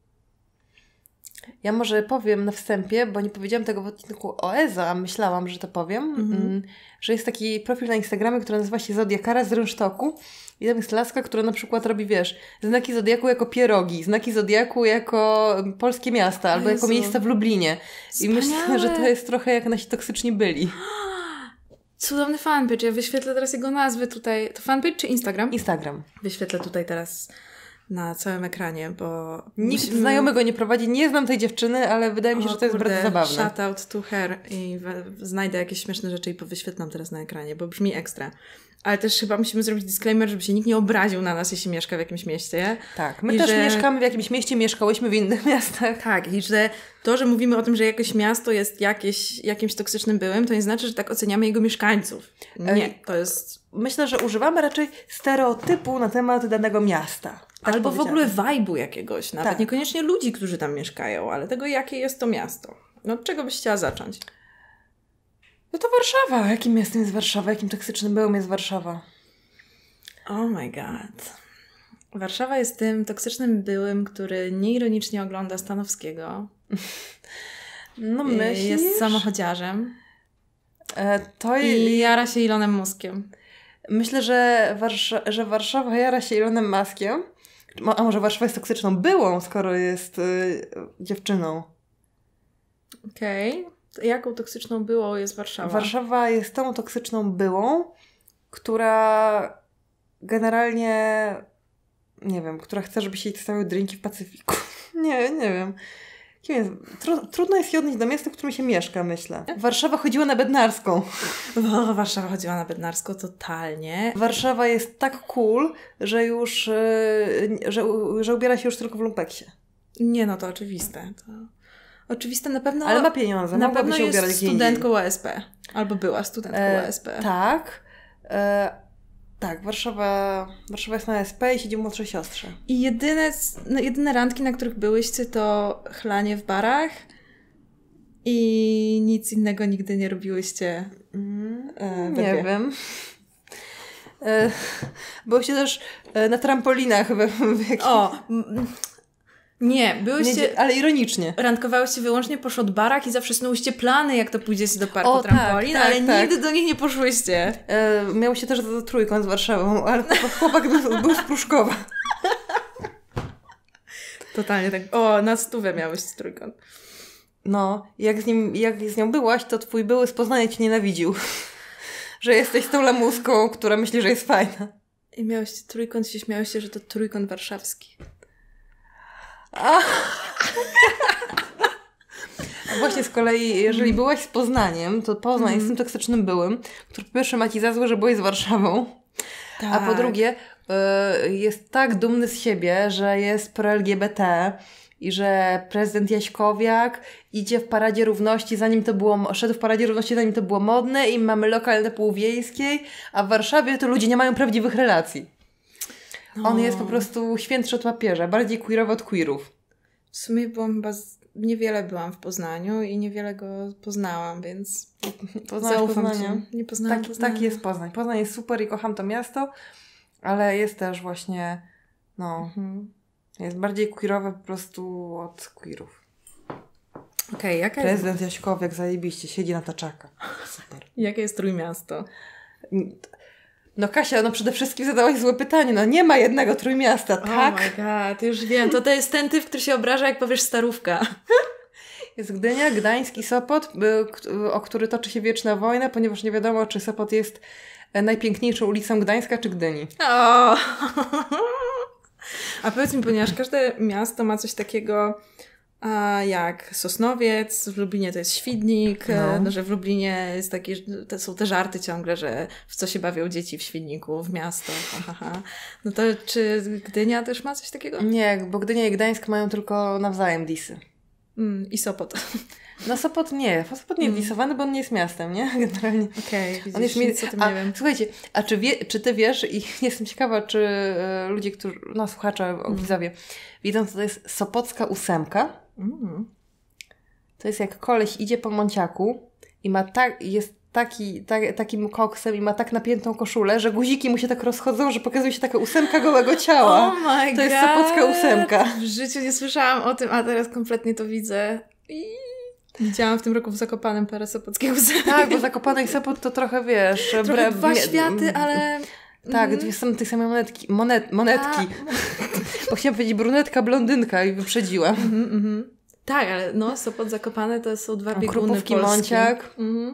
Ja może powiem na wstępie, bo nie powiedziałam tego w odcinku o E Z O, a myślałam, że to powiem, Mhm. mm, że jest taki profil na Instagramie, który nazywa się Zodiakara z Rynsztoku. I tam jest laska, która na przykład robi, wiesz, znaki Zodiaku jako pierogi, znaki Zodiaku jako polskie miasta, albo jako Jezu. miejsca w Lublinie. I myślę, Wspaniałe. że to jest trochę jak nasi toksyczni byli. Cudowny fanpage. Ja wyświetlę teraz jego nazwy tutaj. To fanpage czy Instagram? Instagram. Wyświetlę tutaj teraz na całym ekranie, bo... Nikt musimy- znajomego nie prowadzi, nie znam tej dziewczyny, ale wydaje mi się, O że to jest kurde, bardzo zabawne. Shout out to her i we, znajdę jakieś śmieszne rzeczy i wyświetlam teraz na ekranie, bo brzmi ekstra. Ale też chyba musimy zrobić disclaimer, żeby się nikt nie obraził na nas, jeśli mieszka w jakimś mieście. Tak, my I też że- mieszkamy w jakimś mieście, mieszkałyśmy w innych miastach. Tak, i że to, że mówimy o tym, że jakieś miasto jest jakieś, jakimś toksycznym byłem, to nie znaczy, że tak oceniamy jego mieszkańców. Nie, Ej, to jest... Myślę, że używamy raczej stereotypu na temat danego miasta. Tak Albo w powiedziane. ogóle vibe'u jakiegoś, nawet Tak. niekoniecznie ludzi, którzy tam mieszkają, ale tego, jakie jest to miasto. No od czego byś chciała zacząć? No to Warszawa. Jakim miastem jest Warszawa? Jakim toksycznym byłem jest Warszawa? Oh my god. Warszawa jest tym toksycznym byłym, który nieironicznie ogląda Stanowskiego. No I myślisz? jest samochodziarzem. E, to I i... jara się Elonem Muskiem. Myślę, że, Warsza... że Warszawa jara się Elonem Muskiem. A może Warszawa jest toksyczną byłą, skoro jest y, dziewczyną? Okej. Okay. Jaką toksyczną byłą jest Warszawa? Warszawa jest tą toksyczną byłą, która generalnie, nie wiem, która chce, żeby się jej stawiały drinki w Pacyfiku. nie, nie wiem. Kim jest? Tru, trudno jest się odnieść do miasta, w którym się mieszka, myślę. Warszawa chodziła na Bednarską. O, Warszawa chodziła na Bednarską totalnie. Warszawa jest tak cool, że już, yy, że, że ubiera się już tylko w lumpeksie. Nie, no to oczywiste. To... Oczywiste na pewno... Ale ma pieniądze, Na mogłaby pewno się jest ubierać gdzie studentką O S P. Albo była studentką E, O S P. Tak. E, tak, Warszawa, Warszawa jest na S P i siedzi w młodszej siostrze. I jedyne, no, jedyne randki, na których byłyście, to chlanie w barach i nic innego nigdy nie robiłyście. Mm, E, nie Bebie. wiem. E, byłyście też e, na trampolinach we, w jakimś... O! m- Nie, byłyście... Nie, ale ironicznie. Randkowałyście wyłącznie po shotbarach i zawsze snułyście plany, jak to pójdziecie do parku O, tak, trampolin, tak, ale tak. nigdy do nich nie poszłyście. E, miało się też za trójkąt z Warszawą, ale chłopak, chłopak był, był z Pruszkowa. Totalnie tak. O, na stówę miałeś trójkąt. No, jak z nim, jak z nią byłaś, to twój były z Poznania cię nienawidził. Że jesteś tą lamuską, która myśli, że jest fajna. I miałeś trójkąt, się śmiałyście, że to trójkąt warszawski. A. A właśnie z kolei, jeżeli byłaś z Poznaniem, to Poznań mm. jest tym toksycznym byłym, który po pierwsze ma ci za złe, że byłeś z Warszawą, tak. A po drugie y, jest tak dumny z siebie, że jest pro-L G B T i że prezydent Jaśkowiak idzie w Paradzie Równości, zanim to było, szedł w Paradzie Równości, zanim to było modne i mamy lokal na Półwiejskiej, a w Warszawie to ludzie nie mają prawdziwych relacji. No. On jest po prostu świętszy od papieża, bardziej queerowy od queerów. W sumie byłam chyba z... niewiele byłam w Poznaniu i niewiele go poznałam, więc zaufam Poznania. Nie poznałam tak, Poznania. Tak jest Poznań. Poznań jest super i kocham to miasto, ale jest też właśnie no, mhm. jest bardziej queerowe po prostu od queerów. Okej, okay, jaka Prezydent jest... Jaśkowiak zajebiście, siedzi na taczaka. Super. Jakie jest Trójmiasto? No Kasia, no przede wszystkim zadałaś złe pytanie. No nie ma jednego Trójmiasta, tak? Oh my god, już wiem. To to jest ten typ, który się obraża, jak powiesz Starówka. Jest Gdynia, Gdańsk i Sopot, o który toczy się wieczna wojna, ponieważ nie wiadomo, czy Sopot jest najpiękniejszą ulicą Gdańska, czy Gdyni. O! A powiedz mi, ponieważ każde miasto ma coś takiego... A jak Sosnowiec, w Lublinie to jest Świdnik, no. No, że w Lublinie jest taki, to są te żarty ciągle, że w co się bawią dzieci w Świdniku, w miasto. Ha, ha, ha. No to czy Gdynia też ma coś takiego? Nie, bo Gdynia i Gdańsk mają tylko nawzajem disy. Mm, I Sopot. No Sopot nie, Sopot nie jest mm. disowany, bo on nie jest miastem, nie? Generalnie. Okej, okay, on jest nic o tym a, nie wiem. Słuchajcie, a czy, wie, czy ty wiesz, i jestem ciekawa, czy y, ludzie, którzy, no słuchacze, mm. widzowie, widzą, co to jest Sopocka ósemka? Mm. To jest jak koleś idzie po Monciaku i ma tak, jest taki, tak, takim koksem i ma tak napiętą koszulę, że guziki mu się tak rozchodzą, że pokazuje się taka ósemka gołego ciała. Oh my to God. jest Sopocka ósemka. W życiu nie słyszałam o tym, a teraz kompletnie to widzę. I widziałam w tym roku w Zakopanem parę sopockiej ósemki. Tak, bo Zakopane i Sopot to trochę, wiesz... Trochę bre... dwa światy, ale... Tak, dwie są tej samej monetki. Monet, monetki. Bo chciałam powiedzieć brunetka, blondynka i wyprzedziłam. Mm-hmm, mm-hmm. Tak, ale no, Sopot, Zakopane to są dwa bieguny Krupówki, polskie. Monciak. Mm-hmm.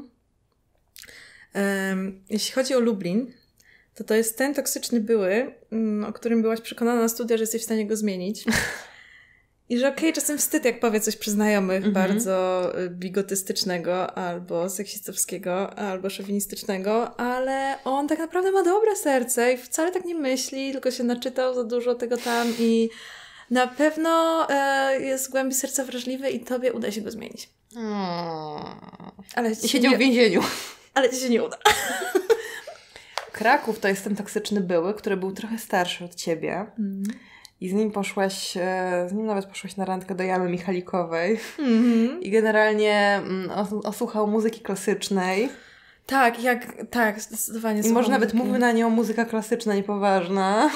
Um, jeśli chodzi o Lublin, to to jest ten toksyczny były, um, o którym byłaś przekonana na studia, że jesteś w stanie go zmienić. I że okej, okay, czasem wstyd, jak powie coś przy znajomych mm-hmm. bardzo bigotystycznego, albo seksistowskiego, albo szowinistycznego, ale on tak naprawdę ma dobre serce i wcale tak nie myśli, tylko się naczytał za dużo tego tam i na pewno e, jest w głębi serca wrażliwy i tobie uda się go zmienić. Hmm. Ale I siedział nie... w więzieniu. Ale ci się nie uda. Kraków to jest ten toksyczny były, który był trochę starszy od ciebie. Mm. I z nim poszłaś, z nim nawet poszłaś na randkę do Jamy Michalikowej. Mm-hmm. I generalnie os- osłuchał muzyki klasycznej. Tak, jak, tak, zdecydowanie. I może nawet mówił na nią muzyka klasyczna, niepoważna.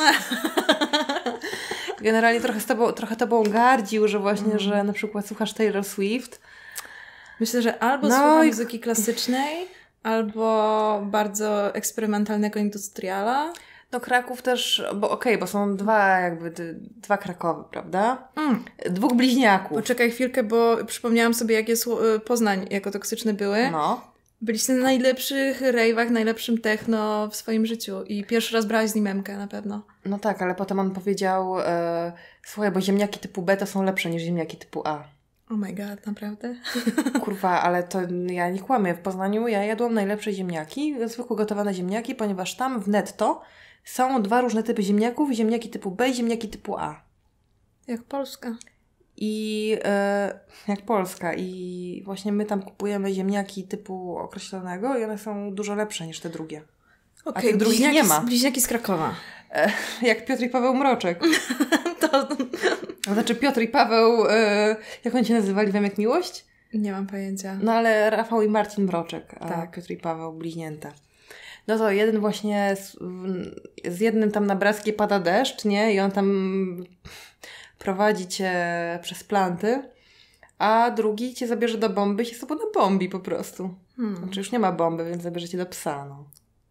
Generalnie trochę z tobą, trochę tobą gardził, że właśnie, mm. że na przykład słuchasz Taylor Swift. Myślę, że albo no słucha i... muzyki klasycznej, albo bardzo eksperymentalnego industriala. No Kraków też, bo okej, okay, bo są dwa jakby, dwa Krakowy, prawda? Mm. Dwóch bliźniaków. Poczekaj chwilkę, bo przypomniałam sobie, jak jest Poznań jako toksyczny były. No. Byliście na najlepszych rejwach, najlepszym techno w swoim życiu i pierwszy raz brałaś z nim emkę na pewno. No tak, ale potem on powiedział, e, słuchaj, bo ziemniaki typu B to są lepsze niż ziemniaki typu A. Oh my god, naprawdę? Kurwa, ale to ja nie kłamię. W Poznaniu ja jadłam najlepsze ziemniaki, zwykłe gotowane ziemniaki, ponieważ tam w netto są dwa różne typy ziemniaków, ziemniaki typu B i ziemniaki typu A. Jak Polska. I e, jak Polska. I właśnie my tam kupujemy ziemniaki typu określonego i one są dużo lepsze niż te drugie. Okay, a tych drugich nie ma. Bliźniaki z Krakowa. E, jak Piotr i Paweł Mroczek. to... Znaczy Piotr i Paweł, e, jak oni się nazywali? Wiem jak miłość? Nie mam pojęcia. No ale Rafał i Marcin Mroczek, a tak. Piotr i Paweł bliźnięta. No to jeden właśnie z, z jednym tam na Brackiej pada deszcz, nie? I on tam prowadzi cię przez planty, a drugi cię zabierze do bomby i się z tobą nabombi po prostu. Hmm. Znaczy już nie ma bomby, więc zabierze cię do psa, no.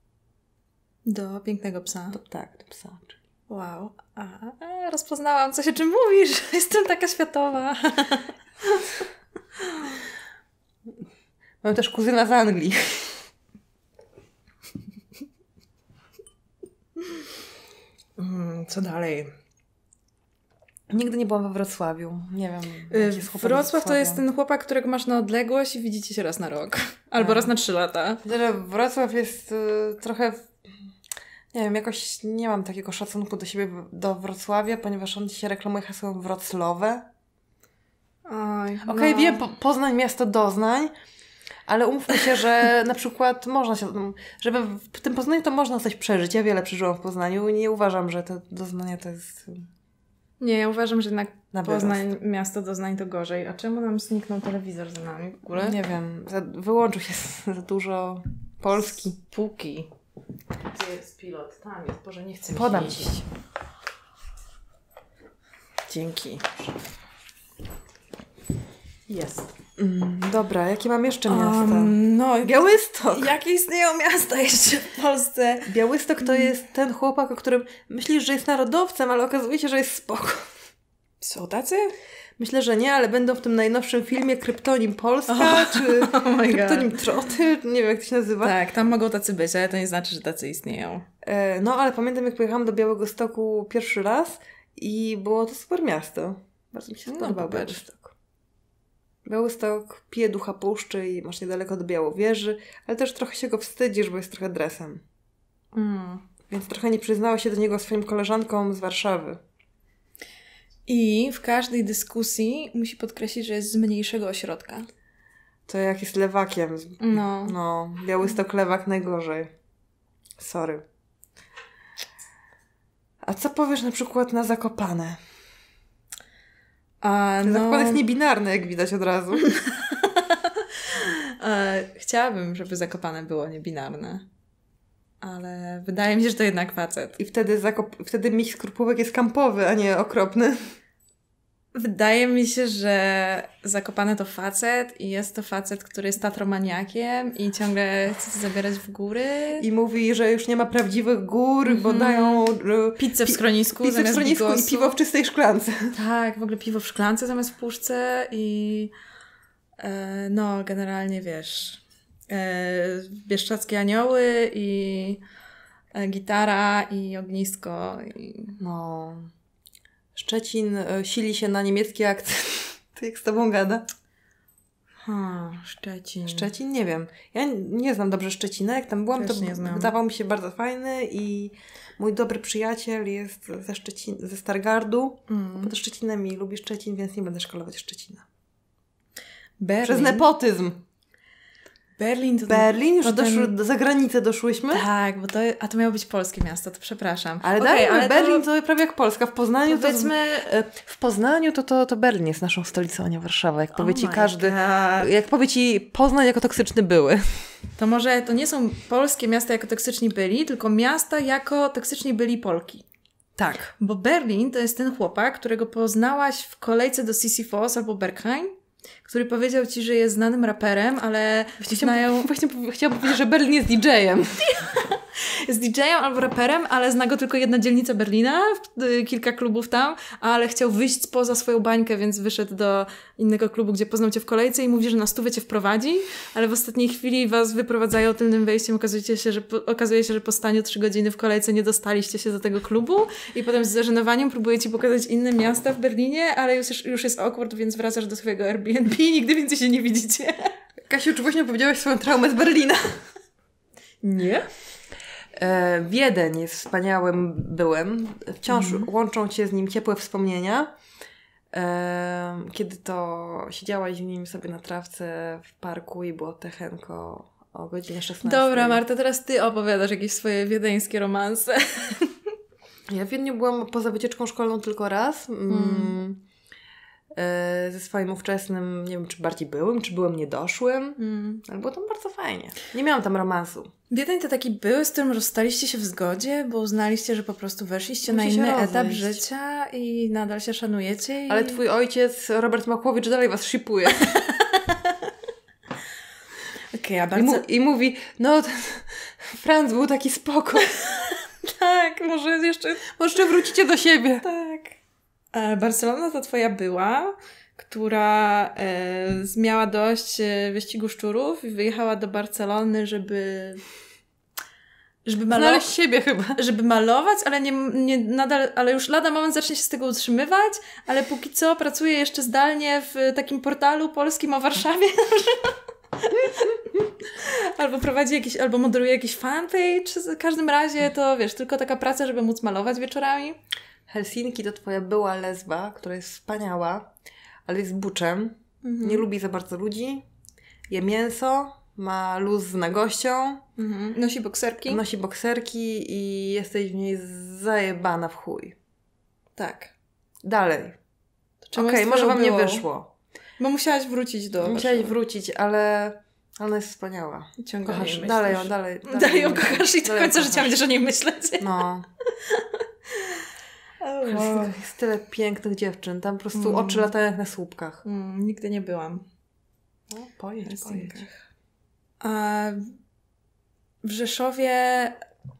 Do pięknego psa. Do, tak, do psa. Wow. A, rozpoznałam coś, o czym mówisz. Jestem taka światowa. Mam też kuzyna z Anglii. Mm, co dalej? Nigdy nie byłam we Wrocławiu. Nie wiem. Yy, Wrocław to jest ten chłopak, którego masz na odległość i widzicie się raz na rok. Albo raz na trzy lata. Myślę, że Wrocław jest y, trochę... Nie wiem, jakoś nie mam takiego szacunku do siebie, do Wrocławia, ponieważ on się reklamuje hasłem Wrocławe. Okej, okay, no. Wiem, po, Poznań, miasto doznań, ale umówmy się, że na przykład można się... Żeby w tym Poznaniu to można coś przeżyć. Ja wiele przeżyłam w Poznaniu i nie uważam, że te doznania to jest... Nie, ja uważam, że jednak na Poznań, wyrost. Miasto doznań to gorzej. A czemu nam zniknął telewizor za nami w ogóle? Nie wiem, za, wyłączył się za dużo Polski. Póki. Gdzie jest pilot? Tam jest. Boże, nie chcę mi Podam się ci. Dzięki. Jest. Mm, dobra, jakie mam jeszcze miasta? Um, no, Białystok. Jakie istnieją miasta jeszcze w Polsce? Białystok to jest ten chłopak, o którym myślisz, że jest narodowcem, ale okazuje się, że jest spoko. Są tacy? Myślę, że nie, ale będą w tym najnowszym filmie Kryptonim Polska, oh, czy oh Kryptonim God. Troty, nie wiem jak to się nazywa. Tak, tam mogą tacy być, ale to nie znaczy, że tacy istnieją. E, no, ale pamiętam jak pojechałam do Białegostoku pierwszy raz i było to super miasto. Bardzo mi się no, podobał Białystok. Białystok pije ducha puszczy i masz niedaleko do Białowieży, ale też trochę się go wstydzisz, bo jest trochę dresem. Mm. Więc trochę nie przyznała się do niego swoim koleżankom z Warszawy. I w każdej dyskusji musi podkreślić, że jest z mniejszego ośrodka. To jak jest lewakiem. No. No, Białystok lewak najgorzej. Sorry. A co powiesz na przykład na Zakopane? A, no... Zakopane jest niebinarne, jak widać od razu. e, chciałabym, żeby Zakopane było niebinarne. Ale wydaje mi się, że to jednak facet. I wtedy, zakop- wtedy miks krupówek jest kampowy, a nie okropny. Wydaje mi się, że Zakopane to facet i jest to facet, który jest tatromaniakiem i ciągle chce zabierać w góry. I mówi, że już nie ma prawdziwych gór, mm-hmm. bo dają... Pizzę w schronisku pi- pizzę zamiast w schronisku bigosu. I piwo w czystej szklance. Tak, w ogóle piwo w szklance zamiast w puszce i e, no generalnie wiesz e, Bieszczackie Anioły i e, gitara i ognisko. I... No... Szczecin y, sili się na niemiecki akcent. Ty jak z tobą gada? Ha, Szczecin. Szczecin? Nie wiem. Ja nie znam dobrze Szczecina. Jak tam byłam, Też to nie znam. wydawał mi się bardzo fajny i mój dobry przyjaciel jest ze, Szczecin, ze Stargardu. Mm. Pod Szczecinem i lubi Szczecin, więc nie będę szkalować Szczecina. Berlin. Przez nepotyzm. Berlin to Berlin? Już to doszły, ten... za granicę doszłyśmy? Tak, bo to, a to miało być polskie miasto, to przepraszam. Ale okay, daj, ale Berlin to... to prawie jak Polska. W Poznaniu Powiedzmy... to... W Poznaniu to, to, to Berlin jest naszą stolicą, a nie Warszawa. Jak powie oh ci każdy... God. Jak powie ci Poznań jako toksyczny były. To może to nie są polskie miasta jako toksyczni byli, tylko miasta jako toksyczni byli Polki. Tak. Bo Berlin to jest ten chłopak, którego poznałaś w kolejce do Sisyphos albo Berghain, który powiedział ci, że jest znanym raperem, ale Właśnie znają... Właśnie chciałam powiedzieć, że Berlin jest D J-em. Jest D J-em albo raperem, ale zna go tylko jedna dzielnica Berlina, kilka klubów tam, ale chciał wyjść spoza swoją bańkę, więc wyszedł do innego klubu, gdzie poznał cię w kolejce i mówi, że na stówę cię wprowadzi, ale w ostatniej chwili was wyprowadzają tylnym wejściem, okazuje się, że po, okazuje się, że po staniu trzy godziny w kolejce nie dostaliście się do tego klubu i potem z zażenowaniem próbuje ci pokazać inne miasta w Berlinie, ale już, już jest awkward, więc wracasz do swojego Airbnb i nigdy więcej się nie widzicie. Kasiu, czy właśnie opowiedziałaś swoją traumę z Berlina? Nie. E, Wiedeń jest wspaniałym byłem. Wciąż mm. łączą cię z nim ciepłe wspomnienia. E, kiedy to siedziałaś w nim sobie na trawce w parku i było techenko o godzinie szesnastej. Dobra, Marta, teraz ty opowiadasz jakieś swoje wiedeńskie romanse. Ja w Wiedniu byłam poza wycieczką szkolną tylko raz. Mm. Mm. Ze swoim ówczesnym, nie wiem, czy bardziej byłym, czy byłem niedoszłym, mm. ale było tam bardzo fajnie. Nie miałam tam romansu. Wiedeń to taki były, z którym rozstaliście się w zgodzie, bo uznaliście, że po prostu weszliście Musi na inny etap życia i nadal się szanujecie. I... Ale twój ojciec, Robert Makłowicz, dalej was shipuje. Okay, a bardzo... I, mu- I mówi, no Franz był taki spoko. Tak, może jeszcze... Może jeszcze wrócicie do siebie. Tak. Barcelona to twoja była, która e, miała dość e, wyścigu szczurów i wyjechała do Barcelony, żeby żeby malować Znaleźć siebie chyba. Żeby malować, ale nie, nie nadal, ale już lada moment zacznie się z tego utrzymywać, ale póki co pracuje jeszcze zdalnie w takim portalu polskim o Warszawie. Albo prowadzi jakiś, albo moderuje jakiś fanpage. W każdym razie to, wiesz, tylko taka praca, żeby móc malować wieczorami. Helsinki to twoja była lesba, która jest wspaniała, ale jest buczem. Mhm. Nie lubi za bardzo ludzi. Je mięso. Ma luz z nagością. Mhm. Nosi bokserki. Nosi bokserki i jesteś w niej zajebana w chuj. Tak. Dalej. Okej, okay, może wam było? nie wyszło. Bo musiałaś wrócić do... Musiałaś wrócić, ale ona jest wspaniała. Ciągle kochasz. Dalej ją, dalej. Dalej, dalej ją kochasz i do końca życia będziesz o niej myśleć. No. Oh, wow. jest, jest tyle pięknych dziewczyn. Tam po prostu mm. oczy latają jak na słupkach. Mm, nigdy nie byłam. No, pojedź, pojedź. A w Rzeszowie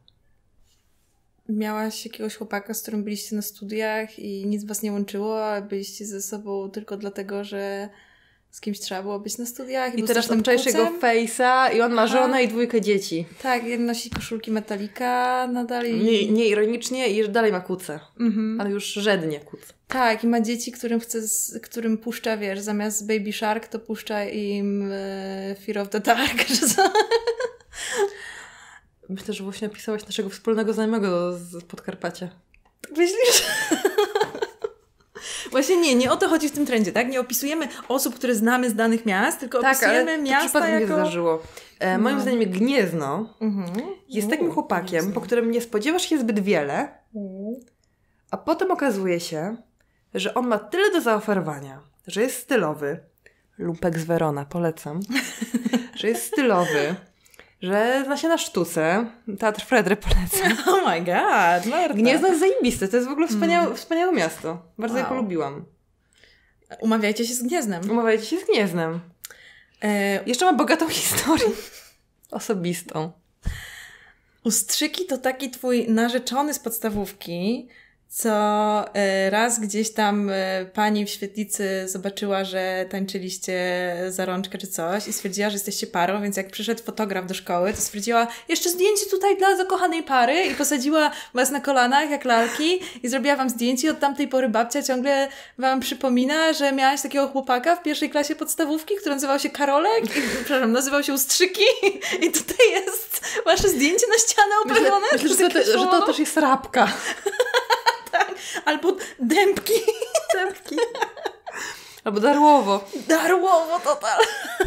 miałaś jakiegoś chłopaka, z którym byliście na studiach i nic was nie łączyło, a byliście ze sobą tylko dlatego, że z kimś trzeba było być na studiach. I, I teraz tam czujesz jego face'a i on ma żonę Aha. i dwójkę dzieci. Tak, jeden nosi koszulki Metallica nadal. I... Nie, nie ironicznie i dalej ma kucę. Mhm. Ale już żednie kucę. Tak, i ma dzieci, którym chce, z, którym puszcza, wiesz, zamiast Baby Shark, to puszcza im e, Fear of the Dark, że co? Myślę, że właśnie napisałaś naszego wspólnego znajomego z Podkarpacia. Tak myślisz? Właśnie nie, nie o to chodzi w tym trendzie, tak? Nie opisujemy osób, które znamy z danych miast, tylko tak, opisujemy ale miasta jako... jako... nie zdarzyło. E, moim no. zdaniem Gniezno mhm. jest takim chłopakiem, Gniezno. po którym nie spodziewasz się zbyt wiele, mhm. a potem okazuje się, że on ma tyle do zaoferowania, że jest stylowy. Lumpek z Verona, polecam. Że jest stylowy, że zna się na sztuce. Teatr Fredry polecam. Oh my god, Marta. Gniezno jest zajebiste, to jest w ogóle wspaniałe, mm. wspaniałe miasto. Bardzo wow. je polubiłam. Umawiajcie się z Gnieznem. Umawiajcie się z Gnieznem. E... Jeszcze ma bogatą historię. Osobistą. Ustrzyki to taki twój narzeczony z podstawówki, co raz gdzieś tam pani w świetlicy zobaczyła, że tańczyliście za rączkę czy coś i stwierdziła, że jesteście parą, więc jak przyszedł fotograf do szkoły, to stwierdziła, jeszcze zdjęcie tutaj dla zakochanej pary i posadziła was na kolanach jak lalki i zrobiła wam zdjęcie. Od tamtej pory babcia ciągle wam przypomina, że miałaś takiego chłopaka w pierwszej klasie podstawówki, który nazywał się Karolek i, przepraszam, nazywał się Ustrzyki i tutaj jest wasze zdjęcie na ścianę oprawione. Myślę, myślę że, to, że to też jest Rabka. Tak, albo Dębki. Dębki. Albo Darłowo. Darłowo, total.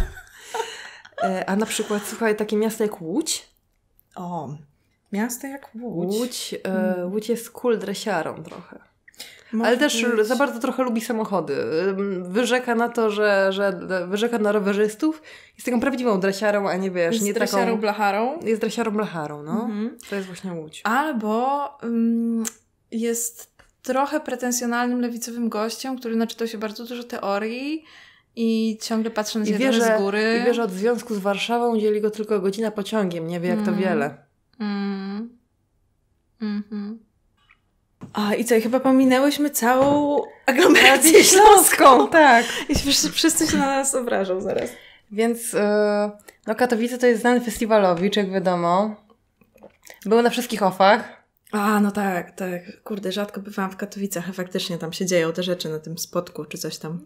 E, a na przykład, słuchaj, takie miasto jak Łódź. O, miasto jak Łódź. Łódź, e, Łódź jest cool dresiarą trochę. Może ale też być. Za bardzo trochę lubi samochody. Wyrzeka na to, że, że wyrzeka na rowerzystów. Jest taką prawdziwą dresiarą, a nie wiesz, jest nie dresiarą taką... blacharą. Jest dresiarą blacharą, no. Mhm. To jest właśnie Łódź. Albo um, jest trochę pretensjonalnym lewicowym gościem, który naczytał się bardzo dużo teorii i ciągle patrzy na siebie z góry. I wie, że od związku z Warszawą dzieli go tylko godzina pociągiem. Nie wie, jak mm. to wiele. Mm. Mm-hmm. A i co, i chyba pominęłyśmy całą aglomerację śląską. Tak. I wszyscy, wszyscy się na nas obrażą zaraz. Więc yy, no Katowice to jest znany festiwalowicz, jak wiadomo. Był na wszystkich ofach. A, no tak, tak. Kurde, rzadko bywałam w Katowicach, a faktycznie tam się dzieją te rzeczy na tym spotku, czy coś tam.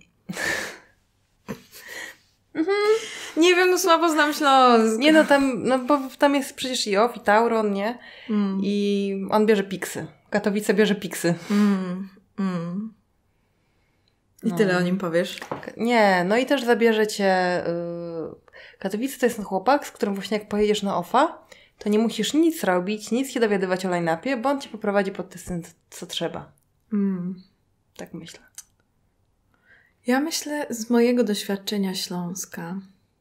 Mhm. Nie wiem, no słabo znam Śląsk. Nie, no tam, no bo tam jest przecież i off, i Tauron, nie? Mm. I on bierze piksy. Katowice bierze piksy. Mm. Mm. I no. Tyle o nim powiesz? Nie, no i też zabierze cię... Yy... Katowice to jest ten chłopak, z którym właśnie jak pojedziesz na offa, to nie musisz nic robić, nic się dowiadywać o line-upie, bo on cię poprowadzi pod tym, co trzeba. Mm. Tak myślę. Ja myślę z mojego doświadczenia Śląska.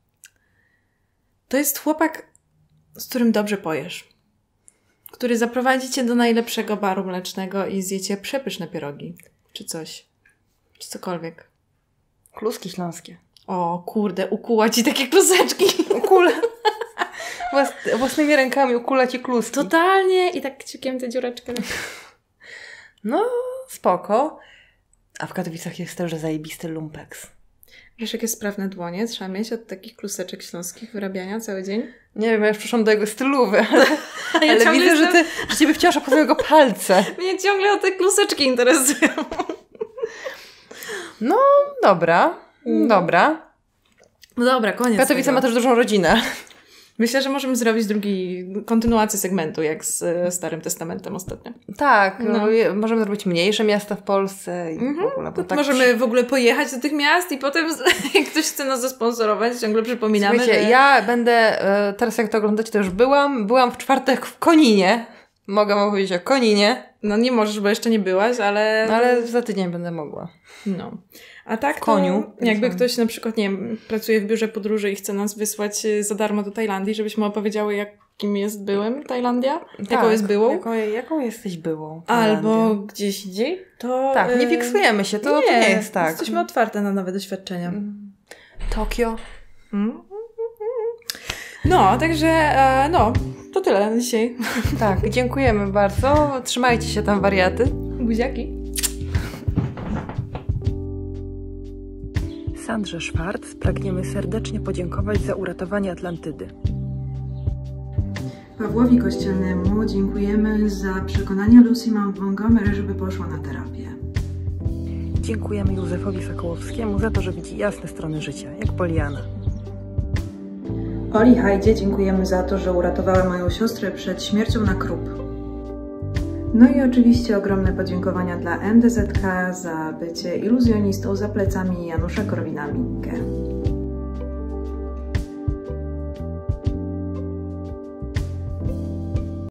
To jest chłopak, z którym dobrze pojesz. Który zaprowadzi cię do najlepszego baru mlecznego i zjecie przepyszne pierogi. Czy coś. Czy cokolwiek. Kluski śląskie. O kurde, ukuła ci takie kluseczki. Ukula. Włas, własnymi rękami ukula ci kluski. Totalnie. I tak kciukiem tę dziureczkę. No, spoko. A w Katowicach jest też zajebisty lumpex. Wiesz, jakie sprawne dłonie trzeba mieć od takich kluseczek śląskich wyrabiania cały dzień? Nie wiem, ja już przyszłam do jego stylowy, ale, ja ale widzę, jestem... że, ty, że Ciebie wciąż obchodzą jego palce. Mnie ciągle o te kluseczki interesują. No, dobra, dobra. No dobra, koniec Katowice ma też dużą rodzinę. Myślę, że możemy zrobić drugi, kontynuację segmentu, jak z e, Starym Testamentem ostatnio. Tak, no. No, możemy zrobić mniejsze miasta w Polsce i mm-hmm. w ogóle. Bo tak możemy przy... w ogóle pojechać do tych miast i potem, jak ktoś chce nas zasponsorować, ciągle przypominamy, Słuchajcie, że... ja będę, teraz jak to oglądacie, to już byłam, byłam w czwartek w Koninie. Mogę wam powiedzieć o Koninie. No nie możesz, bo jeszcze nie byłaś, ale... No, ale za tydzień będę mogła. No. A tak w Koniu. To, jakby ktoś na przykład, nie wiem, pracuje w biurze podróży i chce nas wysłać za darmo do Tajlandii, żebyśmy opowiedziały, jakim jest byłem Tajlandia, tak, jaką jest byłą. Jaką, jaką jesteś byłą Albo gdzieś indziej, to... Tak, nie fiksujemy się, to nie, to nie jest tak. Jesteśmy otwarte na nowe doświadczenia. Tokio. Mm. No, także no, to tyle na dzisiaj. Tak, dziękujemy bardzo. Trzymajcie się tam, wariaty. Buziaki. Sandrze Szwarc pragniemy serdecznie podziękować za uratowanie Atlantydy. Pawłowi Kościelnemu dziękujemy za przekonanie Lucy Mount Montgomery, żeby poszła na terapię. Dziękujemy Józefowi Sokołowskiemu za to, że widzi jasne strony życia, jak Poliana. Oli Hajdzie dziękujemy za to, że uratowała moją siostrę przed śmiercią na krup. No i oczywiście ogromne podziękowania dla M D Z K za bycie iluzjonistą za plecami Janusza Korwina-Mikke.